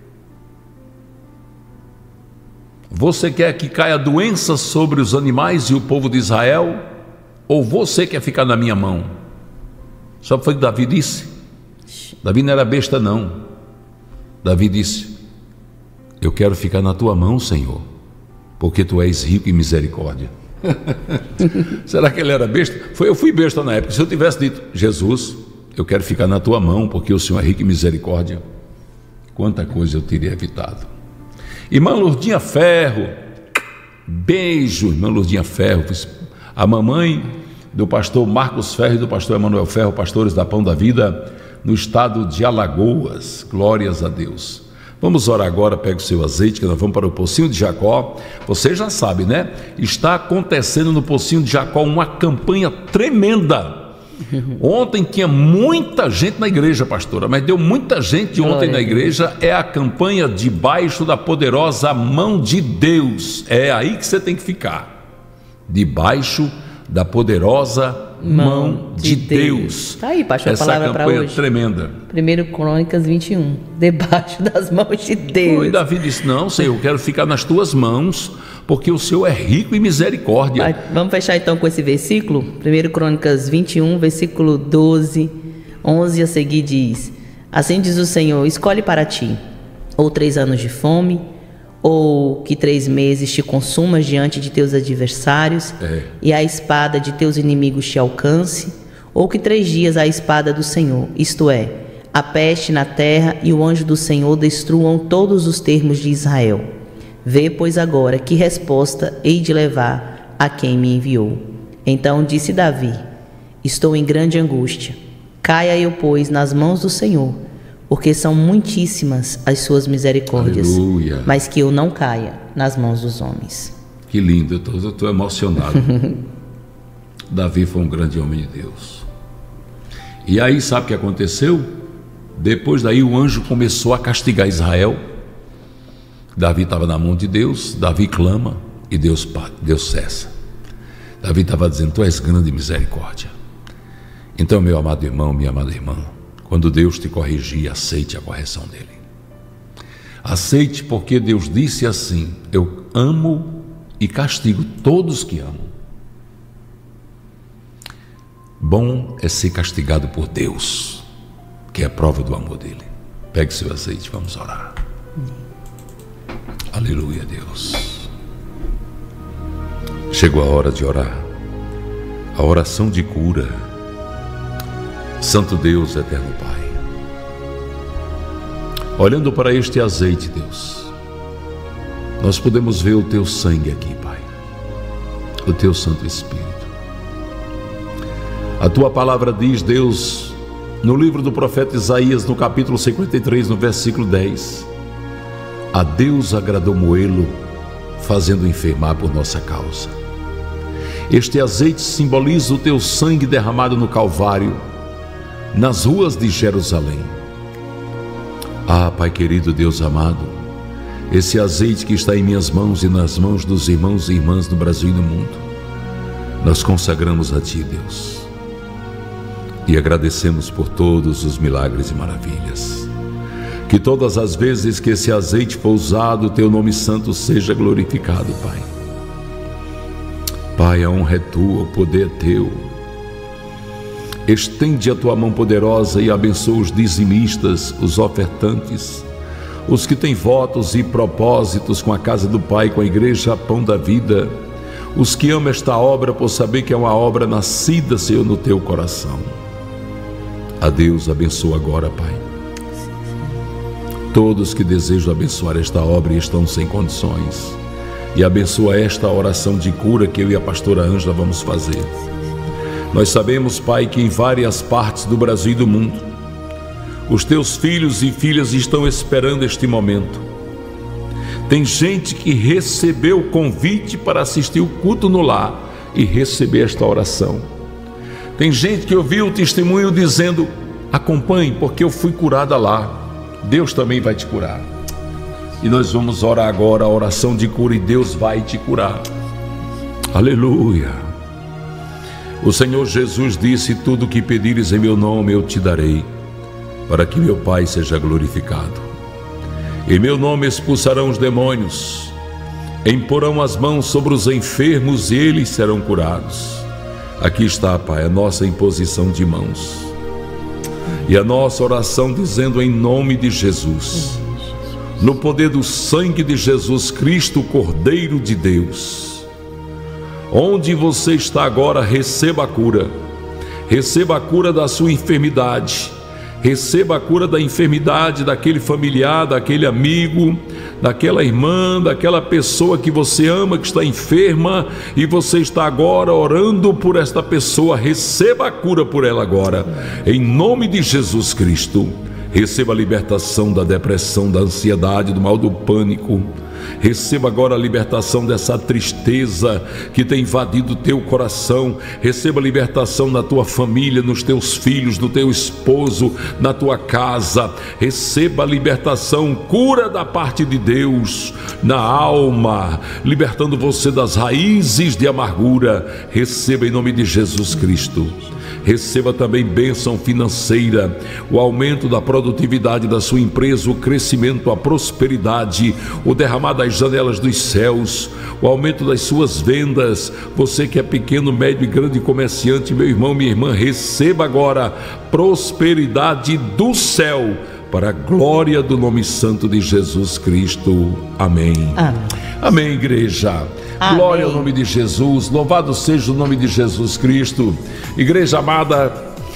Você quer que caia doença sobre os animais e o povo de Israel? Ou você quer ficar na minha mão? Sabe o que foi que Davi disse? Davi não era besta não. Davi disse: eu quero ficar na tua mão, Senhor, porque tu és rico em misericórdia. Será que ele era besta? Foi, eu fui besta na época. Se eu tivesse dito: Jesus, eu quero ficar na tua mão, porque o Senhor é rico em misericórdia, quanta coisa eu teria evitado. Irmã Lourdinha Ferro, beijo, irmã Lourdinha Ferro, a mamãe do pastor Marcos Ferro e do pastor Emanuel Ferro, pastores da Pão da Vida, no estado de Alagoas. Glórias a Deus. Vamos orar agora. Pega o seu azeite, que nós vamos para o Pocinho de Jacó. Você já sabe, né? Está acontecendo no Pocinho de Jacó uma campanha tremenda. Ontem tinha muita gente na igreja, pastora, mas deu muita gente ontem na igreja. É a campanha debaixo da poderosa mão de Deus. É aí que você tem que ficar, debaixo da poderosa mão de, de Deus. Tá aí, pastor, essa a palavra para hoje. Tremenda. primeira Crônicas vinte e um, debaixo das mãos de Deus. E Davi disse: não, Senhor, eu quero ficar nas tuas mãos, porque o Senhor é rico em misericórdia. Vai, vamos fechar então com esse versículo. primeira Crônicas vinte e um, versículo doze, onze a seguir diz: assim diz o Senhor: escolhe para ti, ou três anos de fome, ou que três meses te consumas diante de teus adversários, é. e a espada de teus inimigos te alcance, ou que três dias a espada do Senhor, isto é, a peste na terra e o anjo do Senhor destruam todos os termos de Israel. Vê, pois, agora que resposta hei de levar a quem me enviou. Então disse Davi: estou em grande angústia. Caia eu, pois, nas mãos do Senhor, porque são muitíssimas as suas misericórdias. Aleluia. Mas que eu não caia nas mãos dos homens. Que lindo, eu tô, eu tô emocionado. Davi foi um grande homem de Deus. E aí sabe o que aconteceu? Depois daí o anjo começou a castigar Israel. Davi estava na mão de Deus, Davi clama e Deus, Deus cessa. Davi estava dizendo, tu és grande misericórdia. Então, meu amado irmão, minha amada irmã, quando Deus te corrigir, aceite a correção dele. Aceite, porque Deus disse assim, eu amo e castigo todos que amam. Bom é ser castigado por Deus, que é a prova do amor dele. Pegue seu azeite, vamos orar. Aleluia, Deus. Chegou a hora de orar, a oração de cura. Santo Deus, eterno Pai, olhando para este azeite, Deus, nós podemos ver o teu sangue aqui, Pai, o teu Santo Espírito. A tua palavra diz, Deus, no livro do profeta Isaías, no capítulo cinquenta e três, no versículo dez, a Deus agradou moê-lo, fazendo enfermar por nossa causa. Este azeite simboliza o teu sangue derramado no Calvário, nas ruas de Jerusalém. Ah, Pai querido, Deus amado, esse azeite que está em minhas mãos e nas mãos dos irmãos e irmãs do Brasil e do mundo, nós consagramos a Ti, Deus, e agradecemos por todos os milagres e maravilhas. Que todas as vezes que esse azeite for usado, o Teu nome santo seja glorificado, Pai. Pai, a honra é Tua, o poder é Teu. Estende a Tua mão poderosa e abençoa os dizimistas, os ofertantes, os que têm votos e propósitos com a casa do Pai, com a igreja Pão da Vida, os que amam esta obra por saber que é uma obra nascida, Senhor, no Teu coração. A Deus abençoa agora, Pai. Todos que desejam abençoar esta obra e estão sem condições, e abençoa esta oração de cura que eu e a pastora Ângela vamos fazer. Nós sabemos, Pai, que em várias partes do Brasil e do mundo, os Teus filhos e filhas estão esperando este momento. Tem gente que recebeu o convite para assistir o culto no lar e receber esta oração. Tem gente que ouviu o testemunho dizendo, acompanhe, porque eu fui curada lá. Deus também vai te curar. E nós vamos orar agora a oração de cura e Deus vai te curar. Aleluia. O Senhor Jesus disse, tudo o que pedires em meu nome eu te darei, para que meu Pai seja glorificado. Em meu nome expulsarão os demônios, imporão as mãos sobre os enfermos e eles serão curados. Aqui está, Pai, a nossa imposição de mãos e a nossa oração dizendo em nome de Jesus, no poder do sangue de Jesus Cristo, Cordeiro de Deus. Onde você está agora, receba a cura. Receba a cura da sua enfermidade. Receba a cura da enfermidade daquele familiar, daquele amigo, daquela irmã, daquela pessoa que você ama, que está enferma, e você está agora orando por esta pessoa. Receba a cura por ela agora, em nome de Jesus Cristo. Receba a libertação da depressão, da ansiedade, do mal do pânico. Receba agora a libertação dessa tristeza que tem invadido o teu coração. Receba a libertação na tua família, nos teus filhos, no teu esposo, na tua casa. Receba a libertação, cura da parte de Deus na alma, libertando você das raízes de amargura. Receba em nome de Jesus Cristo. Receba também bênção financeira, o aumento da produtividade da sua empresa, o crescimento, a prosperidade, o derramar das janelas dos céus, o aumento das suas vendas. Você que é pequeno, médio e grande comerciante, meu irmão, minha irmã, receba agora prosperidade do céu, para a glória do nome santo de Jesus Cristo. Amém. Amém, Amém, igreja. Amém. Glória ao nome de Jesus, louvado seja o nome de Jesus Cristo. Igreja amada,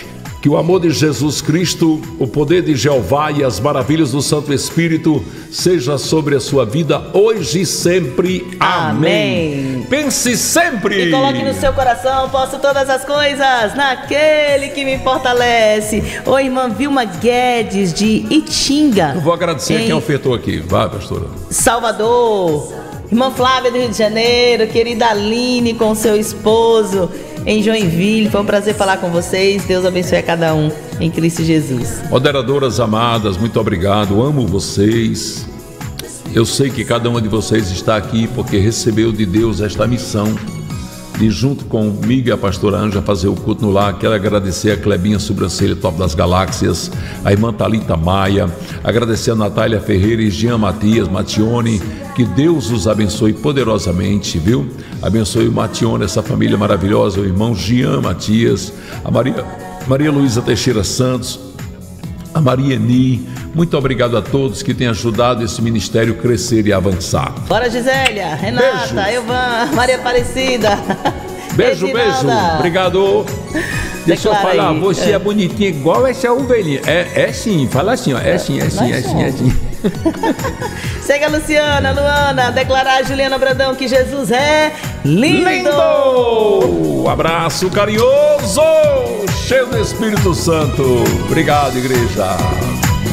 Que o amor de Jesus Cristo, o poder de Jeová e as maravilhas do Santo Espírito seja sobre a sua vida hoje e sempre. Amém. Amém. Pense sempre. E coloque no seu coração, posso todas as coisas naquele que me fortalece. Ô, irmã Vilma Guedes de Itinga. Eu vou agradecer em... quem ofertou aqui. Vai, pastora. Salvador. Irmã Flávia do Rio de Janeiro. Querida Aline com seu esposo em Joinville. Foi um prazer falar com vocês. Deus abençoe a cada um em Cristo Jesus. Moderadoras amadas, muito obrigado. Amo vocês. Eu sei que cada uma de vocês está aqui porque recebeu de Deus esta missão de, junto comigo e a pastora Anja, fazer o culto no lar. Quero agradecer a Clebinha Sobrancelha, Top das Galáxias, a irmã Thalita Maia, agradecer a Natália Ferreira e Jean Matias, Matione. Que Deus os abençoe poderosamente, viu? Abençoe o Matione, essa família maravilhosa, o irmão Jean Matias, a Maria, Maria Luísa Teixeira Santos, a Maria Eni. Muito obrigado a todos que têm ajudado esse ministério crescer e avançar. Bora, Gisélia, Renata, beijo. Elvan, Maria Aparecida. Beijo, beijo. Obrigado. Deixa Declara eu falar, aí. Você é. é bonitinha igual essa ovelhinha. É, é sim, fala assim, ó. É sim, é sim, é sim, é sim. Chega a Luciana, Luana, declarar a Juliana Brandão que Jesus é lindo. Lindo! Um abraço carinhoso, cheio do Espírito Santo. Obrigado, igreja.